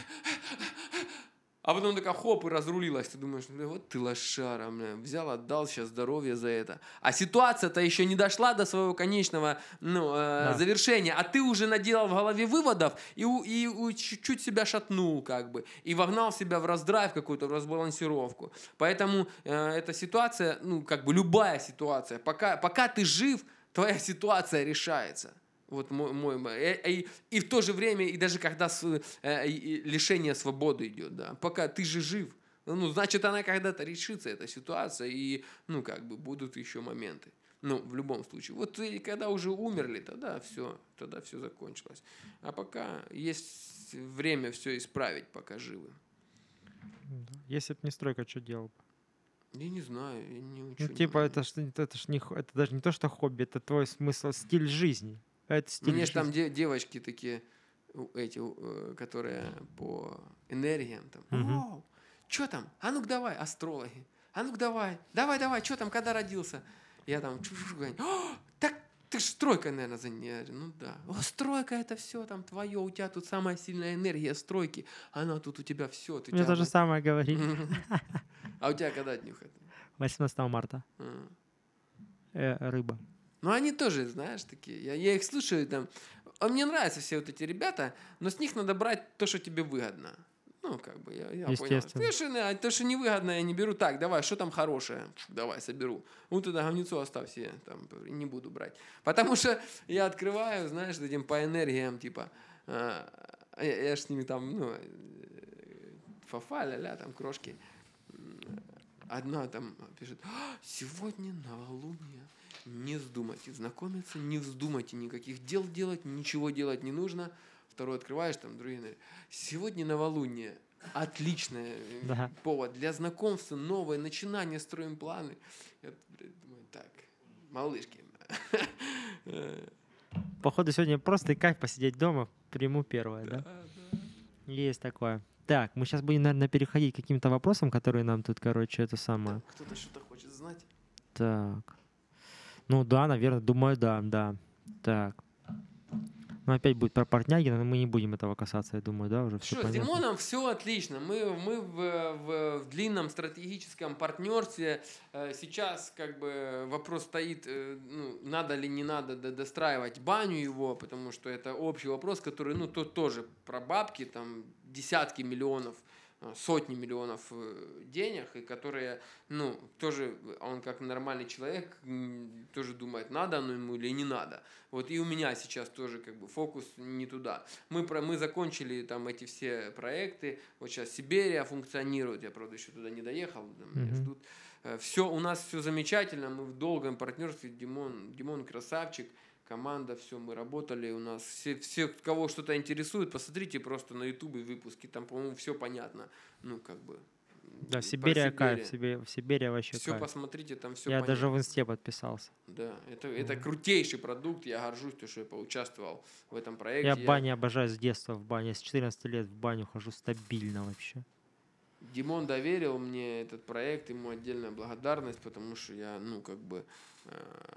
а потом такая хоп, и разрулилась. Ты думаешь, бля, вот ты лошара, бля, взял, отдал сейчас здоровье за это. А ситуация-то еще не дошла до своего конечного, ну, э, Да. завершения, а ты уже наделал в голове выводов и, у- и у- чуть-чуть себя шатнул, как бы, и вогнал себя в раздрайв какую-то, в разбалансировку. Поэтому э, эта ситуация, ну, как бы любая ситуация, пока, пока ты жив, твоя ситуация решается. Вот мой, мой и, и, и в то же время, и даже когда с, э, и лишение свободы идет, да, пока ты же жив, ну, значит, она когда-то решится, эта ситуация, и, ну, как бы, будут еще моменты. Ну, в любом случае. Вот и когда уже умерли, тогда все, тогда все закончилось. А пока есть время все исправить, пока живы. Да. Если бы не стройка, что делал бы? Я не знаю, я не учу. Ну, не типа, знаю. это, ж, это, ж не, х- это даже не то, что хобби, это твой смысл, стиль жизни. Это стиль Мне же жизни. там де- девочки такие, у- эти, э, которые по энергиям, там, Мгм. вау, что там? А ну-ка давай, астрологи. А ну-ка давай, давай, давай, что там, когда родился? Я там, чу-чу-чу, говорю, «О, так ты ж стройкой, наверное, занят. Ну да. О, стройка — это все там твое, у тебя тут самая сильная энергия стройки, она тут у тебя все. Ты Мне тебя то же вот- самое говорили. А у тебя когда днюха? восемнадцатого марта. А. Э, рыба. Ну, они тоже, знаешь, такие. Я, я их слушаю, там. А мне нравятся все вот эти ребята, но с них надо брать то, что тебе выгодно. Ну, Ну, как бы, я, я понял. Естественно. То, что, не- то, что невыгодно, я не беру. Так, давай, что там хорошее? Давай, соберу. Ну, тогда говнецо оставь себе, там, не буду брать. Потому что я открываю, знаешь, этим по энергиям, типа, а, я, я ж с ними там, ну, фафа, ля-ля, там, крошки. Одна там пишет: «А, сегодня новолуние. Не вздумайте знакомиться, не вздумайте никаких дел делать, ничего делать не нужно». Второй открываешь, там другие говорят: сегодня новолуние. Отличный Да. повод для знакомства, новое начинание, строим планы. Я думаю, так, малышки. Походу, сегодня просто кайф посидеть дома, приму первое, да? Есть такое. Так, мы сейчас будем, наверное, переходить к каким-то вопросам, которые нам тут, короче, это самое. Кто-то что-то хочет знать? Так. Ну да, наверное, думаю, да, да. Так. Ну опять будет про Портнягина, но мы не будем этого касаться, я думаю, да, уже все Что, с понятно. Димоном все отлично. Мы, мы в, в, в длинном стратегическом партнерстве. Э, Сейчас как бы вопрос стоит, э, ну, надо ли не надо до- достраивать баню его, потому что это общий вопрос, который, ну, тут тоже про бабки, там десятки миллионов, э, сотни миллионов э, денег, и которые, ну, тоже он как нормальный человек м, тоже думает, надо оно ему или не надо. Вот и у меня сейчас тоже как бы фокус не туда. Мы, про, мы закончили там эти все проекты. Вот сейчас Сибирия функционирует. Я, правда, еще туда не доехал. там Меня Мгм. ждут. Все, у нас все замечательно. Мы в долгом партнерстве. Димон, Димон красавчик. Команда, все, мы работали. У нас все, все, кого что-то интересует, посмотрите просто на ютубе выпуски. Там, по-моему, все понятно. Ну, как бы. Да, про Сибирия кайф, Сибирь. Сибирия, Сибирия вообще Все кайф. посмотрите, там все Я понятно. даже в инсте подписался. Да, это, это крутейший продукт. Я горжусь, то, что я поучаствовал в этом проекте. Я бани обожаю с детства в бане. С четырнадцати лет в баню хожу стабильно вообще. Димон доверил мне этот проект, ему отдельная благодарность, потому что я, ну, как бы, э,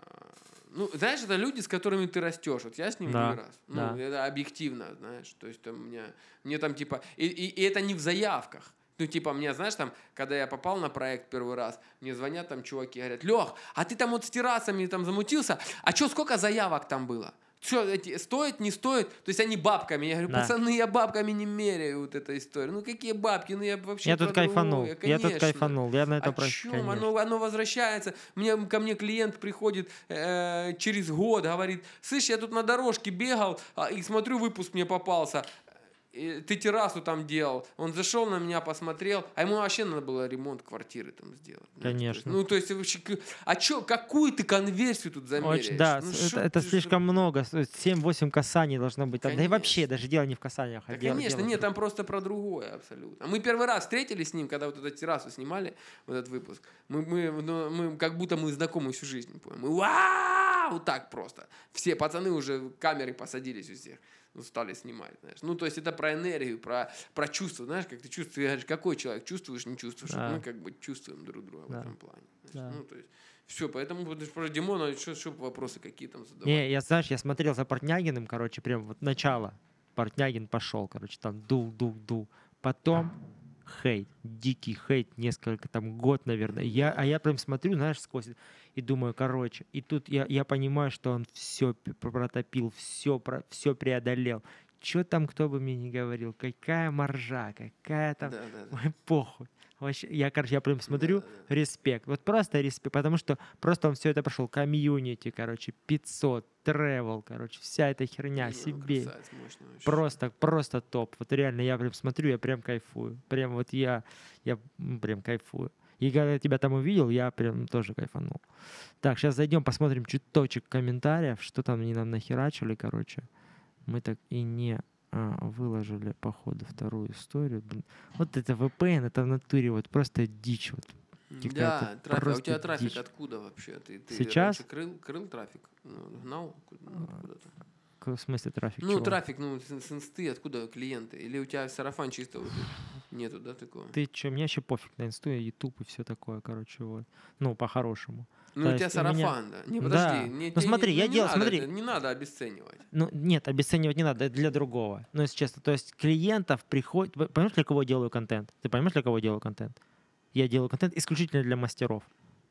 ну, знаешь, это люди, с которыми ты растешь. Вот я с ним Да, вырос. Ну, да. это объективно, знаешь. То есть там у меня, мне там типа, и, и, и это не в заявках. Ну, типа, мне, знаешь, там, когда я попал на проект первый раз, мне звонят там чуваки, говорят: Лех, а ты там вот с террасами там замутился, а что, сколько заявок там было? Что, эти, стоит, не стоит? То есть они бабками. Я говорю: Да. пацаны, я бабками не меряю вот эта история. Ну, какие бабки? Ну, я вообще Я тут про кайфанул. другое, Я тут конечно. кайфанул. Я на это О про- чем? конечно. Оно, оно возвращается. Мне, ко мне клиент приходит э, через год, говорит: слышь, я тут на дорожке бегал, а, и смотрю, выпуск мне попался. И ты террасу там делал. Он зашел на меня, посмотрел, а ему вообще надо было ремонт квартиры там сделать. знаешь, то есть, Конечно. ну, то есть, вообще, к- а чё, какую ты конверсию тут замеряешь? Очень, да, Ну, с- шо это, это ты, слишком шо- много. семь-восемь касаний должно быть. там. Да и вообще, Конечно. даже дело не в касаниях. а Да, дело- конечно, дело нет, в там просто про другое абсолютно. Мы первый раз встретились с ним, когда вот эту террасу снимали, вот этот выпуск. Мы, мы, ну, мы как будто мы знакомы всю жизнь. Понял? Мы вау, вот так просто. Все пацаны уже камеры посадились у всех. Ну, стали снимать, знаешь. Ну, то есть это про энергию, про, про чувство, знаешь, как ты чувствуешь, говоришь, какой человек, чувствуешь, не чувствуешь. Да. Мы как бы чувствуем друг друга Да. в этом плане. знаешь. Да. Ну, то есть все, поэтому вот про Димона, что, что вопросы какие там задавать? Не, я, знаешь, я смотрел за Портнягиным, короче, прям вот начало. Портнягин пошел, короче, там дул, дул, дул. Потом хейт, дикий хейт, несколько, там, год, наверное. Я, а я прям смотрю, знаешь, сквозь и думаю, короче, и тут я, я понимаю, что он все протопил, все, про, все преодолел. Что там, кто бы мне не говорил, какая маржа, какая там, Да, да, да. ой, похуй. Вообще, я, короче, я прям смотрю, Да, да. респект. Вот просто респект, потому что просто он все это прошел. Комьюнити, короче, пятьсот, тревел, короче, вся эта херня, Не, он себе. красавец, мощный вообще. Просто, просто топ. Вот реально, я прям смотрю, я прям кайфую. Прям вот я, я м, прям кайфую. И когда я тебя там увидел, я прям тоже кайфанул. Так, сейчас зайдем, посмотрим чуточек комментариев, что там они нам нахерачили, короче. Мы так и не а, выложили, походу, вторую историю. Блин. Вот это ви пи эн, это в натуре вот просто дичь. Вот. Да, какая-то трафик. А у просто тебя трафик дичь. откуда вообще? Ты, ты Сейчас? раньше крыл, крыл трафик? Ну, гнал куда- ну, куда-то? К- В смысле трафик? Ну, чего? трафик, ну, с, с инсты, откуда клиенты? Или у тебя сарафан чисто вот нету, да, такого? Ты чё, мне вообще пофиг на инсту, ютуб и все такое, короче, вот. Ну, по-хорошему. Ну, то у тебя есть у меня- сарафан, да? Не, Да. подожди. Не, Ну, тебе смотри, не, я не делал- надо смотри. это- не надо обесценивать. Ну, нет, обесценивать не надо, это для другого. Ну, если честно. То есть клиентов приходит... Понимаешь, для кого я делаю контент? Ты понимаешь, для кого я делаю контент? Я делаю контент исключительно для мастеров.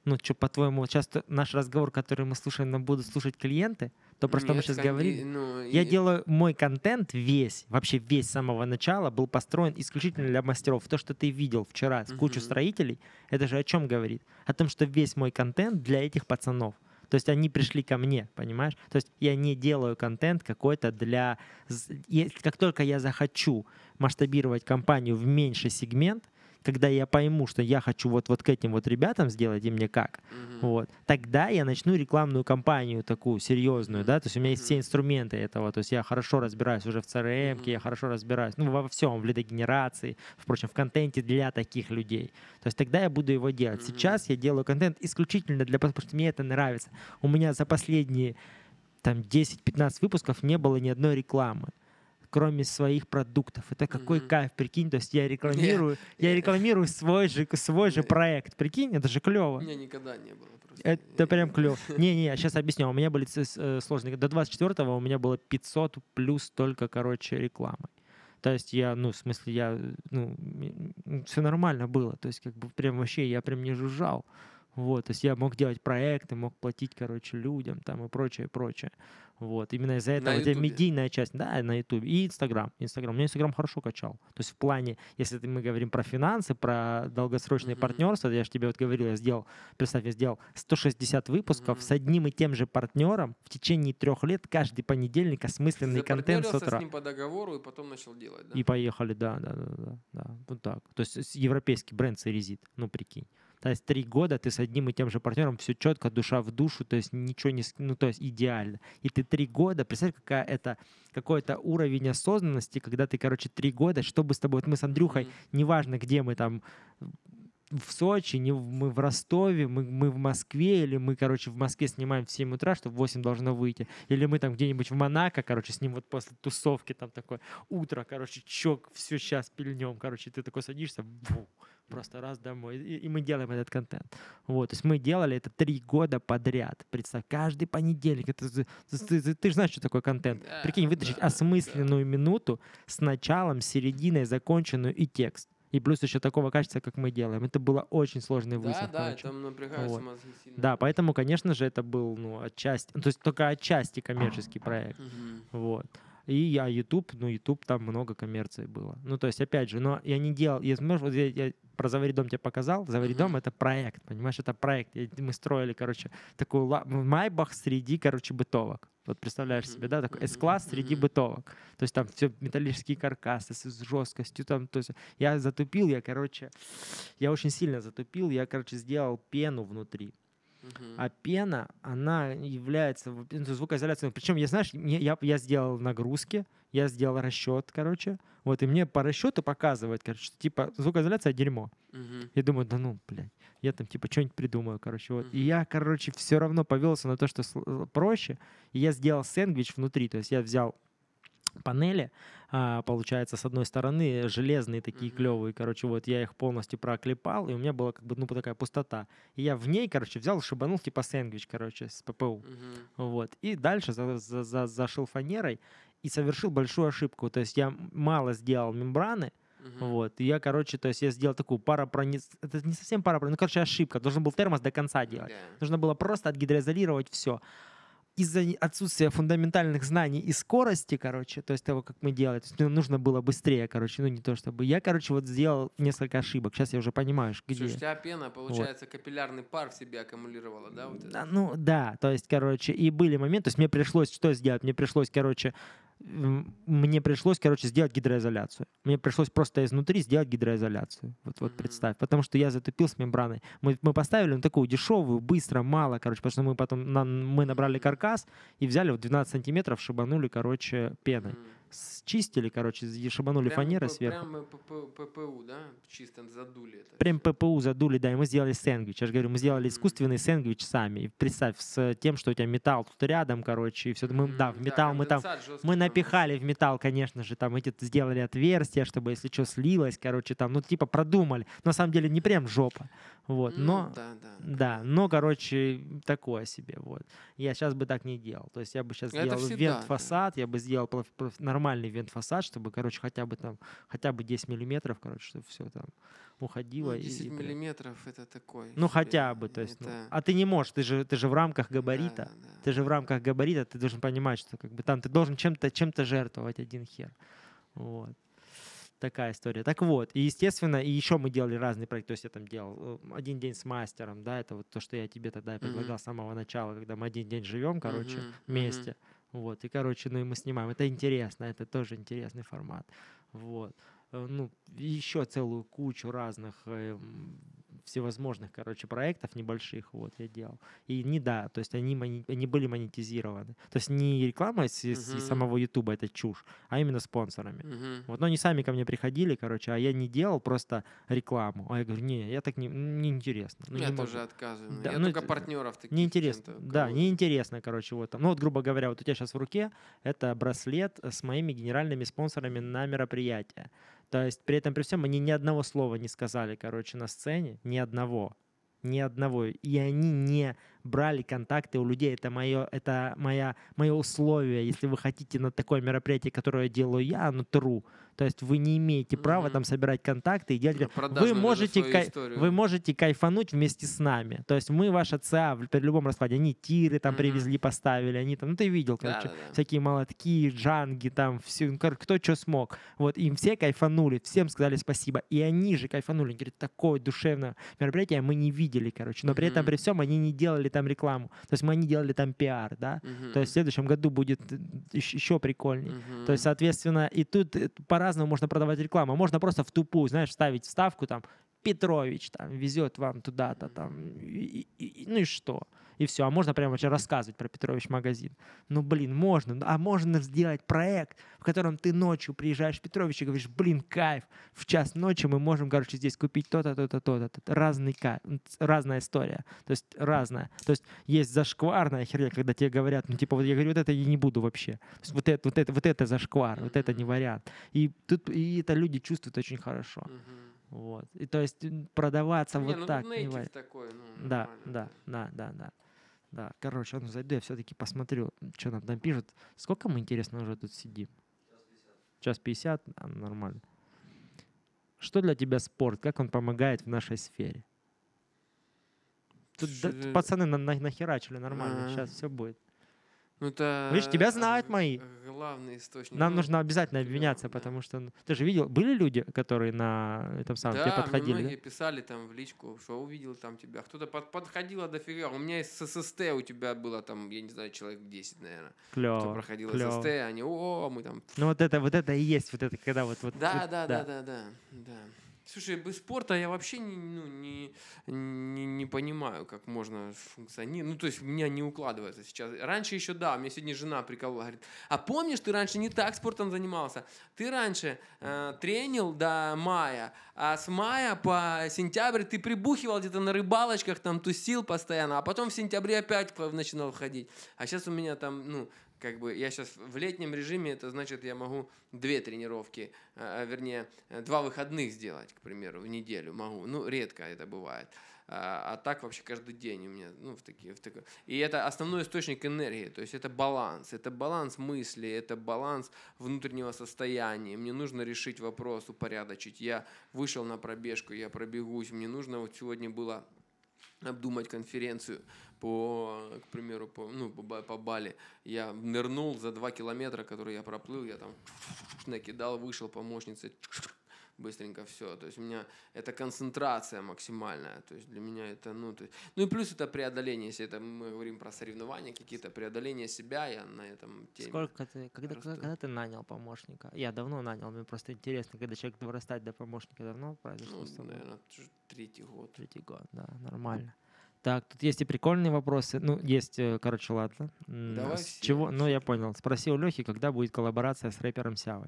Ну, что, по-твоему, часто наш разговор, который мы слушаем, нам будут слушать клиенты? То, про что мы Нет, сейчас кон- и- говорили? ну, Я и- делаю мой контент весь, вообще весь с самого начала был построен исключительно для мастеров. То, что ты видел вчера с кучу Мгм. строителей, это же о чем говорит? О том, что весь мой контент для этих пацанов. То есть они пришли ко мне, понимаешь? То есть я не делаю контент какой-то для... з- е- Как только я захочу масштабировать компанию в меньший сегмент, когда я пойму, что я хочу вот, вот к этим вот ребятам сделать, и мне как, Мгм. вот, тогда я начну рекламную кампанию такую серьезную, да, то есть у меня есть все Мгм. инструменты этого, то есть я хорошо разбираюсь уже в си ар эм, я Мгм. хорошо разбираюсь, ну, во всем, в лидогенерации, впрочем, в контенте для таких людей. То есть тогда я буду его делать. Мгм. Сейчас я делаю контент исключительно для, потому что мне это нравится. У меня за последние там десять-пятнадцать выпусков не было ни одной рекламы, кроме своих продуктов. Это какой Мгм. кайф, прикинь, то есть я рекламирую, я Я- рекламирую свой же, свой же Не. проект, прикинь, это же У клево. меня никогда не было просто. Это Я- прям я- клево. Не-не, сейчас объясню. У меня были с- э, сложные. До двадцать четвёртого у меня было пятьсот плюс только, короче, рекламы. То есть я, ну, в смысле, я, ну, все нормально было. То есть как бы прям вообще я прям не жужжал. Вот, то есть я мог делать проекты, мог платить, короче, людям там и прочее, прочее. Вот, именно из-за этого На вот эта Ютубе? медийная часть, да, на Ютубе. И Инстаграм. Инстаграм. У меня Инстаграм хорошо качал. То есть в плане, если ты- мы говорим про финансы, про долгосрочные Мгм. партнерства, я же тебе вот говорил, я сделал, представь, я сделал сто шестьдесят выпусков Мгм. с одним и тем же партнером в течение трех лет, каждый понедельник осмысленный контент с Запартнерился утра. с ним по договору и потом начал делать, да? И поехали, да, да, да, да, да, вот так. То есть с- европейский бренд Церезит, ну прикинь. То есть три года ты с одним и тем же партнером, все четко, душа в душу, то есть ничего не, с- ну то есть идеально. И ты три года, представь, какая это какой-то уровень осознанности, когда ты, короче, три года, что бы с тобой, вот мы с Андрюхой, Мгм. неважно, где мы там, в Сочи, не в- мы в Ростове, мы, мы в Москве, или мы, короче, в Москве снимаем в семь утра, чтобы в восемь должно выйти, или мы там где-нибудь в Монако, короче, с ним вот после тусовки, там такое утро, короче, чок, все сейчас пильнем, короче, ты такой садишься, бу, просто раз домой, и, и мы делаем этот контент. Вот, то есть мы делали это три года подряд, представь, каждый понедельник, это, за- за- ты, ты- ты же знаешь, что такое контент. Да, Прикинь, вытащить да, осмысленную минуту с началом, серединой, законченную и текст. И плюс еще такого качества, как мы делаем. Это было очень сложный Да, вызов, да, короче. там напрягаются Вот. мозги сильно. Да, поэтому, конечно же, это был, ну, отчасти, ну, то есть только отчасти коммерческий проект. Мгм. Вот. И я YouTube, ну, YouTube там много коммерции было. Ну, то есть, опять же, но я не делал, я, знаешь, вот я, я про «Завари дом» тебе показал. «Завари дом» — Мгм. это проект, понимаешь, это проект. Я- мы строили, короче, такой ла- майбах среди, короче, бытовок. Вот представляешь Мгм. себе, да, такой Мгм. S-класс среди Мгм. бытовок. То есть там все металлические каркасы с с жесткостью. Там, то есть я затупил, я, короче, я очень сильно затупил, я, короче, сделал пену внутри. Мгм. А пена, она является в- ну, звукоизоляцией. Причем, я, знаешь, мне- я, я сделал нагрузки, я сделал расчет, короче. Вот, и мне по расчету показывает, короче, что, типа, звукоизоляция — дерьмо. Мгм. Я думаю, да ну, блядь, я там, типа, что-нибудь придумаю, короче. Вот. И Мгм. я, короче, все равно повелся на то, что сл- проще. И я сделал сэндвич внутри. То есть я взял панели, а, получается, с одной стороны железные такие Мгм. клевые, короче, вот я их полностью проклепал, и у меня была как бы, ну, такая пустота. И я в ней, короче, взял и шибанул типа сэндвич, короче, с ППУ. Мгм. Вот. И дальше за- за- за- зашил фанерой и совершил большую ошибку. То есть я мало сделал мембраны, Мгм. вот. И я, короче, то есть я сделал такую парапрониз... Это не совсем парапрониз, ну, короче, ошибка. Должен был термос до конца делать. Да. Нужно было просто отгидроизолировать все. Из-за не- отсутствия фундаментальных знаний и скорости, короче, то есть того, как мы делали, то есть мне нужно было быстрее, короче, ну не то чтобы. Я, короче, вот сделал несколько ошибок. Сейчас я уже понимаю, ш- где. Слушай, у тебя пена, получается, капиллярный пар в себе аккумулировала, да? Вот это? Да, ну да, то есть, короче, и были моменты, то есть мне пришлось что сделать? Мне пришлось, короче, м, мне пришлось, короче, сделать гидроизоляцию. Мне пришлось просто изнутри сделать гидроизоляцию. Вот, вот Мгм. представь. Потому что я затупил с мембраной. Мы, мы поставили ну, такую дешевую, быстро, мало, короче, потому что мы потом нам, мы набрали каркас и взяли вот двенадцать сантиметров, шибанули, короче, пеной. Мгм. Счистили, короче, и шибанули Прям фанерой п- сверху. Прям п- п- ППУ, да? Чисто задули это. Прям всё. ППУ задули, да, и мы сделали сэндвич. Я же говорю, мы сделали Мгм. искусственный сэндвич сами. И представь, с тем, что у тебя металл тут рядом, короче, и все. Мы, Мгм. да, в металл мы там, конденсат жёсткий мы там. напихали в металл, конечно же, там эти сделали отверстия, чтобы, если что, слилось, короче, там, ну, типа продумали. На самом деле не прям жопа. Вот, Ну, но, да, да. да, но, короче, такое себе, вот. Я сейчас бы так не делал. То есть я бы сейчас Это сделал всегда, да. вент-фасад, я бы сделал проф- проф- нормальный вент-фасад, чтобы, короче, хотя бы там, хотя бы десять миллиметров, короче, чтобы все там уходило. Ну, и- десять и прям- миллиметров это такой. Ну, себе, хотя бы, то есть, ну, это- а ты не можешь, ты же, ты же в рамках Да, габарита, да, да. ты же в рамках габарита, ты должен понимать, что как бы там ты должен чем-то, чем-то жертвовать один хер. Вот. Такая история. Так вот, и естественно, и еще мы делали разные проекты. То есть я там делал э, один день с мастером, да, это вот то, что я тебе тогда и предлагал Мгм. с самого начала, когда мы один день живем, короче, Мгм, мгм. вместе. Вот, и, короче, ну и мы снимаем. Это интересно, это тоже интересный формат. Вот. Э, Ну, еще целую кучу разных э, м, всевозможных, короче, проектов небольших, вот, я делал. И не да, то есть они, мони- они были монетизированы. То есть не реклама из, из- из Мгм. самого Ютуба, это чушь, а именно спонсорами. Мгм. Вот, но они сами ко мне приходили, короче, а я не делал просто рекламу. А я говорю, не, я так не, неинтересно. Ну, Я не тоже могу. отказываю. Да, Я ну, только это партнеров таких Неинтересно. чем-то Да, кого- неинтересно, короче, вот там. Ну, вот, грубо говоря, вот у тебя сейчас в руке это браслет с моими генеральными спонсорами на мероприятие. То есть при этом, при всем, они ни одного слова не сказали, короче, на сцене, ни одного. Ни одного. И они не брали контакты у людей. Это мое, это моя, мое условие. Если вы хотите на такое мероприятие, которое делаю я, оно true. То есть вы не имеете права Мгм. там собирать контакты и делать. Ну, Вы продажную же можете, свою кай- историю. вы можете кайфануть вместе с нами. То есть мы ваша ЦА в- при любом раскладе. Они тиры там Мгм. привезли, поставили. Они там, ну ты видел, короче, Да-да-да. всякие молотки, джанги там, все, ну, кор- кто что смог. Вот им все кайфанули, всем сказали спасибо. И они же кайфанули. Они говорят, такое душевное мероприятие мы не видели, короче. Но при этом, Мгм. при всем, они не делали там рекламу. То есть мы не делали там пиар, да. Мгм. То есть в следующем году будет еще прикольней. Мгм. То есть, соответственно, и тут э, по-разному можно продавать рекламу. Можно просто в тупую, знаешь, вставить вставку там Петрович там везет вам туда-то там, и- и- и- ну и что? И все. А можно прямо вообще рассказывать про Петрович магазин. Ну, блин, можно. А можно сделать проект, в котором ты ночью приезжаешь в Петрович и говоришь, блин, кайф. В час ночи мы можем, короче, здесь купить то-то, то-то, то-то. то-то». Разный кайф, разная история. То есть разная. То есть есть зашкварная херня, когда тебе говорят, ну, типа, вот я говорю, вот это я не буду вообще. То есть вот это, вот это, вот это зашквар, вот это не вариант. И тут и это люди чувствуют очень хорошо. Мгм. Вот. И то есть м, продаваться Не, вот ну так тут не нейтив вариант. такой, ну, Да, нормально, да, да, да, да. Да, короче, ну зайду, я все-таки посмотрю, что нам там пишут. Сколько мы, интересно, уже тут сидим? Час пятьдесят, а, нормально. Что для тебя спорт? Как он помогает в нашей сфере? Тут да, Слушай, э, пацаны на, на- нахерачили нормально, а, сейчас все будет. Ну, это Видишь, тебя э, знают г- мои. главный источник. Нам Ну, нужно обязательно клёво, обвиняться, да. потому что ну, ты же видел, были люди, которые на этом самом тебе Да, мне подходили? многие Да? писали там в личку, что увидел там тебя. Кто-то под, подходило дофига. У меня из ССТ у тебя было там, я не знаю, человек десять, наверное. Кто Клево, проходил клево. ССТ, они, о, мы там. Ну вот это, вот это и есть, вот это, когда вот, вот, Да, вот, да, да, да, да, да. Слушай, без спорта я вообще не, ну, не, не, не понимаю, как можно функционировать. Ну, то есть у меня не укладывается сейчас. Раньше еще, да, меня сегодня жена приколола, говорит, а помнишь, ты раньше не так спортом занимался? Ты раньше э, тренил до мая, а с мая по сентябрь ты прибухивал где-то на рыбалочках, там тусил постоянно, а потом в сентябре опять начинал ходить. А сейчас у меня там, ну, как бы я сейчас в летнем режиме, это значит, я могу две тренировки, а, вернее, два выходных сделать, к примеру, в неделю могу. Ну, редко это бывает. А, а так вообще каждый день у меня, ну, в такие, в такие. И это основной источник энергии, то есть это баланс, это баланс мысли, это баланс внутреннего состояния. Мне нужно решить вопрос, упорядочить. Я вышел на пробежку, я пробегусь, мне нужно, вот сегодня было обдумать конференцию по, к примеру, по, ну, по, по Бали. Я нырнул за два километра, которые я проплыл, я там накидал, вышел, помощница, быстренько все. То есть у меня это концентрация максимальная. То есть для меня это, ну, то есть, ну и плюс это преодоление, если это мы говорим про соревнования, какие-то преодоления себя, я на этом теме. Сколько ты, когда, расту. когда ты нанял помощника? Я давно нанял, мне просто интересно, когда человек вырастает до помощника, давно произошло Ну, с тобой? наверное, третий год. Третий год, да, нормально. Так, тут есть и прикольные вопросы. Ну, есть, э, короче, ладно. М, Давай С все, чего? Ну, всё я прям. понял. Спроси у Лехи, когда будет коллаборация с рэпером Сявой.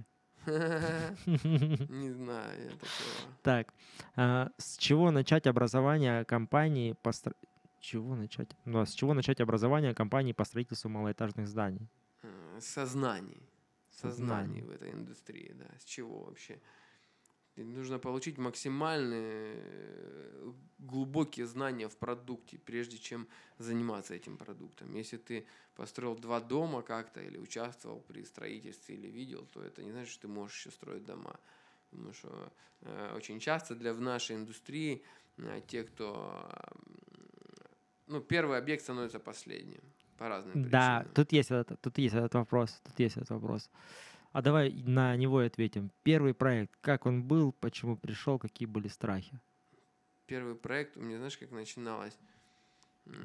Не знаю я такого. Так, а, с чего начать образование компании по стро- чего начать? Ну, а с чего начать образование компании по строительству малоэтажных зданий? Э, Сознаний. Сознаний. Сознаний в этой индустрии, да. С чего вообще? И нужно получить максимальные э, глубокие знания в продукте, прежде чем заниматься этим продуктом. Если ты построил два дома как-то, или участвовал при строительстве, или видел, то это не значит, что ты можешь еще строить дома. Потому что э, очень часто для в нашей индустрии э, те, кто... Э, ну, первый объект становится последним по разным Да, причинам. тут есть этот, тут есть этот вопрос, тут есть этот вопрос. А давай на него и ответим. Первый проект, как он был, почему пришел, какие были страхи? Первый проект у меня, знаешь, как начиналось? Э,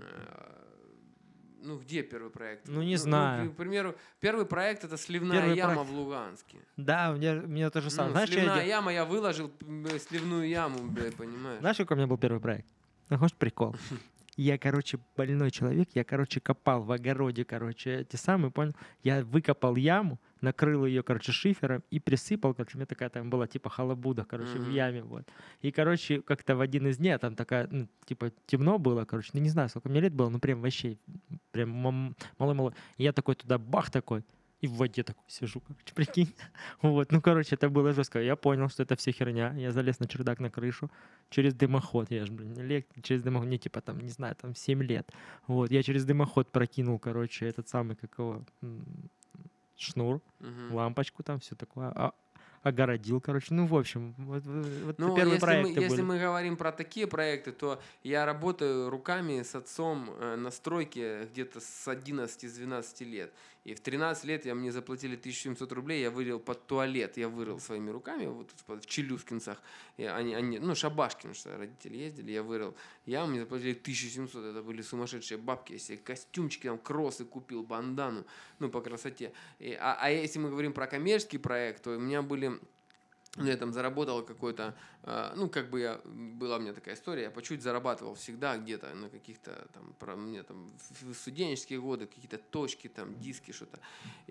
Ну, где первый проект? Ну, не знаю. к примеру, первый проект — это сливная Первый яма проект. в Луганске. Да, у меня, у меня то же самое. Ну, Знаешь, что я сливная дел- яма, я выложил м, сливную яму, блядь, понимаешь? Знаешь, какой у меня был первый проект? Ну, хочешь прикол? Я, короче, больной человек, я, короче, копал в огороде, короче, эти самые, понял? Я выкопал яму, накрыл ее, короче, шифером и присыпал, короче, у меня такая там была, типа, халабуда, короче, в Мгм. яме, вот. И, короче, как-то в один из дней, а там такая, ну, типа, темно было, короче, ну, не знаю, сколько мне лет было, ну, прям вообще, прям мам- малой-малой. И я такой туда, бах, такой, и в воде такой сижу, короче, прикинь. Вот, ну, короче, это было жестко. Я понял, что это все херня. Я залез на чердак, на крышу через дымоход. Я же, блин, электр, через дымоход, мне типа там, не знаю, там семь лет. Вот, я через дымоход прокинул, короче, этот самый, как его, м, шнур, Мгм. лампочку там, все такое. А- огородил, короче. Ну, в общем, вот, вот- вот Ну, первые если мы, проекты если были. мы говорим про такие проекты, то я работаю руками с отцом э, на стройке где-то с одиннадцати-двенадцати лет. И в тринадцать лет я, мне заплатили тысячу семьсот рублей, я вырыл под туалет, я вырыл своими руками, вот тут под- в Челюскинцах, и они, они, ну, Шабашкин, что родители ездили, я вырыл. Я, мне заплатили тысячу семьсот, это были сумасшедшие бабки, я себе костюмчики, там, кроссы купил, бандану, ну, по красоте. И, а, а если мы говорим про коммерческий проект, то у меня были... Ну, я там заработал какой-то, э, ну, как бы я, была у меня такая история, я по чуть зарабатывал всегда где-то на каких-то там, про, мне там в студенческие годы, какие-то точки, там, диски, что-то.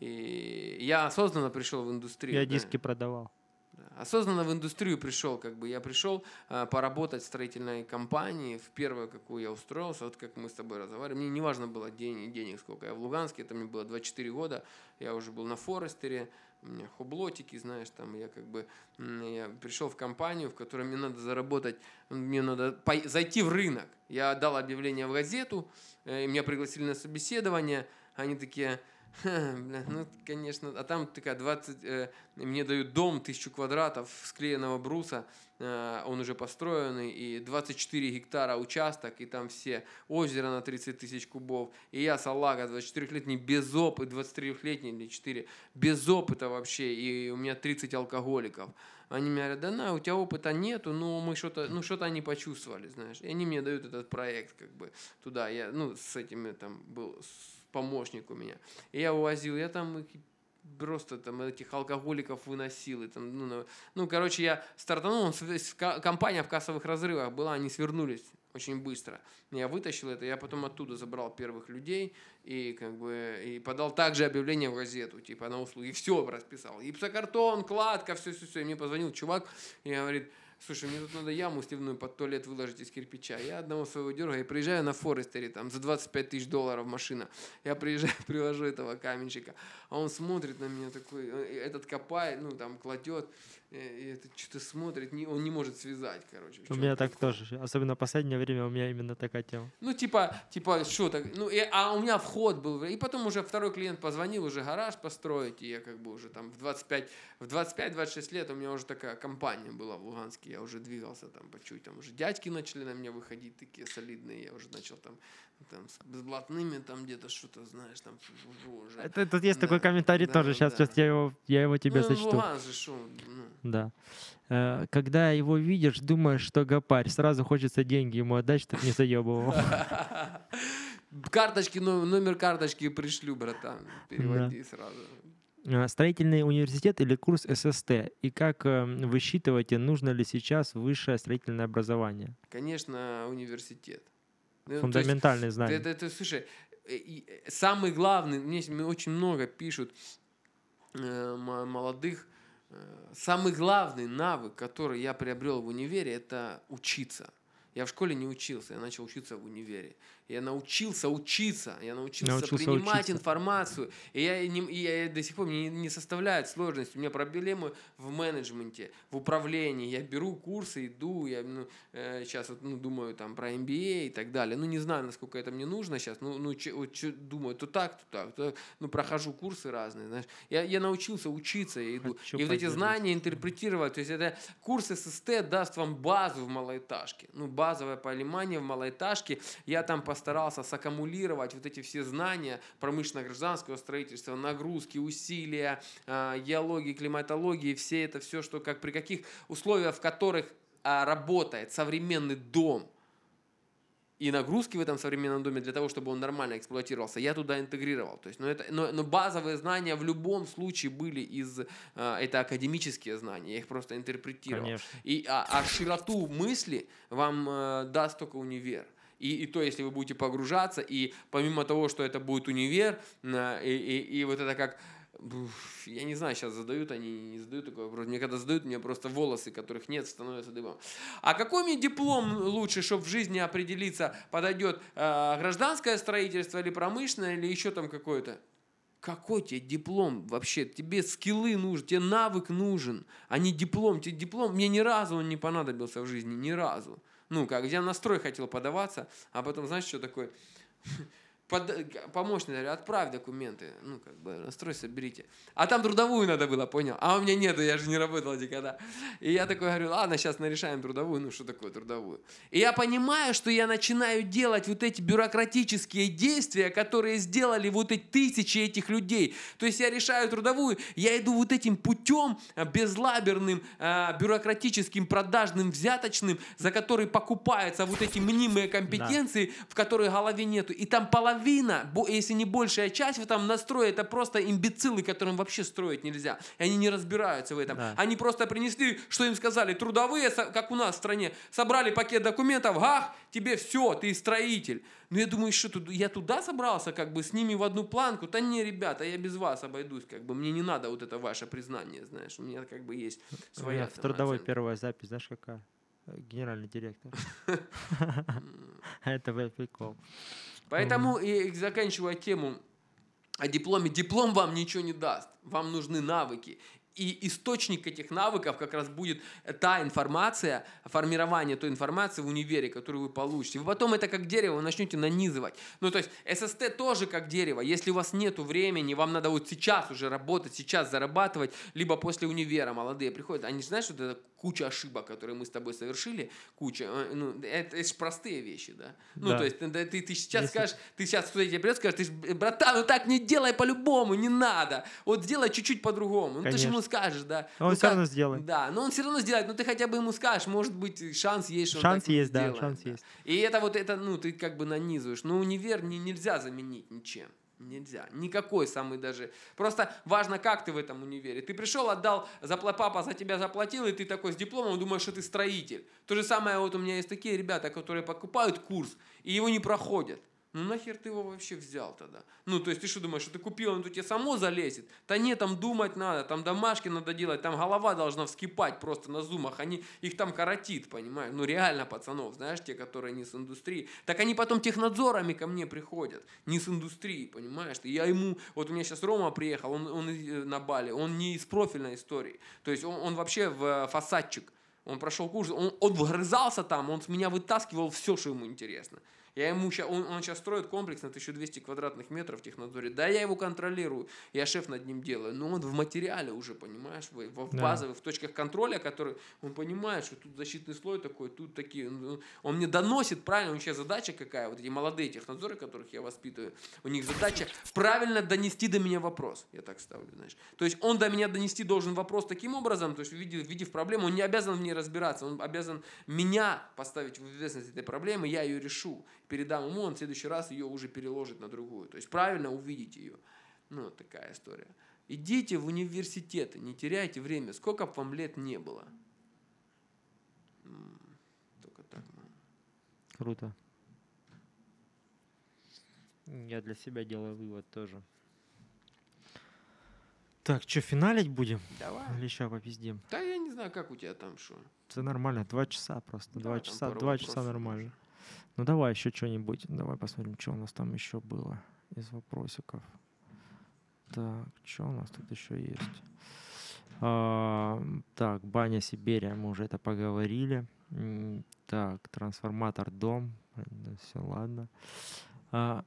И я осознанно пришел в индустрию. Я да. диски продавал. Да. Осознанно в индустрию пришел, как бы я пришел э, поработать в строительной компании, в первую, какую я устроился, вот как мы с тобой разговаривали, мне не важно было денег, денег сколько, я в Луганске, это мне было двадцать четыре года, я уже был на Форестере, у меня хоблотики, знаешь, там я как бы, м, я пришел в компанию, в которой мне надо заработать, мне надо пой- зайти в рынок, я дал объявление в газету, э, и меня пригласили на собеседование, они такие... Ха, бля, ну, конечно, а там такая двадцать, э, мне дают дом, тысячу квадратов склеенного бруса, э, он уже построенный, и двадцать четыре гектара участок, и там все озеро на тридцать тысяч кубов, и я, салага, двадцатичетырёхлетний, без опыта, двадцатитрёхлетний или четыре, без опыта вообще, и у меня тридцать алкоголиков. Они мне говорят, да на, у тебя опыта нету, но мы что-то, ну что-то они почувствовали, знаешь, и они мне дают этот проект, как бы, туда, я, ну, с этими там был, с- помощник у меня. И я увозил, я там их просто там этих алкоголиков выносил. И там, ну, на- ну, короче, я стартанул, с- с- ка- компания в кассовых разрывах была, они свернулись очень быстро. Я вытащил это, я потом оттуда забрал первых людей и как бы и подал также объявление в газету, типа на услуги. И все расписал. Гипсокартон, кладка, все-все-все. И мне позвонил чувак и говорит, слушай, мне тут надо яму сливную под туалет выложить из кирпича. Я одного своего дергаю и приезжаю на Форестере, там за двадцать пять тысяч долларов машина. Я приезжаю, привожу этого каменщика, а он смотрит на меня такой, э, этот копает, ну там кладет, э, и этот что-то смотрит, не, он не может связать, короче. в У чём меня так прикол. тоже. Особенно в последнее время у меня именно такая тема. Ну, типа, типа, что так, ну, и, а у меня вход был, и потом уже второй клиент позвонил, уже гараж построить, и я как бы уже там в двадцать пять, в двадцать пять двадцать шесть лет у меня уже такая компания была в Луганске, я уже двигался там по чуть, там уже дядьки начали на меня выходить, такие солидные, я уже начал там, там с с блатными там где-то что-то, знаешь, там уже. Это, тут есть Да, такой комментарий да, тоже. Сейчас, да. сейчас я его, я его тебе Ну, зачту. Луганск же, шо, ну. Да. Э, Когда его видишь, думаешь, что гопарь. Сразу хочется деньги ему отдать, чтобы не заебывал. Карточки, но- номер карточки пришлю, братан, переводи сразу. Э, Строительный университет или курс эс эс те? И как э, вы считываете, нужно ли сейчас высшее строительное образование? Конечно, университет. Ну, то есть Фундаментальные Ты, знания. ты- ты, слушай, э, и, э, самый главный, мне с- мне очень много пишут э, м- молодых, э, самый главный навык, который я приобрел в универе, это учиться. Я в школе не учился, я начал учиться в универе. Я научился учиться, я научился, Научился принимать учиться. информацию. И я, не, и я до сих пор мне не, не составляет сложности. У меня проблемы в менеджменте, в управлении. Я беру курсы, иду, я ну, э, сейчас вот, ну, думаю там, про эм би эй и так далее. Ну, не знаю, насколько это мне нужно сейчас. Ну, ну че, вот, че, думаю, то так, то так. То, ну, прохожу курсы разные. Знаешь. Я, я научился учиться, я иду. Хочу и вот эти поддержать. знания интерпретировать. То есть это курс эс эс тэ даст вам базу в малоэтажке. Ну, базовое понимание в малоэтажке. Я там постарался саккумулировать вот эти все знания промышленно-гражданского строительства, нагрузки, усилия, э, геологии, климатологии, все это все, что как при каких условиях, в которых э, работает современный дом и нагрузки в этом современном доме для того, чтобы он нормально эксплуатировался, я туда интегрировал. То есть, но, это, но, но базовые знания в любом случае были из, э, это академические знания, я их просто интерпретировал. Конечно. И, а, а широту мысли вам э, даст только универ. И, и то, если вы будете погружаться, и помимо того, что это будет универ, э, и, и, и вот это как... Я не знаю, сейчас задают они, не задают такой вопрос. Мне когда задают, у меня просто волосы, которых нет, становятся дыбом. А какой мне диплом лучше, чтобы в жизни определиться, подойдет э, гражданское строительство или промышленное, или еще там какое-то? Какой тебе диплом вообще? Тебе скиллы нужны, тебе навык нужен, а не диплом. Тебе диплом, мне ни разу он не понадобился в жизни, ни разу. Ну, как, я на строй хотел подаваться, а потом, знаешь, что такое? Под, помощник, говорю, отправь документы, ну, как бы, настрой, соберите. А там трудовую надо было, понял? А у меня нету, я же не работал никогда. И я такой говорю, ладно, сейчас нарешаем трудовую, ну, что такое трудовую? И я понимаю, что я начинаю делать вот эти бюрократические действия, которые сделали вот эти тысячи этих людей. То есть я решаю трудовую, я иду вот этим путем безлаберным, бюрократическим, продажным, взяточным, за который покупаются вот эти мнимые компетенции, да, в которые в голове нету. И там половина Половина, если не большая часть в этом настрое, это просто имбецилы, которым вообще строить нельзя. И они не разбираются в этом. Да. Они просто принесли, что им сказали, трудовые, как у нас в стране, собрали пакет документов, гах, тебе все, ты строитель. Ну я думаю, что я туда собрался, как бы с ними в одну планку. Да не, ребята, я без вас обойдусь, как бы мне не надо вот это ваше признание, знаешь, у меня как бы есть своя. В трудовой первая запись, знаешь, какая? Генеральный директор. Это прикол. Поэтому, и заканчивая тему о дипломе, диплом вам ничего не даст, вам нужны навыки. И источник этих навыков как раз будет та информация, формирование той информации в универе, которую вы получите. Вы потом это как дерево, вы начнете нанизывать. Ну, то есть эс эс тэ тоже как дерево. Если у вас нет времени, вам надо вот сейчас уже работать, сейчас зарабатывать, либо после универа молодые приходят. Они знаешь, что это куча ошибок, которые мы с тобой совершили, куча, ну, это, это же простые вещи, да? Ну, да. то есть ты, ты, ты сейчас Если... скажешь, ты сейчас кто-то тебе придет, скажешь, ты, братан, ну так не делай по-любому, не надо. Вот сделай чуть-чуть по-другому. Ну, ты же ему скажешь, да. Он ну, все как, равно сделает. Да, но он все равно сделает, но ты хотя бы ему скажешь, может быть, шанс есть, что шанс он так есть, не да, сделает. шанс да. есть. И это вот, это, ну, ты как бы нанизываешь. Но универ не, нельзя заменить ничем. Нельзя. Никакой самый даже. Просто важно, как ты в этом универе. Ты пришел, отдал, запла... папа за тебя заплатил, и ты такой с дипломом думаешь, что ты строитель. То же самое, вот у меня есть такие ребята, которые покупают курс, и его не проходят. Ну нахер ты его вообще взял тогда? Ну, то есть ты что думаешь, что ты купил, он тут тебе само залезет? Да нет, там думать надо, там домашки надо делать, там голова должна вскипать просто на зумах, они, их там коротит, понимаешь? Ну реально пацанов, знаешь, те, которые не с индустрии, так они потом технадзорами ко мне приходят, не с индустрии, понимаешь? Я ему, вот у меня сейчас Рома приехал, он, он на Бали, он не из профильной истории, то есть он, он вообще в фасадчик, он прошел курс, он, он вгрызался там, он с меня вытаскивал все, что ему интересно. Я ему ща, он, он сейчас строит комплекс на тысячу двести квадратных метров в технадзоре. Да, я его контролирую, я шеф над ним делаю. Но он в материале уже, понимаешь, в, в базовых, в точках контроля, которые он понимает, что тут защитный слой такой, тут такие. Он, он мне доносит правильно, у них сейчас задача какая, вот эти молодые технадзоры, которых я воспитываю, у них задача правильно донести до меня вопрос. Я так ставлю, знаешь. То есть он до меня донести должен вопрос таким образом, то есть увидев, увидев проблему, он не обязан в ней разбираться, он обязан меня поставить в известность этой проблемы, я ее решу. Передам ему, он в следующий раз ее уже переложит на другую. То есть правильно увидеть ее. Ну, вот такая история. Идите в университеты, не теряйте время. Сколько бы вам лет не было. Только так, мам. Круто. Я для себя делаю вывод тоже. Так, что, финалить будем? Давай. Или еще попиздим? Да я не знаю. знаю, как у тебя там что. Все нормально, два часа просто, Да, два там часа, пару два часа вопросов нормально. уже. Ну давай еще что-нибудь, давай посмотрим, что у нас там еще было из вопросиков. Так, что у нас тут еще есть? А, так, баня Сибирия, мы уже это поговорили. М, Так, трансформатор дом, все, ладно. А,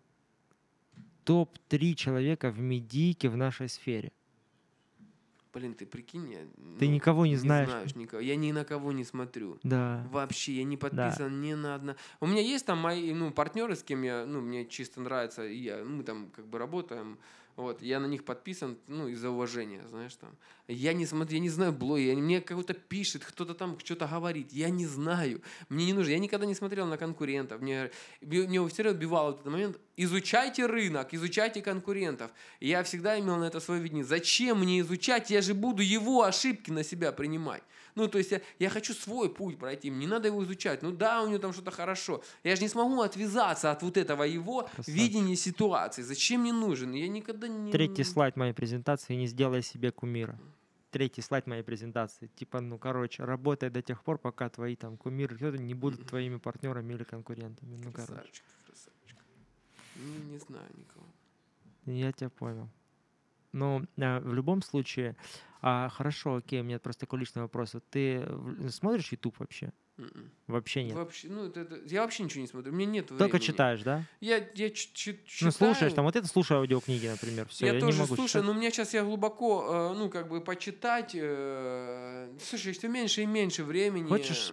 топ три человека в медийке в нашей сфере. Блин, ты прикинь, я, Ты ну, никого не знаешь. знаешь никого. Я ни на кого не смотрю. Да. Вообще, я не Да. подписан ни на одно. У меня есть там мои, ну, партнеры, с кем я, ну, мне чисто нравится, и я, мы там как бы работаем. Вот, я на них подписан, ну, из-за уважения, знаешь, там. Я не смотрю, я не знаю блоги, я- мне кого-то пишет, кто-то там что-то говорит, я не знаю, мне не нужно, я никогда не смотрел на конкурентов, мне, мне все равно убивал этот момент, изучайте рынок, изучайте конкурентов. И я всегда имел на это свое видение, зачем мне изучать, я же буду его ошибки на себя принимать. Ну, то есть я, я хочу свой путь пройти, мне не надо его изучать. Ну да, у него там что-то хорошо. Я же не смогу отвязаться от вот этого его Красавчик. видения ситуации. Зачем мне нужен? Я никогда не... Третий слайд моей презентации, не сделай себе кумира. Третий слайд моей презентации. Типа, ну, короче, работай до тех пор, пока твои там кумиры кто-то не будут твоими партнерами или конкурентами. Ну, короче. Красавчик, красавчик. Не, не знаю никого. Я тебя понял. Но а, в любом случае, а, хорошо, окей, у меня просто такой личный вопрос. Вот ты в- смотришь YouTube вообще? М-м. Вообще нет. Вообще, ну, это, это- я вообще ничего не смотрю. У меня нет Только времени. читаешь, да? Я, я ч- ч- читаю. Ну, слушаешь, там, вот это слушаю аудиокниги, например. Все, я, я, тоже не могу слушаю, читать. но у меня сейчас я глубоко, э, ну, как бы почитать. э, слушай, все меньше и меньше времени Хочешь-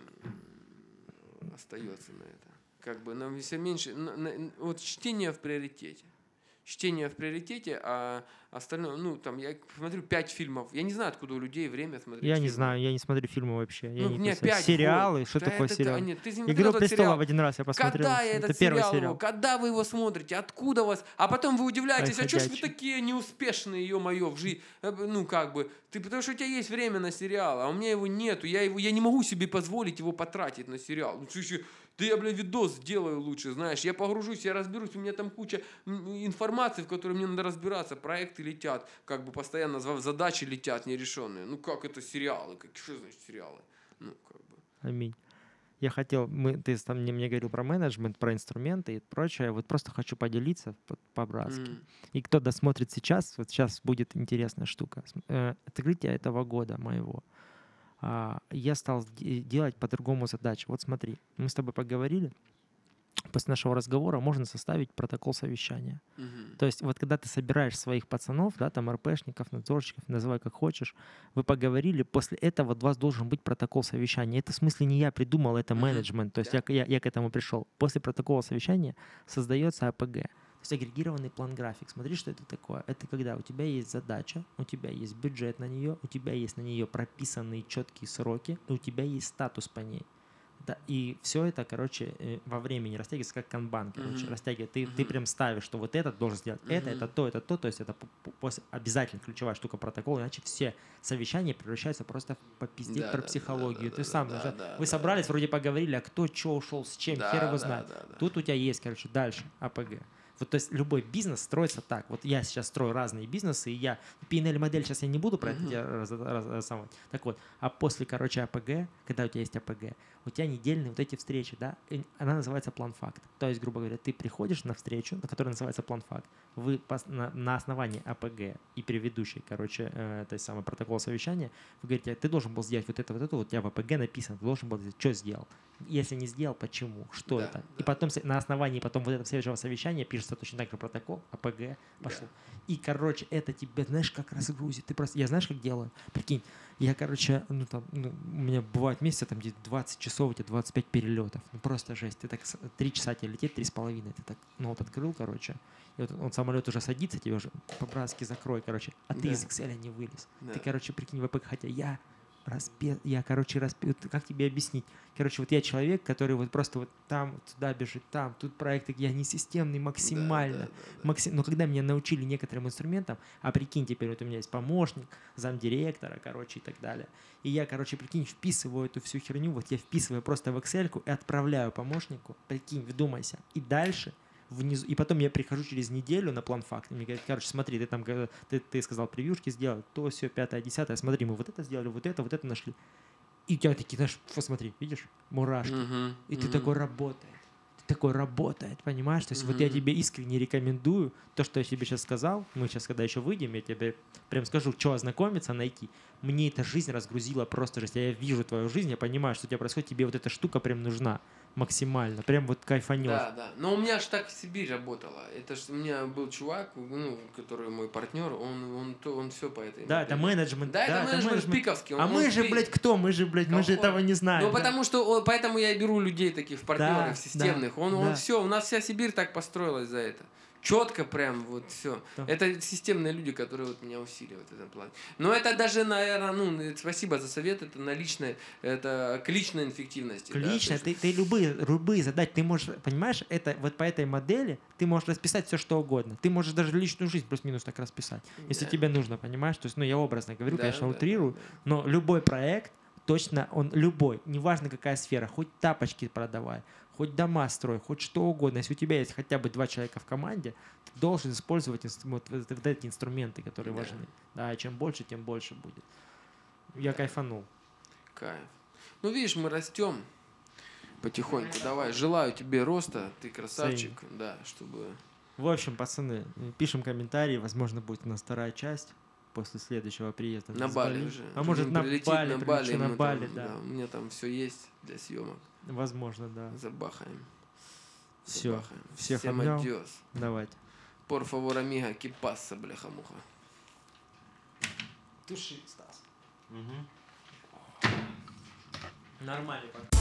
м, остается на это. Как бы нам все меньше. на- на- вот чтение в приоритете. Чтение в приоритете, а остальное, ну, там, я смотрю пять фильмов. Я не знаю, откуда у людей время смотреть Я не фильмы. знаю, я не смотрю фильмы вообще. Я Ну, не у меня представляю. пять Сериалы? год. Что Да такое это- сериал? а, нет, ты не смотрел Игру тот престолов сериал? один раз я посмотрел. Когда это этот первый сериал, сериал. его- когда вы его смотрите, откуда вас, а потом вы удивляетесь, Ай, а что ж вы ходячий. такие неуспешные, ё-моё, в жизни, ну как бы, ты потому что у тебя есть время на сериал, а у меня его нету, я его, я не могу себе позволить его потратить на сериал. Ну, слушай, да я, бля, видос сделаю лучше, знаешь, я погружусь, я разберусь, у меня там куча м, информации, в которой мне надо разбираться, проекты летят, как бы постоянно зва- задачи летят нерешенные. Ну как это сериалы, как, что значит сериалы? Ну как бы. Аминь. Я хотел, мы, ты там мне, мне говорил про менеджмент, про инструменты и прочее. Вот просто хочу поделиться по- по-братски. М. И кто досмотрит сейчас, вот сейчас будет интересная штука. См- э, Открытие этого года моего. А, Я стал де- делать по-другому задачи. Вот смотри, мы с тобой поговорили. После нашего разговора можно составить протокол совещания. Мгм. То есть вот когда ты собираешь своих пацанов, да, там РПшников, надзорщиков, называй как хочешь, вы поговорили, после этого у вас должен быть протокол совещания. Это в смысле не я придумал, это Мгм. менеджмент. То есть Да. я, я, я к этому пришел. После протокола совещания создается АПГ. То есть агрегированный план-график. Смотри, что это такое. Это когда у тебя есть задача, у тебя есть бюджет на нее, у тебя есть на нее прописанные четкие сроки, и у тебя есть статус по ней. Да, и все это, короче, э, во времени растягивается как канбан, короче, Мгм. растягивает. Ты, ты Мгм. прям ставишь, что вот этот должен сделать это, Мгм. это то, это то, то есть это п- п- после обязательно ключевая штука протокола, иначе все совещания превращаются просто в попиздеть Да, про да, психологию. да, Ты да, сам да, уже, да, вы да, собрались, да. вроде поговорили, а кто что ушел с чем, Да, хер его да, знает. да, да. Тут у тебя есть, короче, дальше АПГ. Вот, то есть любой бизнес строится так. Вот я сейчас строю разные бизнесы, и я пи эн эл-модель сейчас я не буду про это Мгм. тебе раз- раз- рассказывать. Так вот, а после, короче, АПГ, когда у тебя есть АПГ, у тебя недельные вот эти встречи, да, и она называется план-факт. То есть, грубо говоря, ты приходишь на встречу, на которой называется план-факт. Вы пос- на, на основании АПГ и предыдущей, короче, э, то есть самый протокол совещания, вы говорите, ты должен был сделать вот это, вот это, вот у тебя в АПГ написано, ты должен был сделать, что сделал. Если не сделал, почему, что Да, это. да. И потом с- на основании потом вот этого следующего совещания пишется точно так же протокол, АПГ, пошло. И, короче, это тебе, знаешь, как разгрузит. Ты просто, я знаешь, как делаю? Прикинь, я, короче, ну там, ну, у меня бывают месяцы, там, где двадцать часов, у тебя двадцать пять перелетов. Ну, просто жесть. Ты так, с- три часа тебе лететь, три с половиной. Ты так ноут открыл, короче, и вот он, самолет уже садится, тебе уже по-братски закрой, короче, а ты Да. из Excel не вылез. Да. Ты, короче, прикинь, в АПГ, хотя я распе... я, короче, распе... вот как тебе объяснить? Короче, вот я человек, который вот просто вот там, вот туда бежит, там, тут проекты, я не системный максимально. Да, да, да, да. Максим... Но когда меня научили некоторым инструментам, а прикинь, теперь вот у меня есть помощник, замдиректора, короче, и так далее. И я, короче, прикинь, вписываю эту всю херню, вот я вписываю просто в Excel и отправляю помощнику, прикинь, вдумайся. И дальше внизу, и потом я прихожу через неделю на план факт, и мне говорят, короче, смотри, ты там, э, ты, ты сказал превьюшки сделать, то, все, пятое, десятое, смотри, мы вот это сделали, вот это, вот это нашли. И у тебя такие, знаешь, посмотри, видишь, мурашки. Мгм, И ты мгм. такой работает. Ты такой работает, понимаешь? То есть вот я Мгм. тебе искренне рекомендую то, что я тебе сейчас сказал. Мы сейчас, когда еще выйдем, я тебе прям скажу, что ознакомиться, найти. Мне эта жизнь разгрузила просто жесть. Я вижу твою жизнь, я понимаю, что у тебя происходит, тебе вот эта штука прям нужна максимально. Прям вот кайфанешь. Да, да. Но у меня ж так в Сибирь работало. Это ж у меня был чувак, ну, который мой партнер, он, он, то- он все по этой Да, это модели. менеджмент. Да, это менеджмент пиковский. А он- мы он же, пи- блядь, кто? Мы же, блядь, мы же Колхоз. этого не знаем. Ну, да. потому что, о, поэтому я и беру людей таких в партнеры, Да, в системных. да, он, он да. все, у нас вся Сибирь так построилась за это. Четко прям вот все. Да. Это системные люди, которые вот меня усиливают в этом плане. Но это даже, наверное, ну, это спасибо за совет, это на личной, это к личной эффективности. К да, личной, то есть- ты, ты любые, любые задачи, ты можешь, понимаешь, это вот по этой модели ты можешь расписать все, что угодно. Ты можешь даже личную жизнь плюс-минус так расписать, если Да. тебе нужно, понимаешь? То есть, ну, я образно говорю, Да, конечно, да, утрирую, да, да. но любой проект, точно, он любой, неважно какая сфера, хоть тапочки продавай, хоть дома строй, хоть что угодно. Если у тебя есть хотя бы два человека в команде, ты должен использовать инстру- вот, вот- вот эти инструменты, которые Да. важны. Да, и чем больше, тем больше будет. Я кайфанул. Кайф. Ну, видишь, мы растем потихоньку. Давай, желаю тебе роста, ты красавчик, да, чтобы... В общем, пацаны, пишем комментарии, возможно, будет у нас вторая часть после следующего приезда. На с Бали уже. А может, Будем на прилететь Бали, на прилечу Бали, на мы Бали, там, да. У меня там все есть для съемок. Возможно, да. Забахаем. Все, Забахаем. всех Всем обнял. адьос. Давайте. Por favor, amiga, que pasa, бляха-муха. Туши, Стас. Нормально.